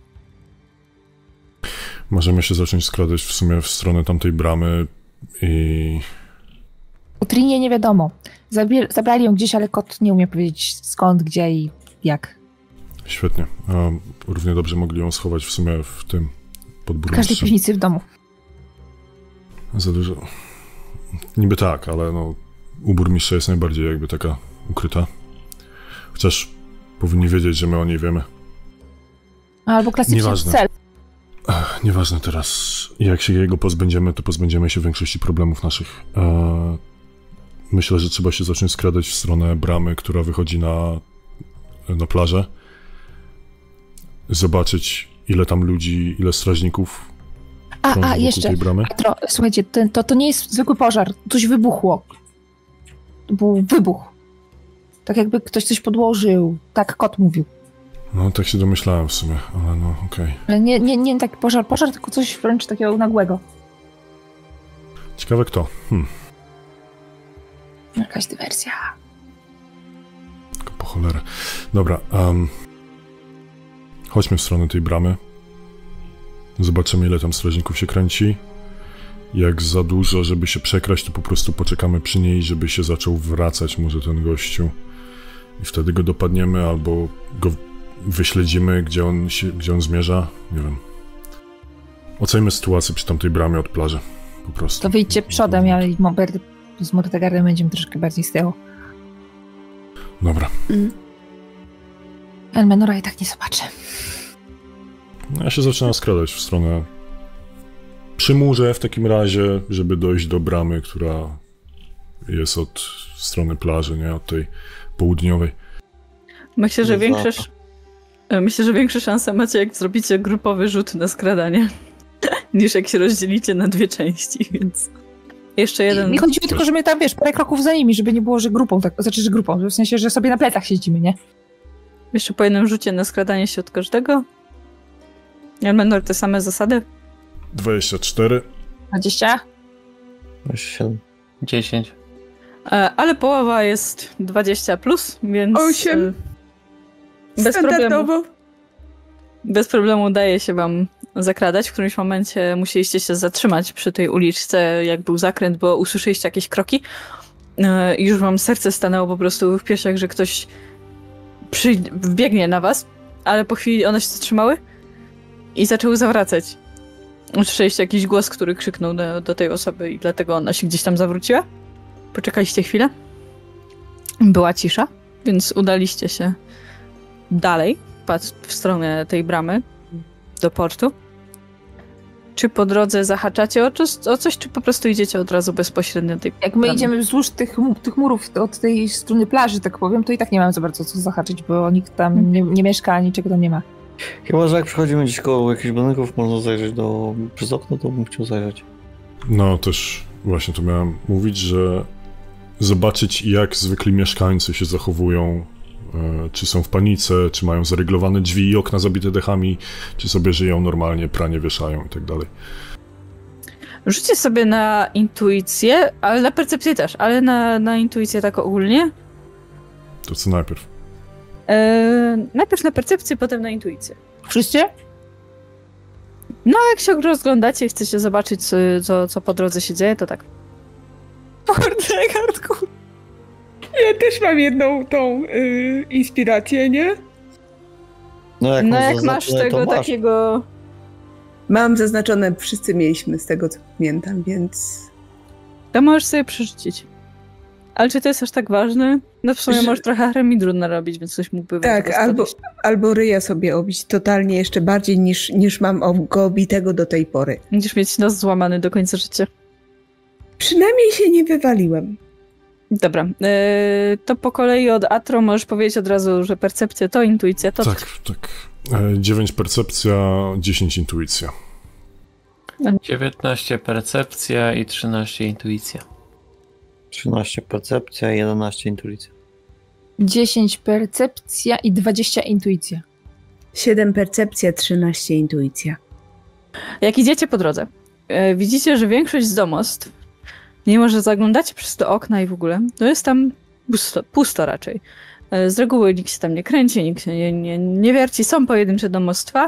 Możemy się zacząć skradać w sumie w stronę tamtej bramy i... O Trinie nie wiadomo. Zabrali ją gdzieś, ale kot nie umie powiedzieć skąd, gdzie i jak. Świetnie. A równie dobrze mogli ją schować w sumie w tym W pod każdej burmistrzem. piwnicy w domu. Za dużo. Niby tak, ale no u burmistrza jest najbardziej jakby taka ukryta. Chociaż powinni wiedzieć, że my o niej wiemy. Albo klasyczny Nieważne. cel. Nieważne teraz. Jak się jego pozbędziemy, to pozbędziemy się większości problemów naszych. Myślę, że trzeba się zacząć skradać w stronę bramy, która wychodzi na plażę. Zobaczyć, ile tam ludzi, ile strażników krąży wokół Jeszcze. tej bramy. Słuchajcie, to nie jest zwykły pożar. Coś wybuchło. To był wybuch. Tak jakby ktoś coś podłożył. Tak kot mówił. No, tak się domyślałem w sumie, ale no, okej. Ale nie taki pożar, tylko coś wręcz takiego nagłego. Ciekawe kto. Jakaś dywersja. Tylko po cholerę. Dobra, chodźmy w stronę tej bramy. Zobaczymy, ile tam strażników się kręci. Jak za dużo, żeby się przekraść, to po prostu poczekamy przy niej, żeby się zaczął wracać może ten gościu. I wtedy go dopadniemy, albo go wyśledzimy, gdzie on zmierza. Nie wiem. Oceńmy sytuację przy tamtej bramie od plaży. Po prostu. To wyjdźcie przodem, ja i z Mordegardem będziemy troszkę bardziej z tyłu. Dobra. Elmenora i tak nie zobaczę. Ja się zaczynam skradać w stronę przy murze w takim razie, żeby dojść do bramy, która jest od strony plaży, nie? Od tej południowej. Myślę, że większe szanse macie, jak zrobicie grupowy rzut na skradanie, niż jak się rozdzielicie na dwie części, więc jeszcze jeden... Mi chodziło tylko, że my tam, parę kroków za nimi, żeby nie było, że grupą, że grupą, w sensie, że sobie na plecach siedzimy, nie? Jeszcze po jednym rzucie na skradanie się od każdego. Elmenor, te same zasady? 24. 20? 27. 10. Ale połowa jest 20 plus, więc 8. bez problemu udaje się wam zakradać. W którymś momencie musieliście się zatrzymać przy tej uliczce, jak był zakręt, bo usłyszeliście jakieś kroki i już wam serce stanęło po prostu w piersiach, że ktoś wbiegnie na was, ale po chwili one się zatrzymały i zaczęły zawracać. Usłyszeliście jakiś głos, który krzyknął do tej osoby i dlatego ona się gdzieś tam zawróciła. Poczekaliście chwilę. Była cisza, więc udaliście się dalej, w stronę tej bramy, do portu. Czy po drodze zahaczacie o coś, czy po prostu idziecie od razu bezpośrednio do tej Jak my bramy? idziemy wzdłuż tych murów od tej strony plaży, tak powiem, to i tak nie mamy za bardzo co zahaczyć, bo nikt tam nie mieszka, niczego tam nie ma. Chyba, że jak przechodzimy gdzieś koło jakichś budynków, można zajrzeć przez okno, to bym chciał zajrzeć. No też właśnie to miałem mówić, że zobaczyć, jak zwykli mieszkańcy się zachowują, czy są w panice, czy mają zaryglowane drzwi i okna zabite dechami, czy sobie żyją normalnie, pranie wieszają i tak dalej. Rzućcie sobie na intuicję, ale na percepcję też, ale na intuicję tak ogólnie. To co najpierw? Najpierw na percepcję, potem na intuicję. Wszyscy? No, jak się rozglądacie i chcecie zobaczyć, co po drodze się dzieje, to tak. Mordegardku. Ja też mam jedną tą inspirację, nie? No Jak masz tego takiego... Mam zaznaczone, wszyscy mieliśmy z tego, co pamiętam, więc... To możesz sobie przerzucić. Ale czy to jest aż tak ważne? No w sumie możesz trochę haremidru narobić, więc ktoś mógłby... Tak, albo ryja sobie obić totalnie jeszcze bardziej niż mam go obitego do tej pory. Będziesz mieć nos złamany do końca życia. Przynajmniej się nie wywaliłem. Dobra, to po kolei od Atro możesz powiedzieć od razu, że percepcja to, intuicja to. Tak. 9 percepcja, 10 intuicja. 19 percepcja i 13 intuicja. 13 percepcja, 11 intuicja. 10 percepcja i 20 intuicja. 7 percepcja, 13 intuicja. Jak idziecie po drodze, widzicie, że większość z domostw, mimo że zaglądacie przez te okna i w ogóle, to jest tam pusto raczej. Z reguły nikt się tam nie kręci, nikt się nie wierci. Są pojedyncze domostwa,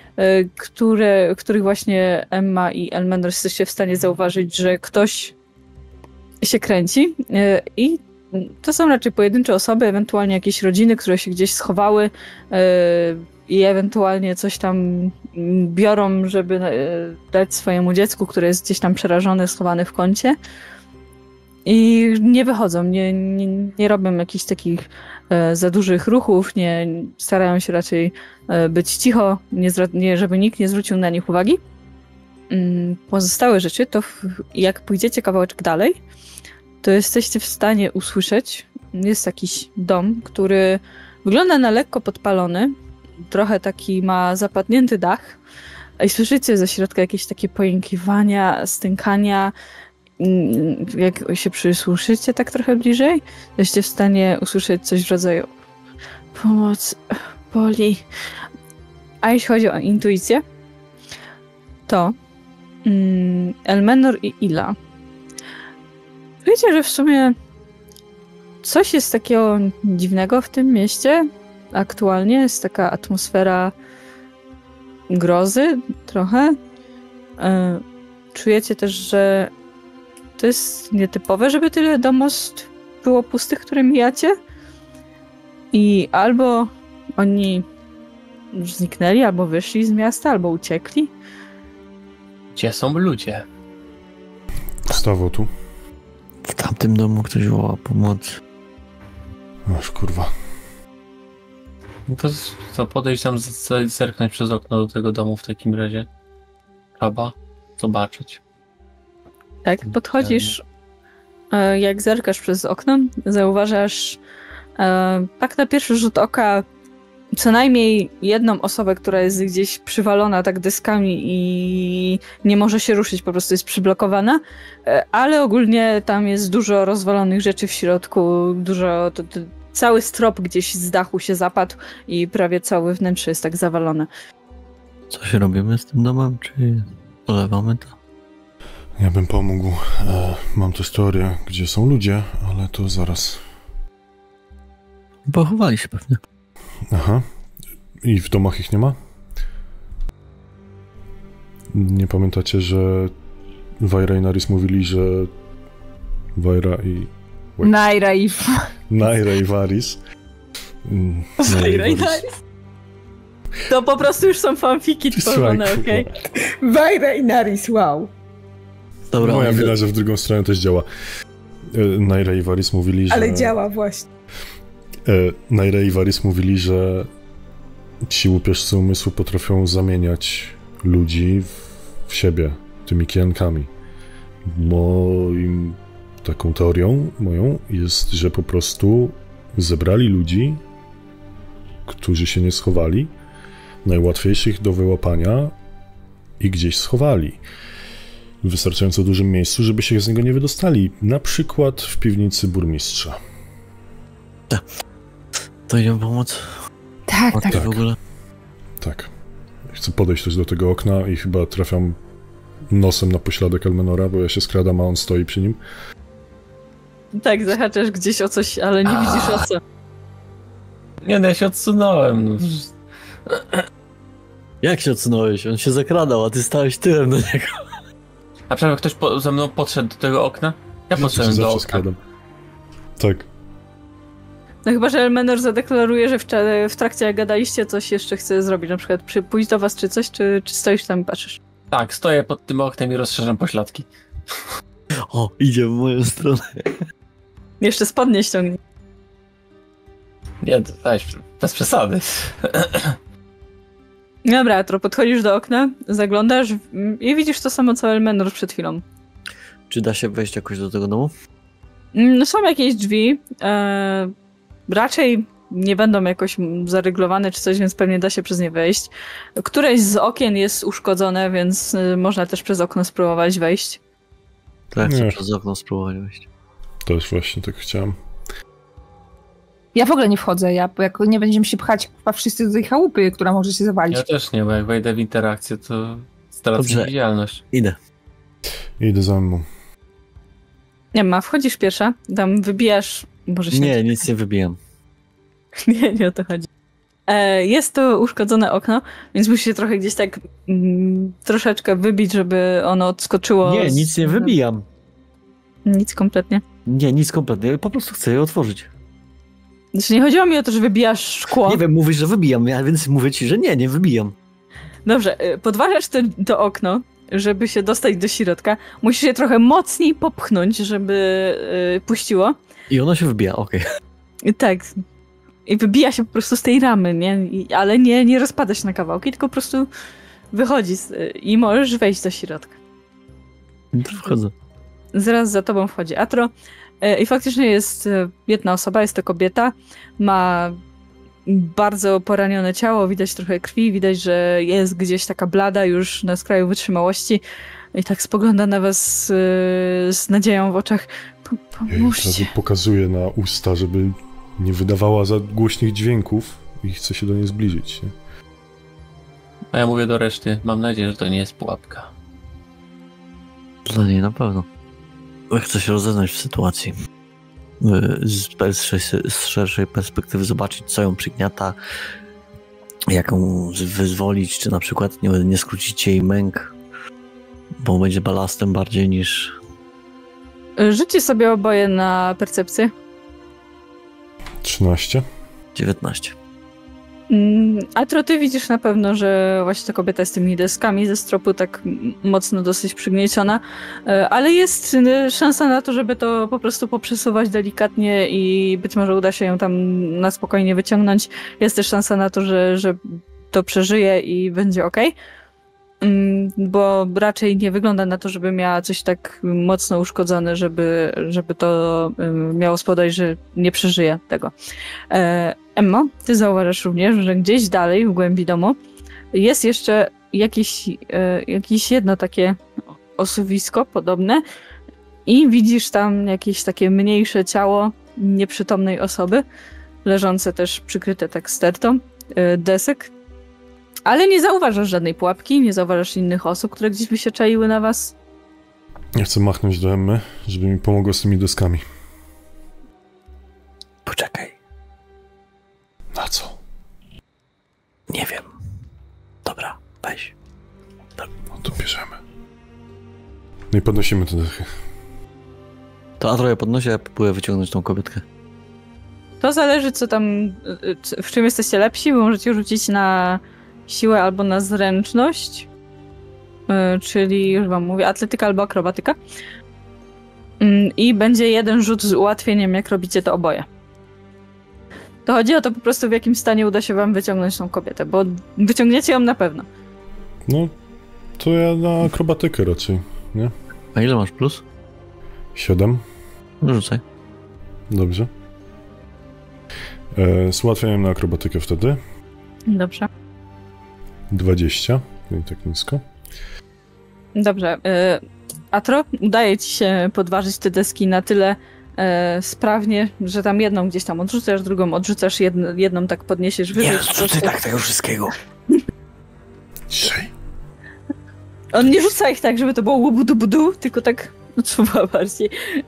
których właśnie Emma i Elmenor jesteście w stanie zauważyć, że ktoś się kręci i to są raczej pojedyncze osoby, ewentualnie jakieś rodziny, które się gdzieś schowały i ewentualnie coś tam biorą, żeby dać swojemu dziecku, które jest gdzieś tam przerażone, schowane w kącie. I nie wychodzą, nie robią jakichś takich za dużych ruchów, nie starają się raczej być cicho, żeby nikt nie zwrócił na nich uwagi. Pozostałe rzeczy, to jak pójdziecie kawałeczek dalej, to jesteście w stanie usłyszeć, jest jakiś dom, który wygląda na lekko podpalony, trochę taki ma zapadnięty dach i słyszycie ze środka jakieś takie pojękiwania, stękania. Jak się przysłyszycie tak trochę bliżej, jesteście w stanie usłyszeć coś w rodzaju pomoc, boli. A jeśli chodzi o intuicję, to Elmenor i Ila. Wiecie, że w sumie coś jest takiego dziwnego w tym mieście. Aktualnie jest taka atmosfera grozy trochę. Czujecie też, że to jest nietypowe, żeby tyle domostw było pustych, które mijacie. I albo oni już zniknęli, albo wyszli z miasta, albo uciekli. Gdzie są ludzie? Stało tu. W tamtym domu ktoś woła pomoc. Aż kurwa. No to co, podejść tam, zerknąć przez okno do tego domu w takim razie. Trzeba zobaczyć. Tak, podchodzisz, jak zerkasz przez okno, zauważasz tak na pierwszy rzut oka co najmniej jedną osobę, która jest gdzieś przywalona tak deskami i nie może się ruszyć, po prostu jest przyblokowana, ale ogólnie tam jest dużo rozwalonych rzeczy w środku, cały strop gdzieś z dachu się zapadł i prawie całe wnętrze jest tak zawalone. Coś robimy z tym domem, czy olewamy to? Ja bym pomógł. Mam też teorię, gdzie są ludzie, ale to zaraz. Pochowali się pewnie. Aha. I w domach ich nie ma? Nie pamiętacie, że Vaira i Naris mówili, że Vaira i... Naira i... Naira i Varys. Vaira i Naris. To po prostu już są fanfiki tworzone, okej? Vaira i Naris, wow. Dobra, moja wina, że w drugą stronę też działa. Naira i Varys mówili, że... Ale działa właśnie. Naira i Varys mówili, że ci łupieżcy umysłu potrafią zamieniać ludzi w siebie tymi kijankami. Moim taką teorią moją jest, że po prostu zebrali ludzi, którzy się nie schowali, najłatwiejszych do wyłapania i gdzieś schowali. W wystarczająco dużym miejscu, żeby się z niego nie wydostali. Na przykład w piwnicy burmistrza. To idziemy pomóc? Tak, tak. W ogóle? Tak. Chcę podejść też do tego okna i chyba trafiam nosem na pośladek Elmenora, bo ja się skradam, a on stoi przy nim. Tak, zahaczasz gdzieś o coś, ale nie widzisz o co. Nie, no ja się odsunąłem. Jak się odsunąłeś? On się zakradał, a ty stałeś tyłem do niego. A przynajmniej ktoś za mną podszedł do tego okna? Ja podszedłem do okna. Skradam. Tak. No chyba, że Elmenor zadeklaruje, że w trakcie jak gadaliście coś jeszcze chce zrobić, na przykład pójść do was czy coś, czy stoisz tam i patrzysz? Tak, stoję pod tym oknem i rozszerzam pośladki. O, idzie w moją stronę. Jeszcze spodnie ściągnij. Nie, weź, bez przesady. Dobra, to podchodzisz do okna, zaglądasz i widzisz to samo co Elmenor przed chwilą. Czy da się wejść jakoś do tego domu? Są jakieś drzwi. Raczej nie będą jakoś zaryglowane czy coś, więc pewnie da się przez nie wejść. Któreś z okien jest uszkodzone, więc można też przez okno spróbować wejść. To ja chcę Nie. przez okno spróbować wejść. Też właśnie tak chciałem. Ja w ogóle nie wchodzę, jak nie będziemy się pchać chyba wszyscy do tej chałupy, która może się zawalić. Ja też nie, bo jak wejdę w interakcję, to stracę Dobrze. widzialność. Idę. Idę za mną. Nie ma, wchodzisz pierwsza, tam wybijasz... Może się Nie, nic nie wybijam. nie o to chodzi. Jest to uszkodzone okno, więc musisz się trochę gdzieś tak troszeczkę wybić, żeby ono odskoczyło. Nie, nic nie wybijam. Nic kompletnie. Nie, nic kompletnie. Po prostu chcę je otworzyć. Znaczy nie chodziło mi o to, że wybijasz szkło. Nie wiem, mówisz, że wybijam, ja więc mówię ci, że nie wybijam. Dobrze, podważasz to okno, żeby się dostać do środka. Musisz je trochę mocniej popchnąć, żeby puściło. I ono się wybija, okej. Tak. I wybija się po prostu z tej ramy, nie? Ale nie rozpada się na kawałki, tylko po prostu wychodzi i możesz wejść do środka. No to wchodzę. Zaraz za tobą wchodzi Atro i faktycznie jest jedna osoba, jest to kobieta, ma bardzo poranione ciało, widać trochę krwi, widać, że jest gdzieś taka blada już na skraju wytrzymałości i tak spogląda na was z nadzieją w oczach. Ja jej Pomóżcie. od razu pokazuję na usta, żeby nie wydawała za głośnych dźwięków i chcę się do niej zbliżyć. Nie? A ja mówię do reszty, mam nadzieję, że to nie jest pułapka. Dla niej na pewno. Chcę się rozeznać w sytuacji. Z szerszej perspektywy zobaczyć, co ją przygniata, jak ją wyzwolić, czy na przykład nie skrócić jej męk, bo będzie balastem bardziej niż... Rzućcie sobie oboje na percepcję. 13. 19. Atro, ty widzisz na pewno, że właśnie ta kobieta z tymi deskami ze stropu tak mocno dosyć przygnieciona, ale jest szansa na to, żeby to po prostu poprzesuwać delikatnie i być może uda się ją tam na spokojnie wyciągnąć. Jest też szansa na to, że to przeżyje i będzie okej. Bo raczej nie wygląda na to, żeby miała coś tak mocno uszkodzone, żeby to miało spodobać, że nie przeżyje tego. Emmo, ty zauważasz również, że gdzieś dalej w głębi domu jest jeszcze jakieś jedno takie osuwisko podobne i widzisz tam jakieś takie mniejsze ciało nieprzytomnej osoby, leżące też przykryte tak stertą desek. Ale nie zauważasz żadnej pułapki, nie zauważasz innych osób, które gdzieś by się czaiły na was. Ja chcę machnąć do Emmy, żeby mi pomogła z tymi deskami. Poczekaj. Na co? Nie wiem. Dobra, weź. No to bierzemy. No i podnosimy te dechy. To Atro ja podnoszę, ja próbuję wyciągnąć tą kobietkę. To zależy, co tam, w czym jesteście lepsi, bo możecie rzucić na siłę albo na zręczność, czyli już wam mówię, atletyka albo akrobatyka. I będzie jeden rzut z ułatwieniem, jak robicie to oboje. To chodzi o to po prostu, w jakim stanie uda się wam wyciągnąć tą kobietę, bo wyciągniecie ją na pewno. No, to ja na akrobatykę raczej, nie? A ile masz plus? 7. No rzucaj. Dobrze. Z ułatwieniem na akrobatykę wtedy. Dobrze. 20. Nie tak nisko. Dobrze. Atro, udaje ci się podważyć te deski na tyle sprawnie, że tam jedną gdzieś tam odrzucasz, drugą odrzucasz, jedną tak podniesiesz wyżej. Nie rzucaj tak tego wszystkiego. Ciszej. On nie rzuca ich tak, żeby to było łubudu-budu, tylko tak odsuwa bardziej.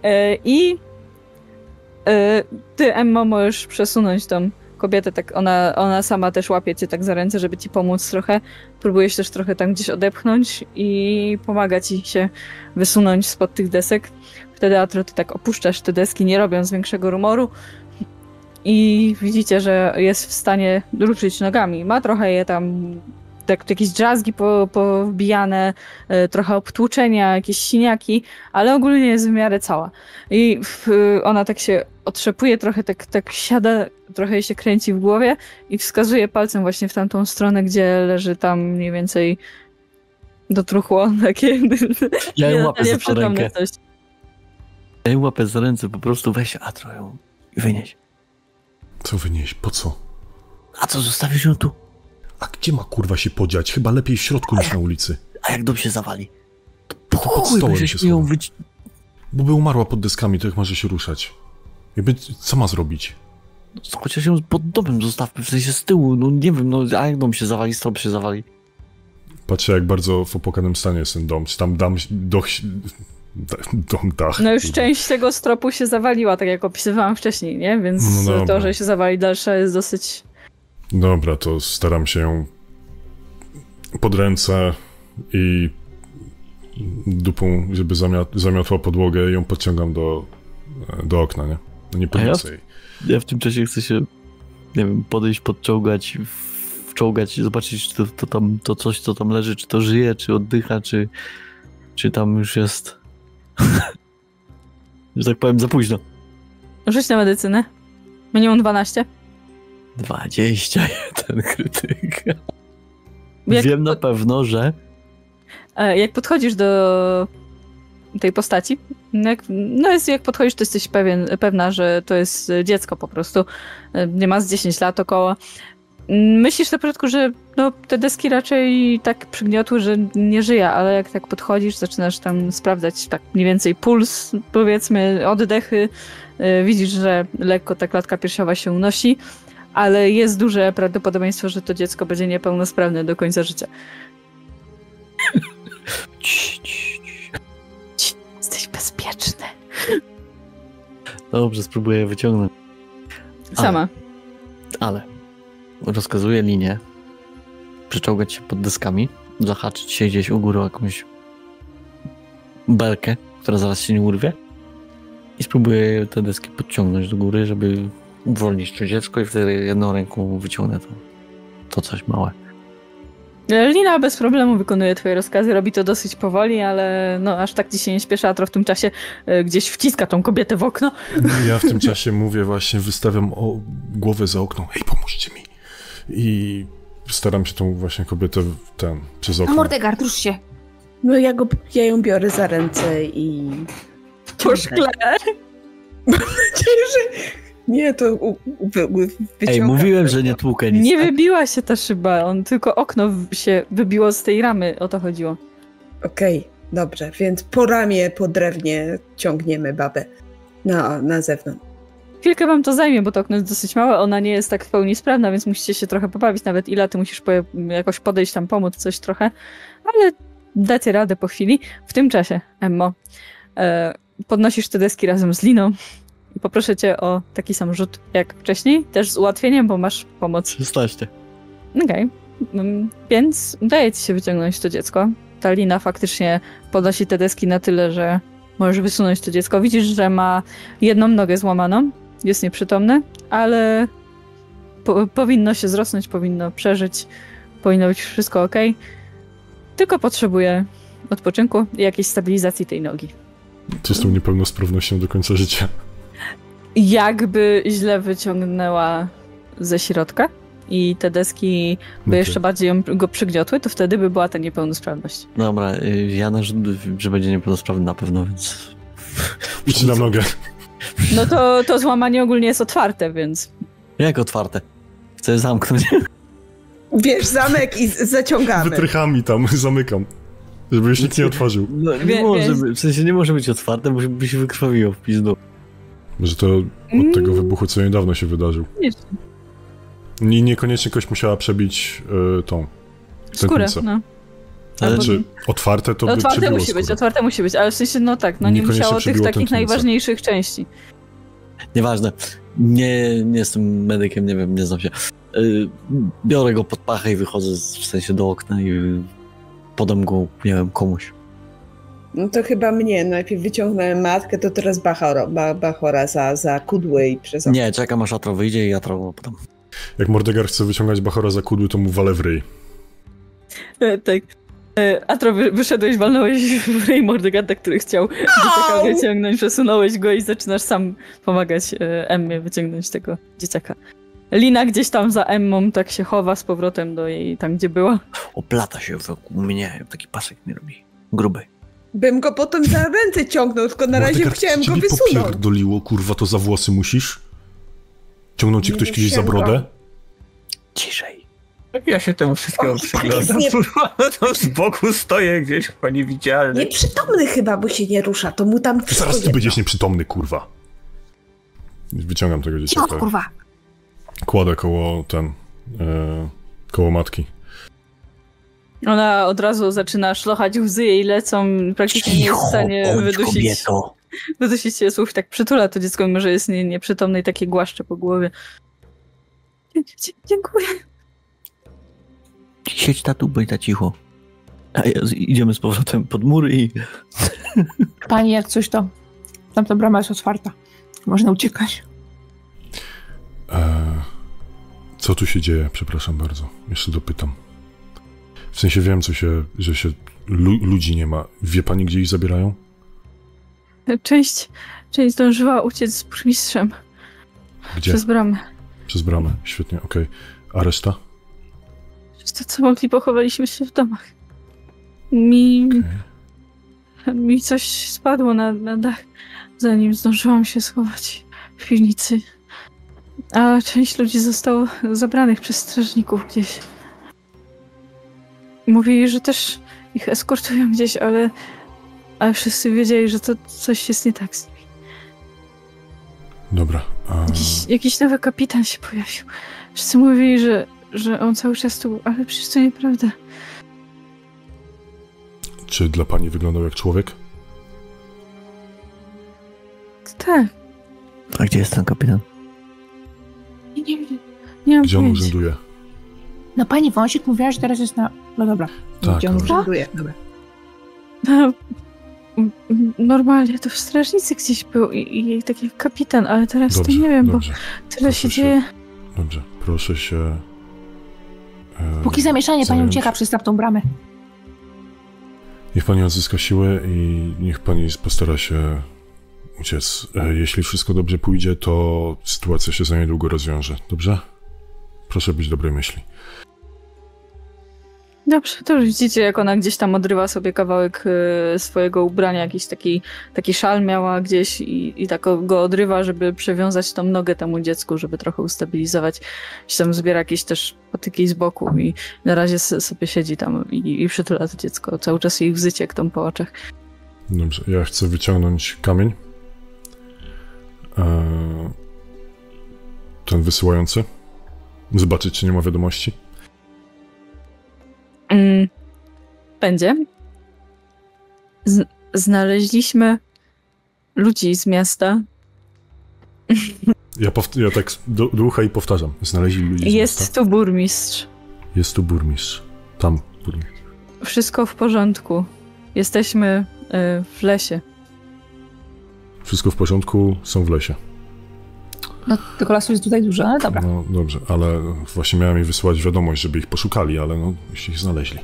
Ty, Emma, możesz przesunąć tą kobietę, tak ona sama też łapie cię tak za ręce, żeby ci pomóc trochę. Próbujesz też trochę tam gdzieś odepchnąć i pomaga ci się wysunąć spod tych desek. Wtedy, Atro, ty tak opuszczasz te deski, nie robiąc większego rumoru i widzicie, że jest w stanie ruszyć nogami. Ma trochę je tam, tak, jakieś drzazgi powbijane, trochę obtłuczenia, jakieś siniaki, ale ogólnie jest w miarę cała. I ona tak się otrzepuje, trochę tak siada, trochę jej się kręci w głowie i wskazuje palcem właśnie w tamtą stronę, gdzie leży tam mniej więcej dotruchło, takie Ja ją łapię za tą rękę. coś. Daj łapę za ręce, po prostu weź Atro ją i wynieś. Co wynieść? Po co? A co, zostawisz ją tu? A gdzie ma kurwa się podziać? Chyba lepiej w środku niż na ulicy. A jak dom się zawali? To pod chuj, stołem będziesz się ją schowa. Bo by umarła pod deskami, to jak może się ruszać? Jakby, co ma zrobić? Chociaż ją pod domem zostawmy, w sensie z tyłu, no nie wiem, no a jak dom się zawali, strop się zawali. Patrzę, jak bardzo w opłakanym stanie jest ten dom. Czy tam dach... No już część tego stropu się zawaliła, tak jak opisywałam wcześniej, nie? Więc No to, że się zawali dalsza jest dosyć... Dobra, to staram się ją pod ręce i dupą, żeby zamiotła podłogę i ją podciągam do okna, nie? No nie podniosę jej. Ja w tym czasie chcę się, nie wiem, podejść, podciągać, wczołgać, zobaczyć, czy to coś, co tam leży, czy to żyje, czy oddycha, czy tam już jest, że tak powiem, za późno. Rzuć na medycynę. Minimum 12. 21 krytyk. Jak Wiem na pewno, że... Jak podchodzisz do tej postaci, jak podchodzisz, to jesteś pewna, że to jest dziecko po prostu. Nie ma z 10 lat około. Myślisz na początku, że te deski raczej tak przygniotły, że nie żyje, ale jak tak podchodzisz, zaczynasz tam sprawdzać tak mniej więcej puls, powiedzmy, oddechy, widzisz, że lekko ta klatka piersiowa się unosi, ale jest duże prawdopodobieństwo, że to dziecko będzie niepełnosprawne do końca życia. Jesteś bezpieczny. Dobrze, spróbuję wyciągnąć. Sama. Ale rozkazuję linię, przyczołgać się pod deskami, zahaczyć się gdzieś u góry o jakąś belkę, która zaraz się nie urwie i spróbuję te deski podciągnąć do góry, żeby uwolnić to dziecko i wtedy jedną ręką wyciągnę to coś małe. Lina bez problemu wykonuje twoje rozkazy, robi to dosyć powoli, ale aż tak ci się nie śpieszy, a w tym czasie gdzieś wciska tą kobietę w okno. Ja w tym czasie mówię właśnie, wystawiam głowę za okno. Hej, pomóżcie mi. I staram się tą właśnie kobietę przez okno. A Mordegard, rusz się. No ja ją biorę za ręce i... Po szkle. Mam nadzieję, że... Nie, to Ej, mówiłem, że nie tłukę nic. Nie wybiła się ta szyba, tylko okno się wybiło z tej ramy, o to chodziło. Okej, dobrze, więc po ramię, po drewnie ciągniemy babę na zewnątrz. Chwilkę wam to zajmie, bo to okno jest dosyć małe, ona nie jest tak w pełni sprawna, więc musicie się trochę pobawić, nawet Ila, ty musisz jakoś podejść tam, pomóc coś trochę, ale dacie radę po chwili. W tym czasie, Emmo, podnosisz te deski razem z Liną i poproszę cię o taki sam rzut jak wcześniej, też z ułatwieniem, bo masz pomoc. 16. Okej. Więc udaje ci się wyciągnąć to dziecko. Ta Lina faktycznie podnosi te deski na tyle, że możesz wysunąć to dziecko. Widzisz, że ma jedną nogę złamaną, jest nieprzytomne, ale powinno się zrosnąć, powinno przeżyć, powinno być wszystko ok. Tylko potrzebuje odpoczynku i jakiejś stabilizacji tej nogi. Co z tą niepełnosprawnością do końca życia? Jakby źle wyciągnęła ze środka i te deski by jeszcze bardziej go przygniotły, to wtedy by była ta niepełnosprawność. Dobra, ja że będzie niepełnosprawny na pewno, więc... Ucinam nogę. No to złamanie ogólnie jest otwarte, więc... Jak otwarte? Chcę zamknąć. Wiesz, zamek i zaciągamy. Wytrychami tam zamykam, żeby już nikt nie otworzył. No, w sensie nie może być otwarte, bo się wykrwawiło w pizdu. Może to od tego wybuchu, co niedawno się wydarzył. I niekoniecznie ktoś musiała przebić tą skórę, no. Ale czy otwarte to by przebiło skórę. Otwarte musi być, ale w sensie, nie musiało tych takich najważniejszych części. Nieważne. Nie jestem medykiem, nie wiem, nie znam się. Biorę go pod pachę i wychodzę w sensie do okna i podam go, nie wiem, komuś. No to chyba mnie. Najpierw wyciągnąłem matkę, to teraz Bachora za kudły i przez okno. Nie, czekam aż Atro wyjdzie i Atro go podam. Jak Mordegard chce wyciągać Bachora za kudły, to mu walę w ryj. Tak. Atro, wyszedłeś, walnąłeś w ryj Mordegarda, który chciał dzieciaka wyciągnąć, przesunąłeś go i zaczynasz sam pomagać Emmie wyciągnąć tego dzieciaka. Lina gdzieś tam za Emmą tak się chowa z powrotem do jej tam, gdzie była. Oplata się wokół mnie, taki pasek mi robi. Gruby. bym go potem za ręce ciągnął, tylko na razie Mordekart, chciałem go ciebie wysunąć. popierdoliło, kurwa, to za włosy musisz? Ciągnął ci Nie ktoś kiedyś za wysięgam. brodę? Ciszej. Ja się temu wszystkiemu przyglądam. nie- To z boku stoję gdzieś, chyba niewidzialny. Nieprzytomny chyba, bo się nie rusza, to mu tam wszystko Zaraz ty jedno. będziesz nieprzytomny, kurwa. Wyciągam tego dzieciaka. Cicho, kurwa. Kładę koło matki. Ona od razu zaczyna szlochać łzy, jej lecą, praktycznie nie jest w stanie wydusić się słów. Tak przytula to dziecko, mimo że jest nieprzytomne i takie głaszcze po głowie. Dziękuję. Siedź tatu, bądź ta cicho. Idziemy z powrotem pod mur i... Pani, jak coś to... Tamta brama jest otwarta. Można uciekać. Co tu się dzieje? Przepraszam bardzo. Jeszcze dopytam. W sensie wiem, że się ludzi nie ma. Wie pani, gdzie ich zabierają? Część zdążyła uciec z burmistrzem Gdzie? przez bramę. Przez bramę. Świetnie, okej. A reszta? To, co mogli, pochowaliśmy się w domach. Mi coś spadło na dach, zanim zdążyłam się schować w piwnicy. A część ludzi zostało zabranych przez strażników gdzieś. Mówili, że też ich eskortują gdzieś, ale wszyscy wiedzieli, że to coś jest nie tak z nimi. Dobra. Jakiś nowy kapitan się pojawił. Wszyscy mówili, że on cały czas tu, ale przecież to nieprawda. Czy dla pani wyglądał jak człowiek? Tak. A gdzie jest ten kapitan? Nie mam Gdzie on pojęcia. urzęduje? No pani Wąsik mówiła, że teraz jest na... No dobra. Tak, Gdzie on ale- urzęduje? Dobra. No, normalnie to w strażnicy gdzieś był i taki kapitan, ale teraz Dobrze, to nie wiem, dobrze. bo tyle się Proszę się dzieje. Dobrze, proszę się... Póki zamieszanie, pani zająć. ucieka przez tamtą bramę. Niech pani odzyska siłę i niech pani postara się uciec. Jeśli wszystko dobrze pójdzie, to sytuacja się za niedługo rozwiąże. Dobrze? Proszę być dobrej myśli. Dobrze, to już widzicie, jak ona gdzieś tam odrywa sobie kawałek swojego ubrania, jakiś taki szal miała gdzieś i tak go odrywa, żeby przewiązać tą nogę temu dziecku, żeby trochę ustabilizować. Gdzieś tam zbiera jakieś też patyki z boku i na razie sobie siedzi tam i przytula to dziecko. Cały czas jej łzy ciekną po oczach. Dobrze, ja chcę wyciągnąć kamień. Ten wysyłający. Zobaczyć, czy nie ma wiadomości. Będzie. Znaleźliśmy ludzi z miasta. Ja tak do ucha i powtarzam. Znaleźli ludzi z Jest miasta. tu burmistrz. Jest tu burmistrz. Tam burmistrz. Wszystko w porządku. Jesteśmy w lesie. Wszystko w porządku, są w lesie. No, tylko lasu jest tutaj dużo, ale dobra. No dobrze, ale właśnie miałem jej wysłać wiadomość, żeby ich poszukali, ale no, jeśli ich znaleźli.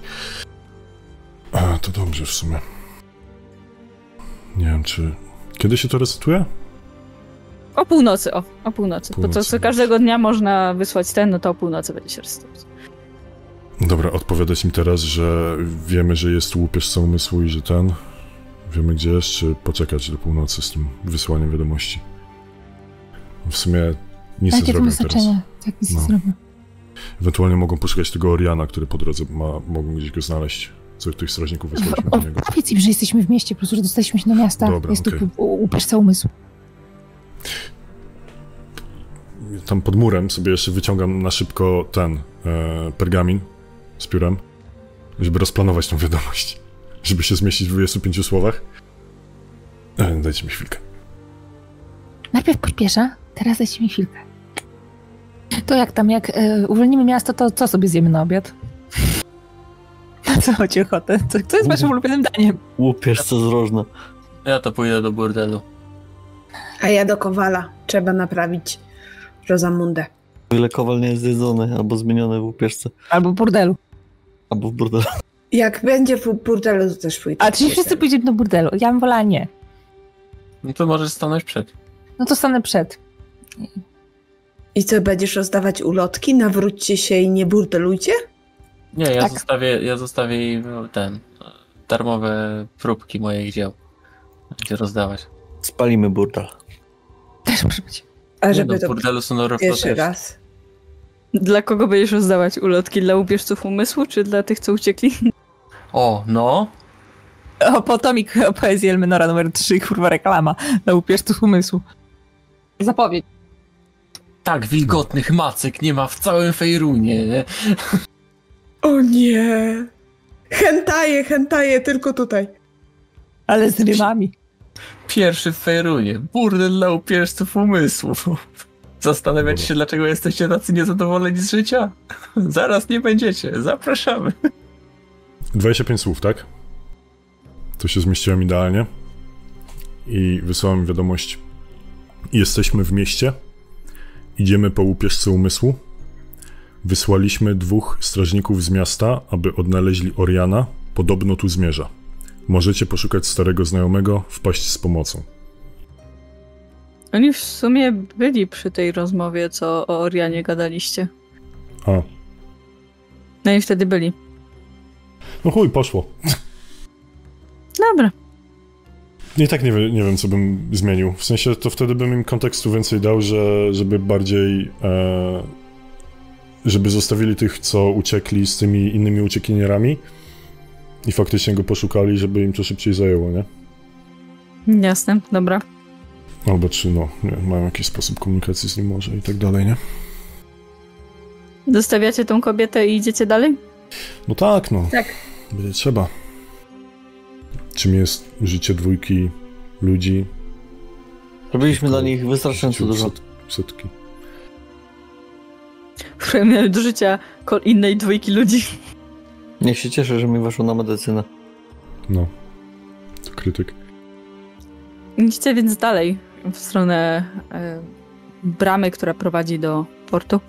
To dobrze w sumie. Nie wiem, czy... Kiedy się to resetuje? O północy, o północy. Bo to Północy. co każdego dnia można wysłać no to o północy będzie się resetować. Dobra, odpowiadać im teraz, że wiemy, że jest łupież co umysłu i że wiemy gdzie jest, czy poczekać do północy z tym wysłaniem wiadomości. W sumie nic nie Jakie to zrobią ma teraz. znaczenie? Tak, nic nie No. zrobią. Ewentualnie mogą poszukać tego Oriana, który po drodze mogą gdzieś go znaleźć. Co tych strażników wysłaliśmy do niego. Powiedz im, że jesteśmy w mieście, po prostu, że dostaliśmy się do miasta. Dobra, jest okej. tu upieszca umysłu. Tam pod murem sobie jeszcze wyciągam na szybko pergamin z piórem, żeby rozplanować tą wiadomość. Żeby się zmieścić w 25 słowach. Dajcie mi chwilkę. Najpierw pośpiesza, teraz dajcie mi chwilkę. To jak uwolnimy miasto, to co sobie zjemy na obiad? Na co macie ochotę? Co jest waszym ulubionym daniem? Łupież co zrożna. Ja to pójdę do burdelu. A ja do Kowala. Trzeba naprawić Rozamundę. O ile kowal nie jest zjedzony, albo zmieniony w łupieżce, Albo w burdelu. albo w burdelu. Jak będzie w burdelu, to też pójdę. A czyli wszyscy pójdziemy do burdelu. Ja bym wolała nie. No to możesz stanąć przed. No to stanę przed. I co, będziesz rozdawać ulotki? Nawróćcie się i nie burdelujcie? Nie, Tak. ja zostawię jej darmowe próbki moich dzieł. Gdzie rozdawać. Spalimy burdel. Też może być. A żeby do to burdelu Sonorow pierwszy raz. Dla kogo będziesz rozdawać ulotki? Dla ubieżców umysłu, czy dla tych, co uciekli? O, no. O, potomik poezji Elmenora numer 3, kurwa reklama. Na upierzców umysłu. Zapowiedź. Tak wilgotnych macek nie ma w całym Fejrunie, nie? O nie! Hentaje, tylko tutaj. Ale z rymami. Pierwszy w Fejrunie. Burdel dla upierzców umysłów. Zastanawiać się, dlaczego jesteście tacy niezadowoleni z życia? Zaraz nie będziecie. Zapraszamy. 25 słów, tak? To się zmieściłem idealnie. I wysłałem wiadomość. Jesteśmy w mieście. Idziemy po łupieżce umysłu. Wysłaliśmy 2 strażników z miasta, aby odnaleźli Oriana. Podobno tu zmierza. Możecie poszukać starego znajomego, wpaść z pomocą. Oni w sumie byli przy tej rozmowie, co o Orianie gadaliście. A. No i wtedy byli. No chuj, poszło. Dobra. I tak nie wiem, co bym zmienił. W sensie, to wtedy bym im kontekstu więcej dał, żeby bardziej... żeby zostawili tych, co uciekli z tymi innymi uciekinierami i faktycznie go poszukali, żeby im to szybciej zajęło, nie? Jasne, dobra. Albo czy, mają jakiś sposób komunikacji z nim może i tak dalej, nie? Zostawiacie tą kobietę i idziecie dalej? No tak, no. Tak. Będzie trzeba. Czym jest życie 2 ludzi? Robiliśmy dla nich wystarczająco dużo. Setki. Miałem do życia innej 2 ludzi. Niech się cieszę, że mi weszło na medycynę. No. To krytyk. Idźcie więc dalej w stronę bramy, która prowadzi do portu.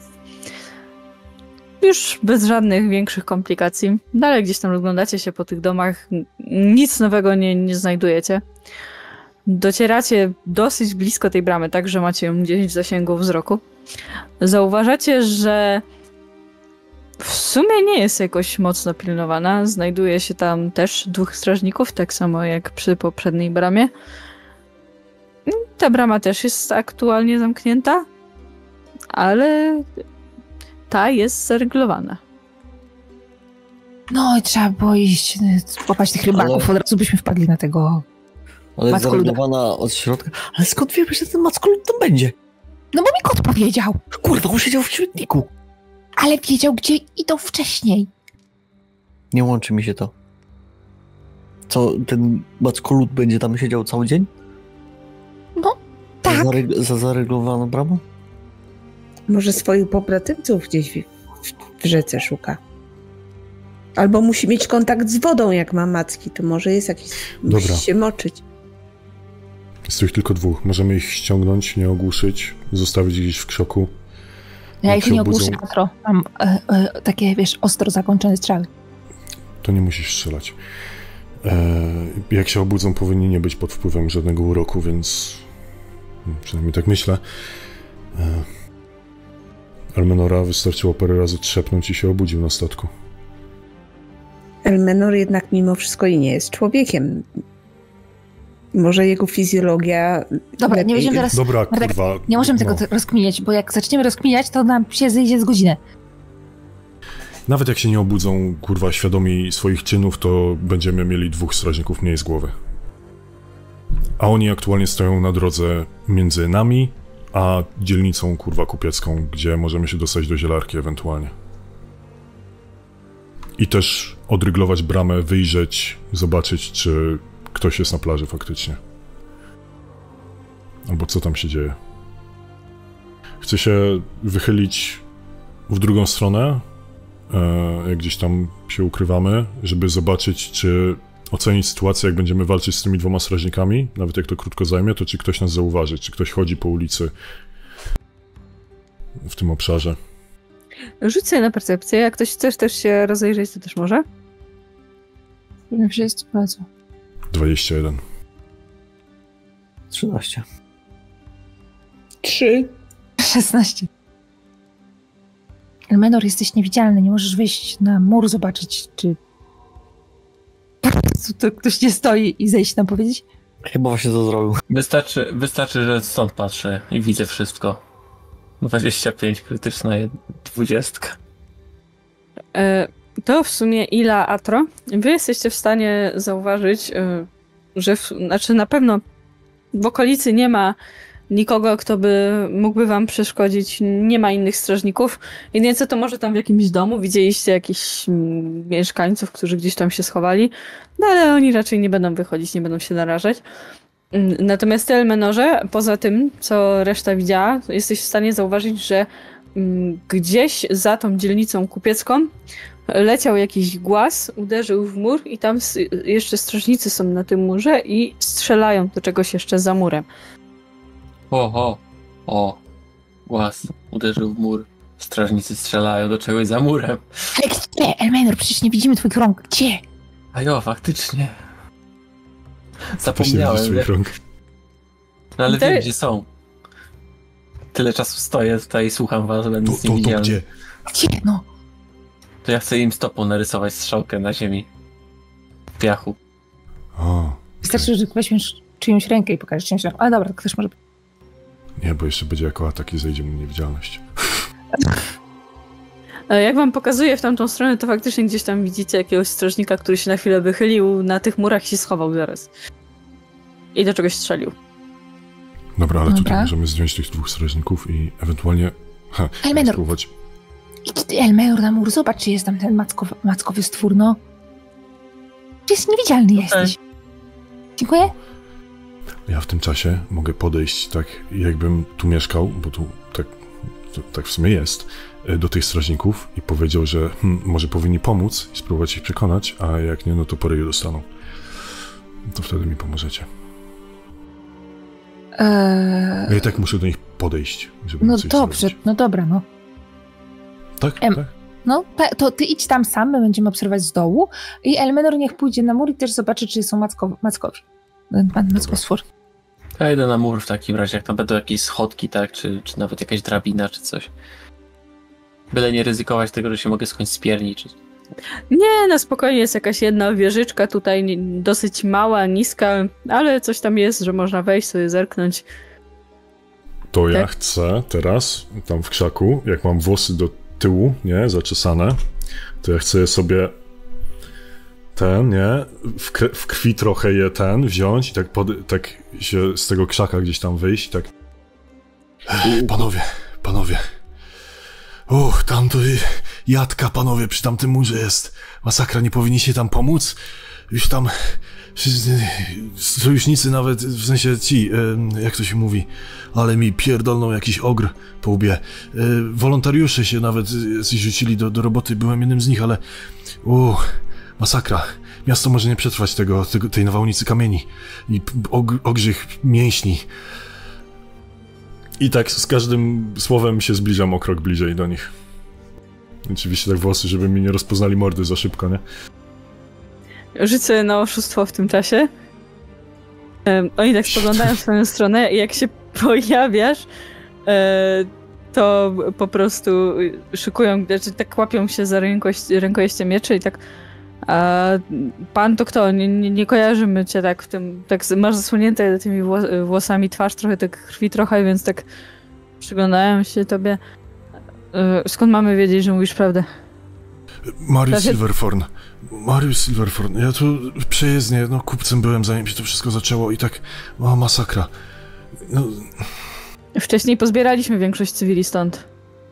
Już bez żadnych większych komplikacji. Dalej gdzieś tam rozglądacie się po tych domach. Nic nowego nie znajdujecie. Docieracie dosyć blisko tej bramy, tak że macie ją gdzieś w zasięgu wzroku. Zauważacie, że w sumie nie jest jakoś mocno pilnowana. Znajduje się tam też 2 strażników, tak samo jak przy poprzedniej bramie. Ta brama też jest aktualnie zamknięta, ale ta jest zareglowana. No i trzeba było iść, złapać tych rybaków, od razu byśmy wpadli na tego Ale jest Mackoluda. zareagowana od środka. Ale skąd wiemy, że ten Mackolud tam będzie? No bo mi kot powiedział. Kurwa, on siedział w śmietniku. Ale wiedział, gdzie idą wcześniej. Nie łączy mi się to. Co, ten Mackolud będzie tam siedział cały dzień? Tak. Za zareglowaną bramą? Może swoich pobratymców gdzieś w rzece szuka. Albo musi mieć kontakt z wodą, jak ma macki. To może jest jakiś... Dobra. Musi się moczyć. Jest ich tylko 2. Możemy ich ściągnąć, nie ogłuszyć, zostawić gdzieś w krzoku. Ja Jak ich się nie obudzą- ogłuszę jutro. Mam takie, wiesz, ostro zakończone strzały. To nie musisz strzelać. Jak się obudzą, powinni nie być pod wpływem żadnego uroku, więc... Przynajmniej tak myślę. Elmenora wystarczyło parę razy trzepnąć i się obudził na statku. Elmenor jednak mimo wszystko i nie jest człowiekiem. Może jego fizjologia... Dobra, lepiej- nie będziemy teraz... Dobra, Marek, kurwa. Nie możemy tego rozkminiać, bo jak zaczniemy rozkminiać, to nam się zejdzie z godziny. Nawet jak się nie obudzą, kurwa, świadomi swoich czynów, to będziemy mieli 2 strażników mniej z głowy. A oni aktualnie stoją na drodze między nami, a dzielnicą, kurwa, kupiecką, gdzie możemy się dostać do Zielarki ewentualnie. I też odryglować bramę, wyjrzeć, zobaczyć, czy ktoś jest na plaży faktycznie. Albo co tam się dzieje. Chcę się wychylić w drugą stronę, jak gdzieś tam się ukrywamy, żeby zobaczyć, czy ocenić sytuację, jak będziemy walczyć z tymi 2 strażnikami, nawet jak to krótko zajmie, to czy ktoś nas zauważy, czy ktoś chodzi po ulicy w tym obszarze. Rzuć sobie na percepcję. Jak ktoś chcesz też się rozejrzeć, to też może. Wszyscy bardzo. 21. 13. 3. 16. Elmenor, jesteś niewidzialny. Nie możesz wyjść na mur, zobaczyć, czy... tu ktoś nie stoi i zejść tam powiedzieć? Chyba właśnie to zrobił. Wystarczy, że stąd patrzę i widzę wszystko. 25, krytyczna 20. To w sumie Ila, Atro, wy jesteście w stanie zauważyć, że znaczy na pewno w okolicy nie ma nikogo, kto mógłby wam przeszkodzić, nie ma innych strażników. Jedynie co to może tam w jakimś domu widzieliście jakichś mieszkańców, którzy gdzieś tam się schowali, no ale oni raczej nie będą wychodzić, nie będą się narażać. Natomiast ty, Elmenorze, poza tym, co reszta widziała, jesteś w stanie zauważyć, że gdzieś za tą dzielnicą kupiecką leciał jakiś głaz, uderzył w mur i tam jeszcze strażnicy są na tym murze i strzelają do czegoś jeszcze za murem. O, głaz uderzył w mur. Strażnicy strzelają do czegoś za murem. Ale gdzie? Elmenor, przecież nie widzimy twoich rąk. Gdzie? A jo, faktycznie. Właśnie Zapomniałem. widzisz swoich rąk. No ale wiem, gdzie są. Tyle czasu stoję tutaj i słucham was, będę nic nie widziałem. Gdzie? Gdzie? No. To ja chcę im stopą narysować strzałkę na ziemi. W piachu. O, Wystarczy, że weźmiesz czyjąś rękę i pokażesz czyjąś rękę. Ale dobra, to też może być. nie, bo jeszcze będzie jako atak i zejdzie mu niewidzialność. Jak wam pokazuję w tamtą stronę, to faktycznie gdzieś tam widzicie jakiegoś strażnika, który się na chwilę wychylił na tych murach i się schował zaraz. I do czegoś strzelił. Dobra, ale Dobra. tutaj możemy zdjąć tych dwóch strażników i ewentualnie Elmenor. spróbować. Idź ty, Elmenor, na mur, zobacz, czy jest tam ten mackowy stwór, no. Jest niewidzialny jesteś. Dziękuję. Ja w tym czasie mogę podejść tak, jakbym tu mieszkał, bo tu tak w sumie jest, do tych strażników i powiedział, że może powinni pomóc i spróbować ich przekonać, a jak nie, no to po ryju dostaną. To wtedy mi pomożecie. Ja i tak muszę do nich podejść, żeby No coś dobrze, zrobić. no dobra, no. Tak? Em, Tak? No, to ty idź tam sam, my będziemy obserwować z dołu i Elmenor niech pójdzie na mur i też zobaczy, czy są mackowi. Pan mackostwór. Ja idę na mur w takim razie, jak tam będą jakieś schodki, tak, czy nawet jakaś drabina, czy coś. Byle nie ryzykować tego, że się mogę skądś spierniczyć. Nie, na spokojnie jest jakaś jedna wieżyczka tutaj, dosyć mała, niska, ale coś tam jest, że można wejść sobie, zerknąć. To ja Tak. chcę teraz, tam w krzaku, jak mam włosy do tyłu, nie, zaczesane, to ja chcę je sobie w krwi trochę je wziąć i tak się z tego krzaka gdzieś tam wyjść i tak panowie, tam to jadka, panowie, przy tamtym murze jest masakra, nie powinniście tam pomóc? Już tam sojusznicy nawet, w sensie ci, jak to się mówi, ale mi pierdolną jakiś ogr po łbie. Wolontariusze się nawet rzucili do roboty, byłem jednym z nich, ale masakra. Miasto może nie przetrwać tej nawałnicy kamieni i ogrzych mięśni. I tak z każdym słowem się zbliżam o krok bliżej do nich. Oczywiście tak włosy, żeby mi nie rozpoznali mordy za szybko, nie? Rzucę na oszustwo w tym czasie. Oni tak spoglądają w swoją stronę i jak się pojawiasz, to po prostu szykują, znaczy tak łapią się za rękojeście mieczy i tak pan to kto? Nie kojarzymy cię tak w tym, tak masz zasłonięte tymi włosami twarz, trochę tak krwi trochę, więc tak przyglądają się tobie. Skąd mamy wiedzieć, że mówisz prawdę? Mariusz Silverthorn. Ja tu przejezdnie, kupcem byłem, zanim się to wszystko zaczęło i tak, masakra. No. Wcześniej pozbieraliśmy większość cywili stąd.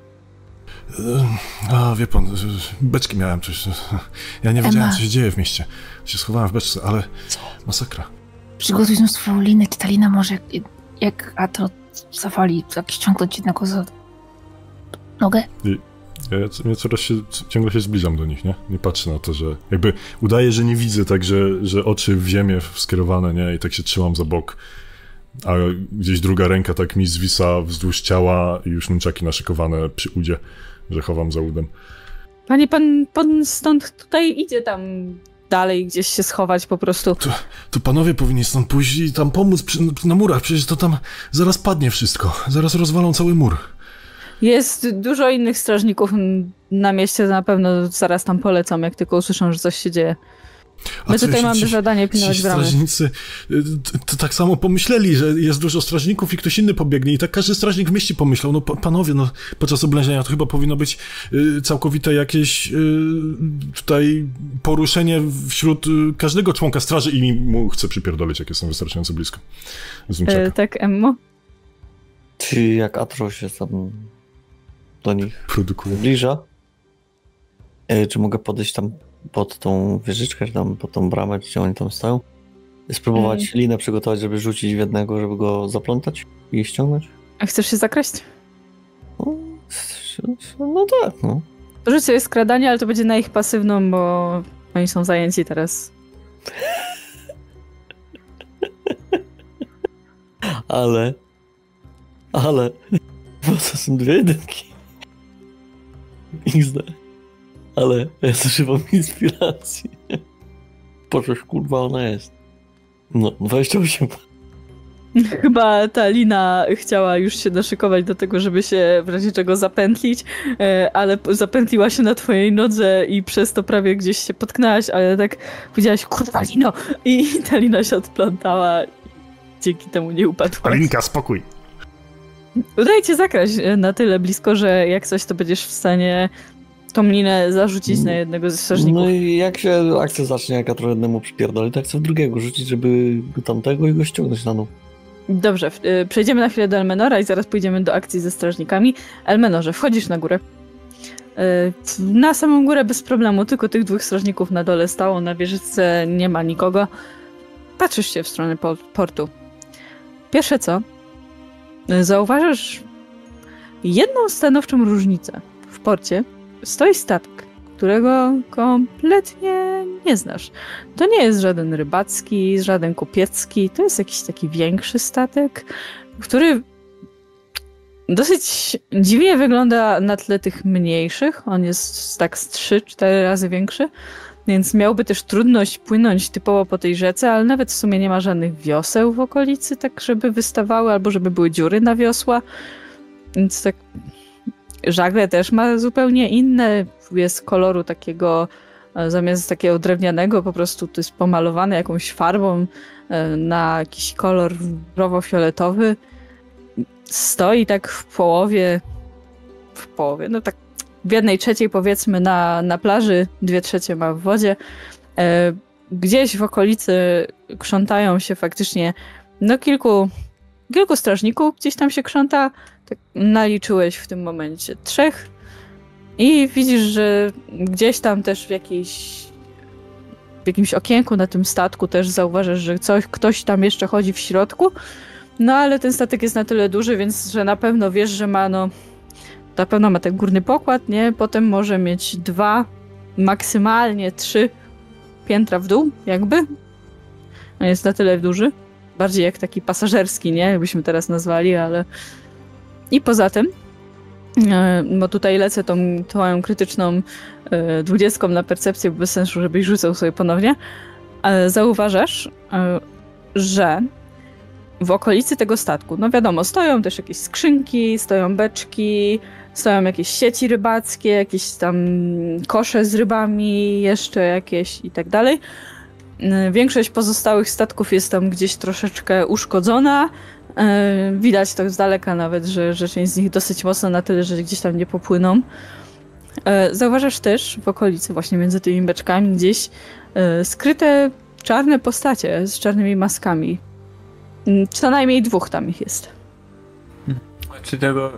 Wie pan, beczki miałem coś. Ja nie wiedziałem, co się dzieje w mieście. Się schowałem w beczce, ale masakra. Przygotuj tą swoją linę, Talina może jak Atro zawali, tak ściągnąć jednego za nogę. Ja ciągle się zbliżam do nich, nie? Nie patrzę na to, że jakby udaję, że nie widzę, tak, że oczy w ziemię skierowane, nie? I tak się trzymam za bok. A gdzieś druga ręka tak mi zwisa wzdłuż ciała i już nunczaki naszykowane przy udzie, że chowam za udem. Panie, pan stąd tutaj idzie tam dalej gdzieś się schować po prostu. To panowie powinni stąd pójść i tam pomóc na murach, przecież to tam zaraz padnie wszystko. Zaraz rozwalą cały mur. Jest dużo innych strażników na mieście, na pewno zaraz tam polecą, jak tylko usłyszą, że coś się dzieje. My tutaj mamy zadanie pilnować bramy. Strażnicy to tak samo pomyśleli, że jest dużo strażników i ktoś inny pobiegnie i tak każdy strażnik w mieście pomyślał, no panowie, no podczas oblężenia to chyba powinno być całkowite jakieś tutaj poruszenie wśród każdego członka straży i mu chce przypierdolić, jak jestem wystarczająco blisko. Tak, Emmo? Czy jak Atro się tam do nich zbliża, czy mogę podejść tam pod tą wieżyczkę, czy tam pod tą bramę, gdzie oni tam stoją? Spróbować linę przygotować, żeby rzucić w jednego, żeby go zaplątać i ściągnąć? A chcesz się zakraść? No tak, no. Rzuć sobie skradanie, ale to będzie na ich pasywną, bo oni są zajęci teraz. Ale... Bo to są 2 jedynki. XD. Ale ja zużywam inspiracji. Poczesz, kurwa, ona jest. No, 28. Chyba ta Lina chciała już się naszykować do tego, żeby się w razie czego zapętlić, ale zapętliła się na twojej nodze i przez to prawie gdzieś się potknęłaś, ale tak powiedziałaś, kurwa Lino! I ta Lina się odplątała i dzięki temu nie upadła. Alinka, spokój. Udaje cię zakraść na tyle blisko, że jak coś, to będziesz w stanie tą linę zarzucić na jednego ze strażników. No i jak się akcja zacznie, jak Atro jednemu przypierdoli, to chcę w drugiego rzucić, żeby tamtego i go ściągnąć na dół. Dobrze, przejdziemy na chwilę do Elmenora i zaraz pójdziemy do akcji ze strażnikami. Elmenorze, wchodzisz na górę. Na samą górę bez problemu, tylko tych 2 strażników na dole stało, na wieżyczce nie ma nikogo. Patrzysz się w stronę portu. Pierwsze co, zauważasz jedną stanowczą różnicę. W porcie stoi statek, którego kompletnie nie znasz. To nie jest żaden rybacki, żaden kupiecki, to jest jakiś taki większy statek, który dosyć dziwnie wygląda na tle tych mniejszych. On jest tak z 3-4 razy większy, więc miałby też trudność płynąć typowo po tej rzece, ale nawet w sumie nie ma żadnych wioseł w okolicy, tak żeby wystawały, albo żeby były dziury na wiosła. Więc tak żagle też ma zupełnie inne, jest koloru takiego, zamiast takiego drewnianego, po prostu to jest pomalowane jakąś farbą na jakiś kolor różowo-fioletowy. Stoi tak w połowie, no tak w 1/3 powiedzmy na plaży, 2/3 ma w wodzie. Gdzieś w okolicy krzątają się faktycznie no kilku strażników, gdzieś tam się krząta. Tak naliczyłeś w tym momencie 3 i widzisz, że gdzieś tam też w jakimś okienku na tym statku też zauważasz, że ktoś tam jeszcze chodzi w środku, no ale ten statek jest na tyle duży, więc że na pewno wiesz, że na pewno ma ten górny pokład, nie? Potem może mieć 2, maksymalnie 3 piętra w dół, jakby. On jest na tyle duży. Bardziej jak taki pasażerski, nie? Jakbyśmy teraz nazwali, ale... I poza tym, bo tutaj lecę tą twoją krytyczną 20 na percepcję, bez sensu, żebyś rzucał sobie ponownie, zauważasz, że w okolicy tego statku, no wiadomo, stoją też jakieś skrzynki, stoją beczki, stoją jakieś sieci rybackie, jakieś tam kosze z rybami, jeszcze jakieś i tak dalej. Większość pozostałych statków jest tam gdzieś troszeczkę uszkodzona. Widać to z daleka nawet, że część z nich dosyć mocno na tyle, że gdzieś tam nie popłyną. Zauważasz też w okolicy, właśnie między tymi beczkami gdzieś skryte czarne postacie z czarnymi maskami. Co najmniej 2 tam ich jest. Czy tego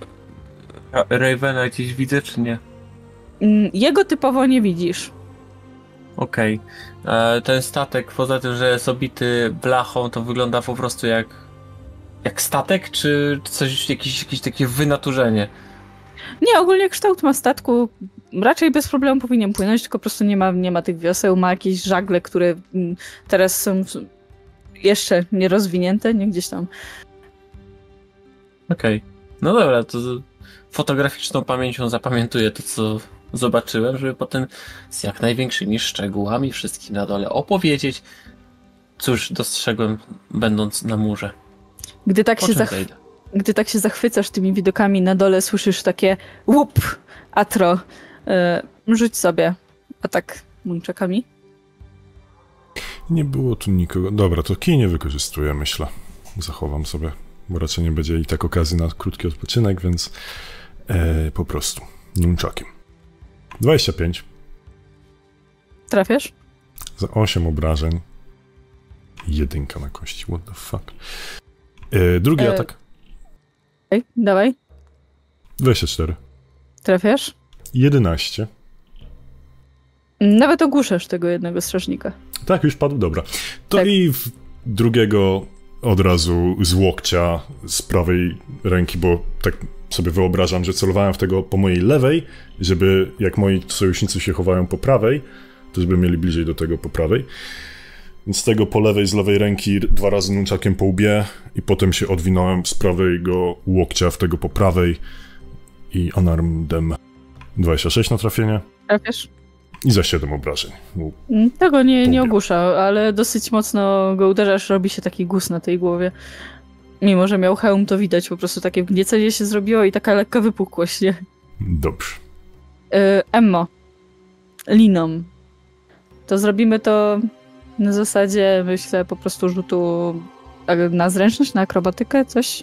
Ravena gdzieś widzę, czy nie? Jego typowo nie widzisz. Okej. Ten statek, poza tym, że jest obity blachą, to wygląda po prostu jak statek, czy coś, jakieś takie wynaturzenie? Nie, ogólnie kształt ma statku. Raczej bez problemu powinien płynąć, tylko po prostu nie ma tych wioseł. Ma jakieś żagle, które teraz są jeszcze nierozwinięte, nie gdzieś tam. Okej. No dobra, to fotograficzną pamięcią zapamiętuję to, co zobaczyłem, żeby potem z jak największymi szczegółami wszystkim na dole opowiedzieć, cóż dostrzegłem, będąc na murze. Gdy tak się zachwycasz tymi widokami na dole, słyszysz takie łup, Atro, rzuć sobie atak nunchakami. Nie było tu nikogo. Dobra, to kij nie wykorzystuję, myślę. Zachowam sobie, bo raczej nie będzie i tak okazji na krótki odpoczynek, więc po prostu nunchakiem. 25. Trafiasz? Za 8 obrażeń. 1 na kości, what the fuck. Drugi atak. Ej, dawaj. 24. Trafiasz? 11. Nawet ogłuszasz tego jednego strażnika. Tak, już padł, dobra. To Tak. i drugiego od razu z łokcia, z prawej ręki, bo tak sobie wyobrażam, że celowałem w tego po mojej lewej, żeby jak moi sojusznicy się chowają po prawej, to żeby mieli bliżej do tego po prawej. Więc z tego po lewej, z lewej ręki 2 razy nunchakiem po łbie i potem się odwinąłem z prawego łokcia w tego po prawej i unarmedem 26 na trafienie Trafiasz? i za 7 obrażeń. Tego nie ogłusza, ale dosyć mocno go uderzasz, robi się taki guz na tej głowie. Mimo, że miał hełm, to widać po prostu takie wgniecenie się zrobiło i taka lekka wypukłość, nie? Dobrze. Emmo. Liną. To zrobimy to na zasadzie, myślę, po prostu rzutu na zręczność, na akrobatykę, coś?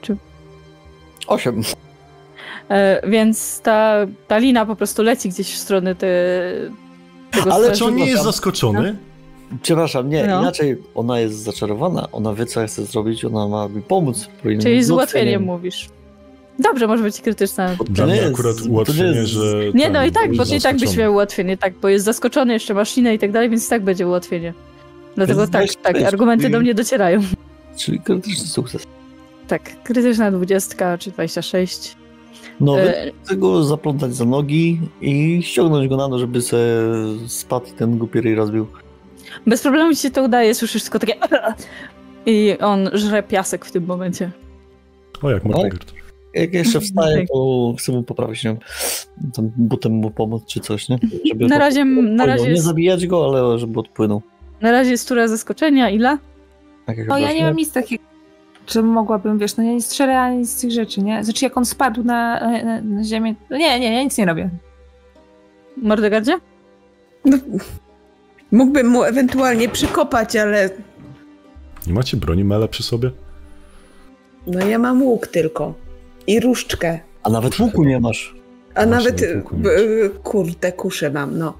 8. Więc ta lina po prostu leci gdzieś w stronę tego Ale czy on strażnika. nie jest zaskoczony? Przepraszam, nie, No. inaczej ona jest zaczarowana, ona wie co chce zrobić, ona ma mi pomóc. Czyli z ułatwieniem mówisz. Dobrze, może być krytyczna. Dla mnie jest- akurat to nie ułatwienie, jest- że... Nie, no i tak, bo jest ty i tak byś zaskoczony. miał ułatwienie, tak, bo jest zaskoczony, jeszcze masz linę i tak dalej, więc i tak będzie ułatwienie. Dlatego Więc tak, weź- tak, weź, argumenty czyli- do mnie docierają. Czyli krytyczny sukces. Tak, krytyczna 20 czy 26. No, E, chcę go zaplątać za nogi i ściągnąć go na dół, żeby sobie spadł i ten głupi ryj rozbił. Bez problemu ci się to udaje, słyszysz tylko takie i on żre piasek w tym momencie. O, jak Mordegard. Jak jeszcze wstaje, to chcę mu poprawić, nie wiem, tam butem mu pomóc czy coś, nie? Żeby Na razie nie jest, zabijać go, ale żeby odpłynął. na razie jest tura zaskoczenia, ile? Tak jak No ja właśnie- nie mam nic takiego, że mogłabym, wiesz, no ja nie strzelę ani nic z tych rzeczy, nie? Znaczy jak on spadł na ziemię, no nie, ja nic nie robię. Mordegardzie? No, mógłbym mu ewentualnie przykopać, ale Nie macie broni mele przy sobie? no ja mam łuk tylko i różdżkę. A nawet łuku nie masz. A Właśnie, nawet, łuku nie kurde, kuszę mam, no.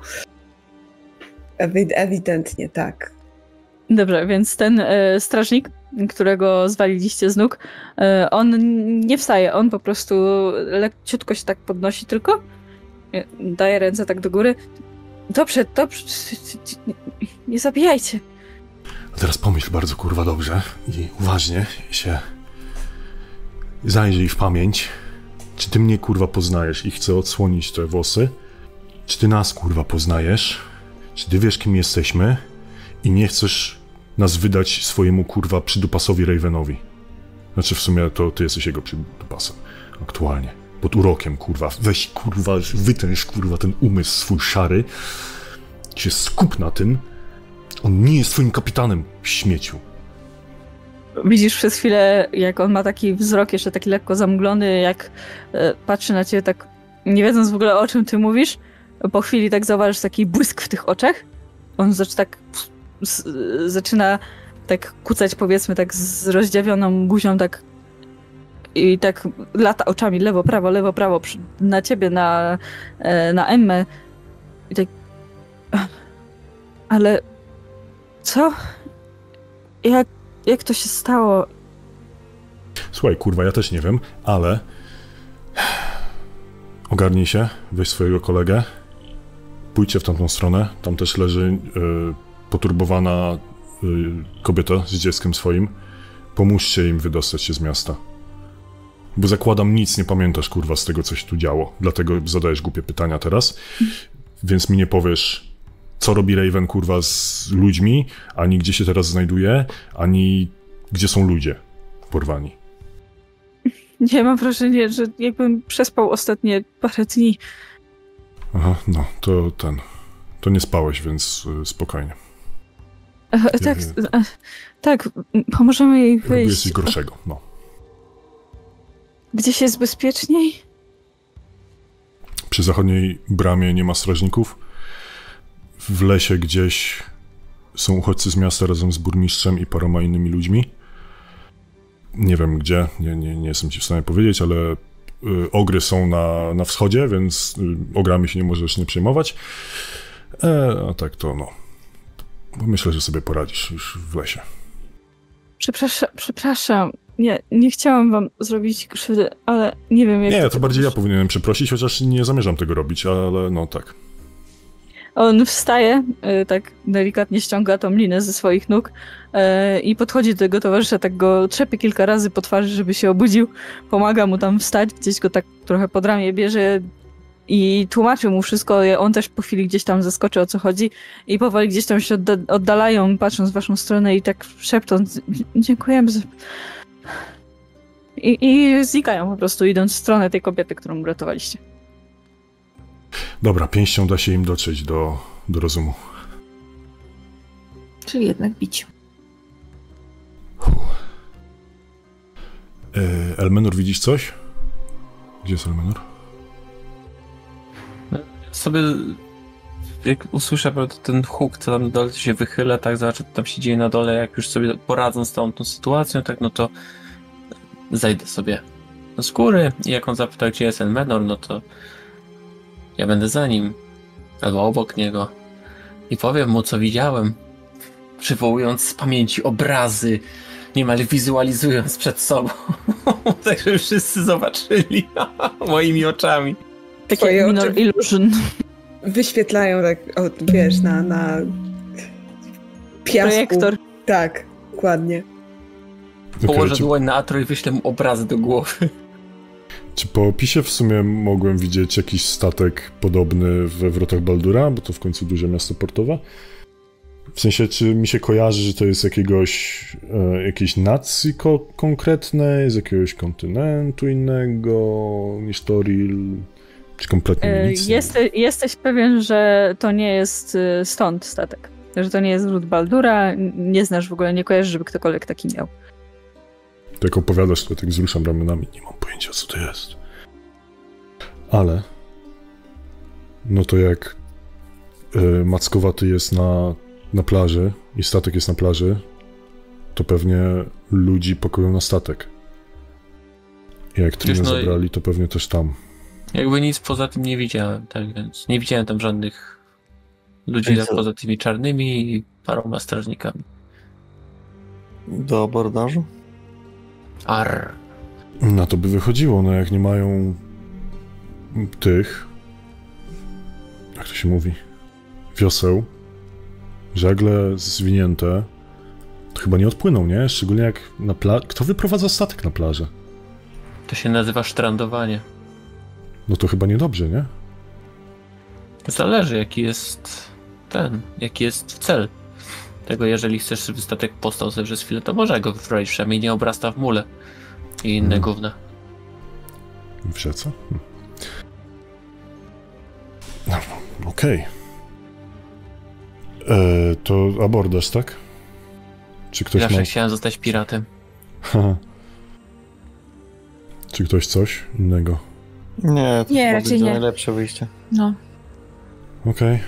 Ewidentnie, tak. Dobrze, więc ten strażnik, którego zwaliliście z nóg, on nie wstaje, on po prostu leciutko się tak podnosi tylko, daje ręce tak do góry. Dobrze, nie zabijajcie. A teraz pomyśl bardzo, kurwa, dobrze i uważnie się zajrzyj w pamięć. Czy ty mnie, kurwa, poznajesz i chcę odsłonić te włosy? Czy ty nas, kurwa, poznajesz? Czy ty wiesz, kim jesteśmy? I nie chcesz nas wydać swojemu, kurwa, przydupasowi Ravenowi? Znaczy, w sumie to ty jesteś jego przydupasem. Aktualnie. Pod urokiem, kurwa. Weź, kurwa, wytęż, kurwa, ten umysł swój szary. Się skup na tym. On nie jest twoim kapitanem, śmieciu. Widzisz przez chwilę, jak on ma taki wzrok jeszcze taki lekko zamglony, jak patrzy na ciebie tak, nie wiedząc w ogóle o czym ty mówisz. Po chwili tak zauważysz taki błysk w tych oczach. On zaczyna tak kucać, powiedzmy, tak z rozdziawioną buzią, tak i tak lata oczami lewo, prawo, na ciebie, na Emmę. I tak... Ale... Co? Jak to się stało? Słuchaj, kurwa, ja też nie wiem, ale... Ogarnij się, weź swojego kolegę, pójdźcie w tamtą stronę, tam też leży poturbowana kobieta z dzieckiem swoim. Pomóżcie im wydostać się z miasta. Bo zakładam, nic nie pamiętasz, kurwa, z tego, co się tu działo. Dlatego zadajesz głupie pytania teraz. Więc mi nie powiesz, co robi Raven, kurwa, z ludźmi, ani gdzie się teraz znajduje, ani gdzie są ludzie porwani. Nie, mam wrażenie, że jakbym przespał ostatnie parę dni. Aha, no, to nie spałeś, więc spokojnie. Tak, tak, pomożemy jej Robiłeś wyjść. coś gorszego, no. Gdzieś jest bezpieczniej? Przy zachodniej bramie nie ma strażników. W lesie gdzieś są uchodźcy z miasta razem z burmistrzem i paroma innymi ludźmi. Nie wiem gdzie, nie jestem ci w stanie powiedzieć, ale ogry są na wschodzie, więc ogrami się nie możesz nie przejmować. A tak to no. Myślę, że sobie poradzisz już w lesie. Przepraszam. Nie chciałam wam zrobić krzywdy, ale nie wiem jak... Nie, to bardziej ja powinienem przeprosić, chociaż nie zamierzam tego robić, ale no tak. On wstaje, tak delikatnie ściąga tą linę ze swoich nóg i podchodzi do tego towarzysza, tak go trzepie kilka razy po twarzy, żeby się obudził. Pomaga mu tam wstać, gdzieś go tak trochę pod ramię bierze i tłumaczy mu wszystko. On też po chwili gdzieś tam zaskoczy, o co chodzi i powoli gdzieś tam się oddalają, patrząc w waszą stronę i tak szepcząc, dziękujemy za... I znikają po prostu, idąc w stronę tej kobiety, którą uratowaliście. Dobra, pięścią da się im dotrzeć do rozumu. Czyli jednak bić. Elmenor, widzisz coś? Gdzie jest Elmenor? Sobie, jak usłyszę ten huk, co tam na dole się wychyla, tak zobaczę, co tam się dzieje na dole, jak już sobie poradzę z tą sytuacją, tak no to zajdę sobie do skóry i jak on zapyta, gdzie jest Elmenor, no to ja będę za nim, albo obok niego i powiem mu, co widziałem, przywołując z pamięci obrazy, niemal wizualizując przed sobą, tak żeby wszyscy zobaczyli moimi oczami. Takie minor illusion. Wyświetlają tak, wiesz, na piasku. Projektor. Tak, dokładnie. Położę dłoń na Atro i wyślę mu obrazy do głowy. Czy po opisie w sumie mogłem widzieć jakiś statek podobny we Wrotach Baldura, bo to w końcu duże miasto portowe? W sensie, czy mi się kojarzy, że to jest jakiejś nacji konkretnej, z jakiegoś kontynentu innego niż Toril, czy kompletnie nic? Jesteś pewien, że to nie jest stąd statek, że to nie jest Wrót Baldura, nie znasz w ogóle, nie kojarzysz, żeby ktokolwiek taki miał. To jak opowiadasz, to tak wzruszam ramionami, nie mam pojęcia, co to jest. Ale no to jak mackowaty jest na plaży i statek jest na plaży, to pewnie ludzi pakują na statek. I jak Trinę zabrali, to pewnie też tam. Jakby nic poza tym nie widziałem, tak więc nie widziałem tam żadnych ludzi poza tymi czarnymi i paroma strażnikami. Do abordażu? Arr. Na to by wychodziło, no jak nie mają tych, jak to się mówi, wioseł, żagle zwinięte, to chyba nie odpłyną, nie? Szczególnie jak na Kto wyprowadza statek na plażę? To się nazywa sztrandowanie. No to chyba niedobrze, nie? Zależy, jaki jest cel. Tego, jeżeli chcesz, żeby statek postał sobie przez chwilę, to może go wyprowadzić, przynajmniej nie obrasta w mule i inne gówna. W rzece? No, okej. To abordaż, tak? Czy ktoś Zawsze ma... chciałem zostać piratem. Czy ktoś coś innego? Nie, to nie, raczej nie. Najlepsze wyjście. No. Okej.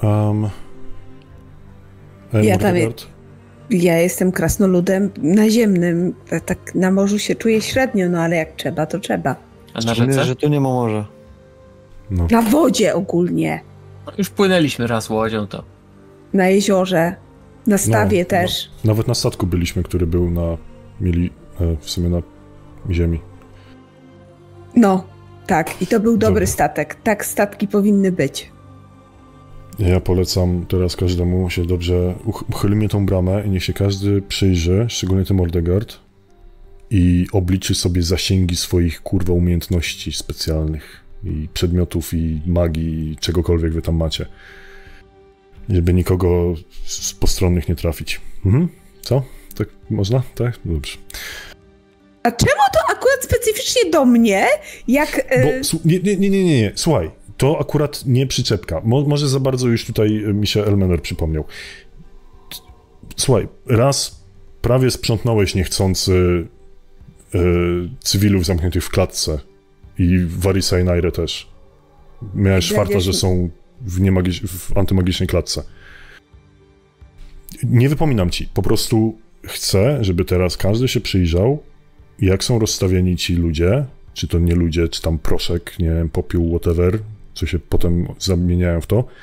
Ja jestem krasnoludem naziemnym. Tak na morzu się czuję średnio, no ale jak trzeba, to trzeba. A na rzece? Że tu nie ma morza. No. Na wodzie ogólnie. Już płynęliśmy raz łodzią, to. Na jeziorze. Na stawie też. No. Nawet na statku byliśmy, który był w sumie na ziemi. No, tak. I to był dobry statek. Tak statki powinny być. Ja polecam teraz każdemu się dobrze uchylmy tą bramę i niech się każdy przyjrzy, szczególnie ten Mordegard, i obliczy sobie zasięgi swoich umiejętności specjalnych i przedmiotów i magii i czegokolwiek wy tam macie. Żeby nikogo z postronnych nie trafić. Co? Tak można? Tak? Dobrze. A czemu to akurat specyficznie do mnie? Jak... Nie. Słuchaj, to akurat nie przyczepka. Może za bardzo już tutaj mi się Elmenor przypomniał. Słuchaj, raz prawie sprzątnąłeś niechcący cywilów zamkniętych w klatce i Varisa i Nairę też. Miałeś farta, że są w antymagicznej klatce. Nie wypominam ci, po prostu chcę, żeby teraz każdy się przyjrzał, jak są rozstawieni ci ludzie, czy to nie ludzie, czy tam proszek, nie wiem, popiół, whatever, co się potem zamieniają w to,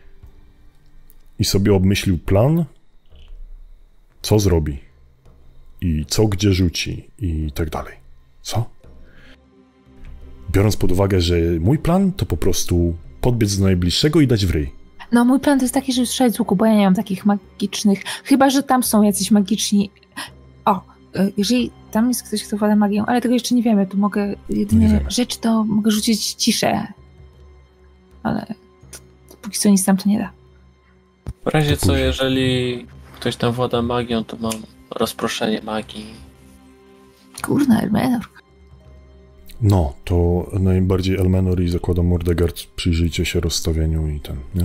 i sobie obmyślił plan, co zrobi i co gdzie rzuci i tak dalej. Co? Biorąc pod uwagę, że mój plan to po prostu podbiec do najbliższego i dać w ryj. No mój plan to jest taki, żeby strzelać z łuku, bo ja nie mam takich magicznych, chyba że tam są jacyś magiczni... Jeżeli tam jest ktoś, kto włada magią, ale tego jeszcze nie wiemy, to mogę jedynie rzecz, to mogę rzucić ciszę. Ale póki co nic tam to nie da. W razie co, jeżeli ktoś tam włada magią, to mam rozproszenie magii. Kurna, Elmenor. No, to najbardziej Elmenor i zakładam Mordegard, przyjrzyjcie się rozstawieniu i ten, nie?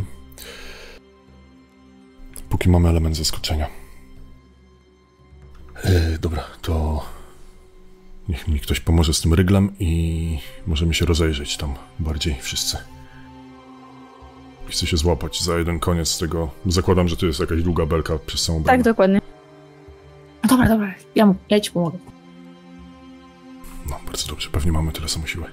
Póki mamy element zaskoczenia. Dobra, to niech mi ktoś pomoże z tym ryglem i możemy się rozejrzeć tam bardziej wszyscy. Chcę się złapać za jeden koniec tego. Zakładam, że to jest jakaś długa belka przez samą bramę. Tak, dokładnie. Dobra, ja ci pomogę. No, bardzo dobrze, pewnie mamy tyle samo siły.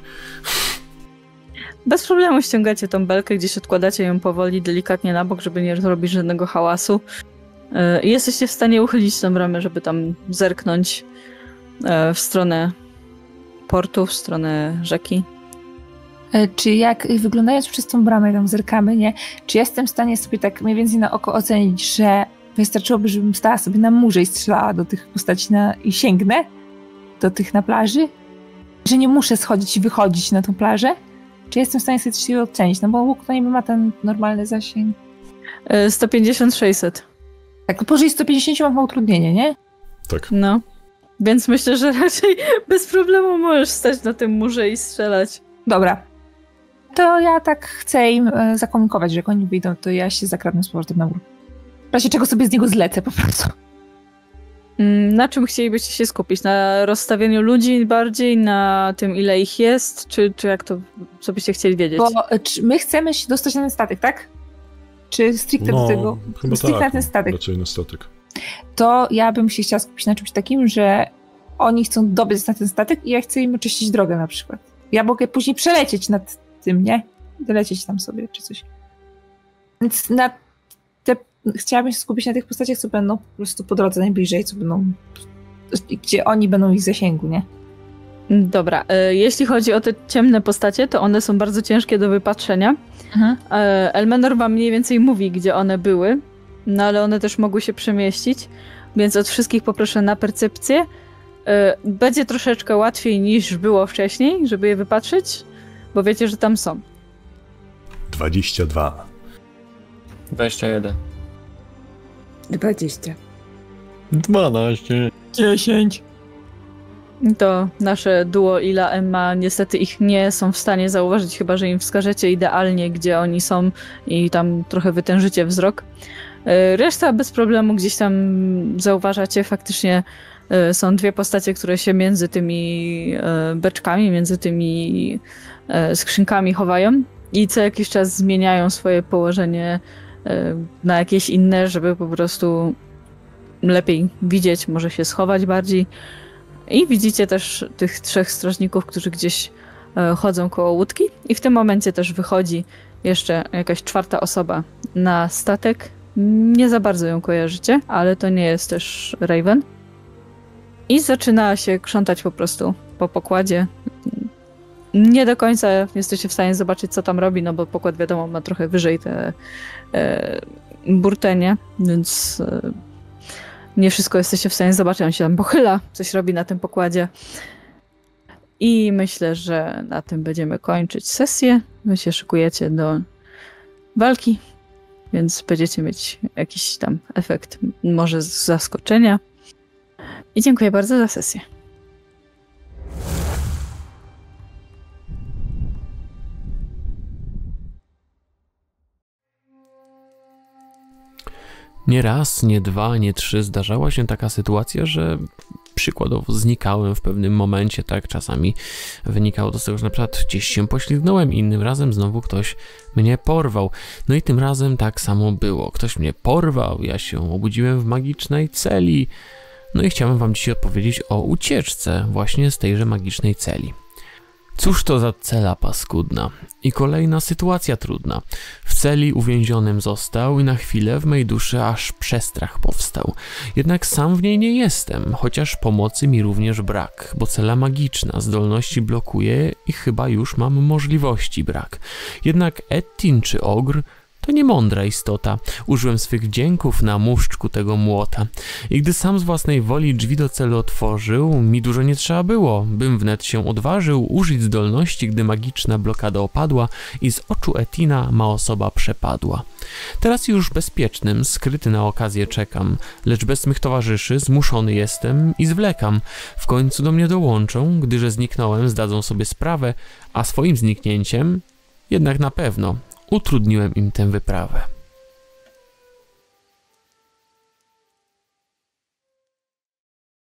Bez problemu ściągacie tą belkę, gdzieś odkładacie ją powoli, delikatnie na bok, żeby nie zrobić żadnego hałasu. I jesteście w stanie uchylić tą bramę, żeby tam zerknąć w stronę portu, w stronę rzeki. Czy jak wyglądając przez tą bramę, tam zerkamy, nie? Czy jestem w stanie sobie tak mniej więcej na oko ocenić, że wystarczyłoby, żebym stała sobie na murze i strzelała do tych postaci i sięgnę do tych na plaży? Że nie muszę schodzić i wychodzić na tą plażę? Czy jestem w stanie sobie coś ocenić? No bo łuk to niby ma ten normalny zasięg. 150-600. Tak, powyżej 150 mam utrudnienie, nie? Tak. No. Więc myślę, że raczej bez problemu możesz stać na tym murze i strzelać. Dobra. To ja tak chcę im zakomunikować, że jak oni wyjdą, to ja się zakradnę z powrotem na mur. W razie czego sobie z niego zlecę po prostu. Na czym chcielibyście się skupić? Na rozstawieniu ludzi bardziej? Na tym, ile ich jest? Czy jak to, co byście chcieli wiedzieć? Bo czy my chcemy się dostać na ten statek, tak? Czy stricte do tego? Chyba stricte tak, na ten statek. raczej na statek. To ja bym się chciała skupić na czymś takim, że oni chcą dobiec na ten statek i ja chcę im oczyścić drogę na przykład. Ja mogę później przelecieć nad tym, nie? Dolecieć tam sobie, czy coś. Więc chciałabym się skupić na tych postaciach, co będą po prostu po drodze najbliżej, co będą... gdzie oni będą w ich zasięgu, nie? Dobra, jeśli chodzi o te ciemne postacie, to one są bardzo ciężkie do wypatrzenia. Elmenor wam mniej więcej mówi, gdzie one były, no ale one też mogły się przemieścić, więc od wszystkich poproszę na percepcję. Będzie troszeczkę łatwiej niż było wcześniej, żeby je wypatrzyć, bo wiecie, że tam są. 22. 21. 20. 12. 10. To nasze duo Ila, Emma, niestety ich nie są w stanie zauważyć, chyba że im wskażecie idealnie, gdzie oni są i tam trochę wytężycie wzrok. Reszta bez problemu gdzieś tam zauważacie. Faktycznie są dwie postacie, które się między tymi beczkami, między tymi skrzynkami chowają i co jakiś czas zmieniają swoje położenie na jakieś inne, żeby po prostu lepiej widzieć, może się schować bardziej. I widzicie też tych trzech strażników, którzy gdzieś chodzą koło łódki i w tym momencie też wychodzi jeszcze jakaś czwarta osoba na statek. Nie za bardzo ją kojarzycie, ale to nie jest też Raven. I zaczyna się krzątać po prostu po pokładzie. Nie do końca jesteście w stanie zobaczyć, co tam robi, no bo pokład wiadomo ma trochę wyżej te burtenie, więc nie wszystko jesteście w stanie zobaczyć. On się tam pochyla, coś robi na tym pokładzie. I myślę, że na tym będziemy kończyć sesję. Wy się szykujecie do walki, więc będziecie mieć jakiś tam efekt, może z zaskoczenia. I dziękuję bardzo za sesję. Nie raz, nie dwa, nie trzy zdarzała się taka sytuacja, że przykładowo znikałem w pewnym momencie, tak, czasami wynikało to z tego, że na przykład gdzieś się poślizgnąłem, innym razem znowu ktoś mnie porwał. No i tym razem tak samo było. Ktoś mnie porwał, ja się obudziłem w magicznej celi. No i chciałem wam dzisiaj opowiedzieć o ucieczce właśnie z tejże magicznej celi. Cóż to za cela paskudna i kolejna sytuacja trudna. W celi uwięzionym został i na chwilę w mej duszy aż przestrach powstał. Jednak sam w niej nie jestem, chociaż pomocy mi również brak, bo cela magiczna zdolności blokuje i chyba już mam możliwości brak. Jednak Ettin czy Ogr to nie mądra istota. Użyłem swych wdzięków na muszczku tego młota. I gdy sam z własnej woli drzwi do celu otworzył, mi dużo nie trzeba było, bym wnet się odważył użyć zdolności, gdy magiczna blokada opadła i z oczu Ettina ma osoba przepadła. Teraz już bezpiecznym, skryty na okazję czekam, lecz bez mych towarzyszy zmuszony jestem i zwlekam. W końcu do mnie dołączą, gdyże zniknąłem, zdadzą sobie sprawę, a swoim zniknięciem jednak na pewno utrudniłem im tę wyprawę.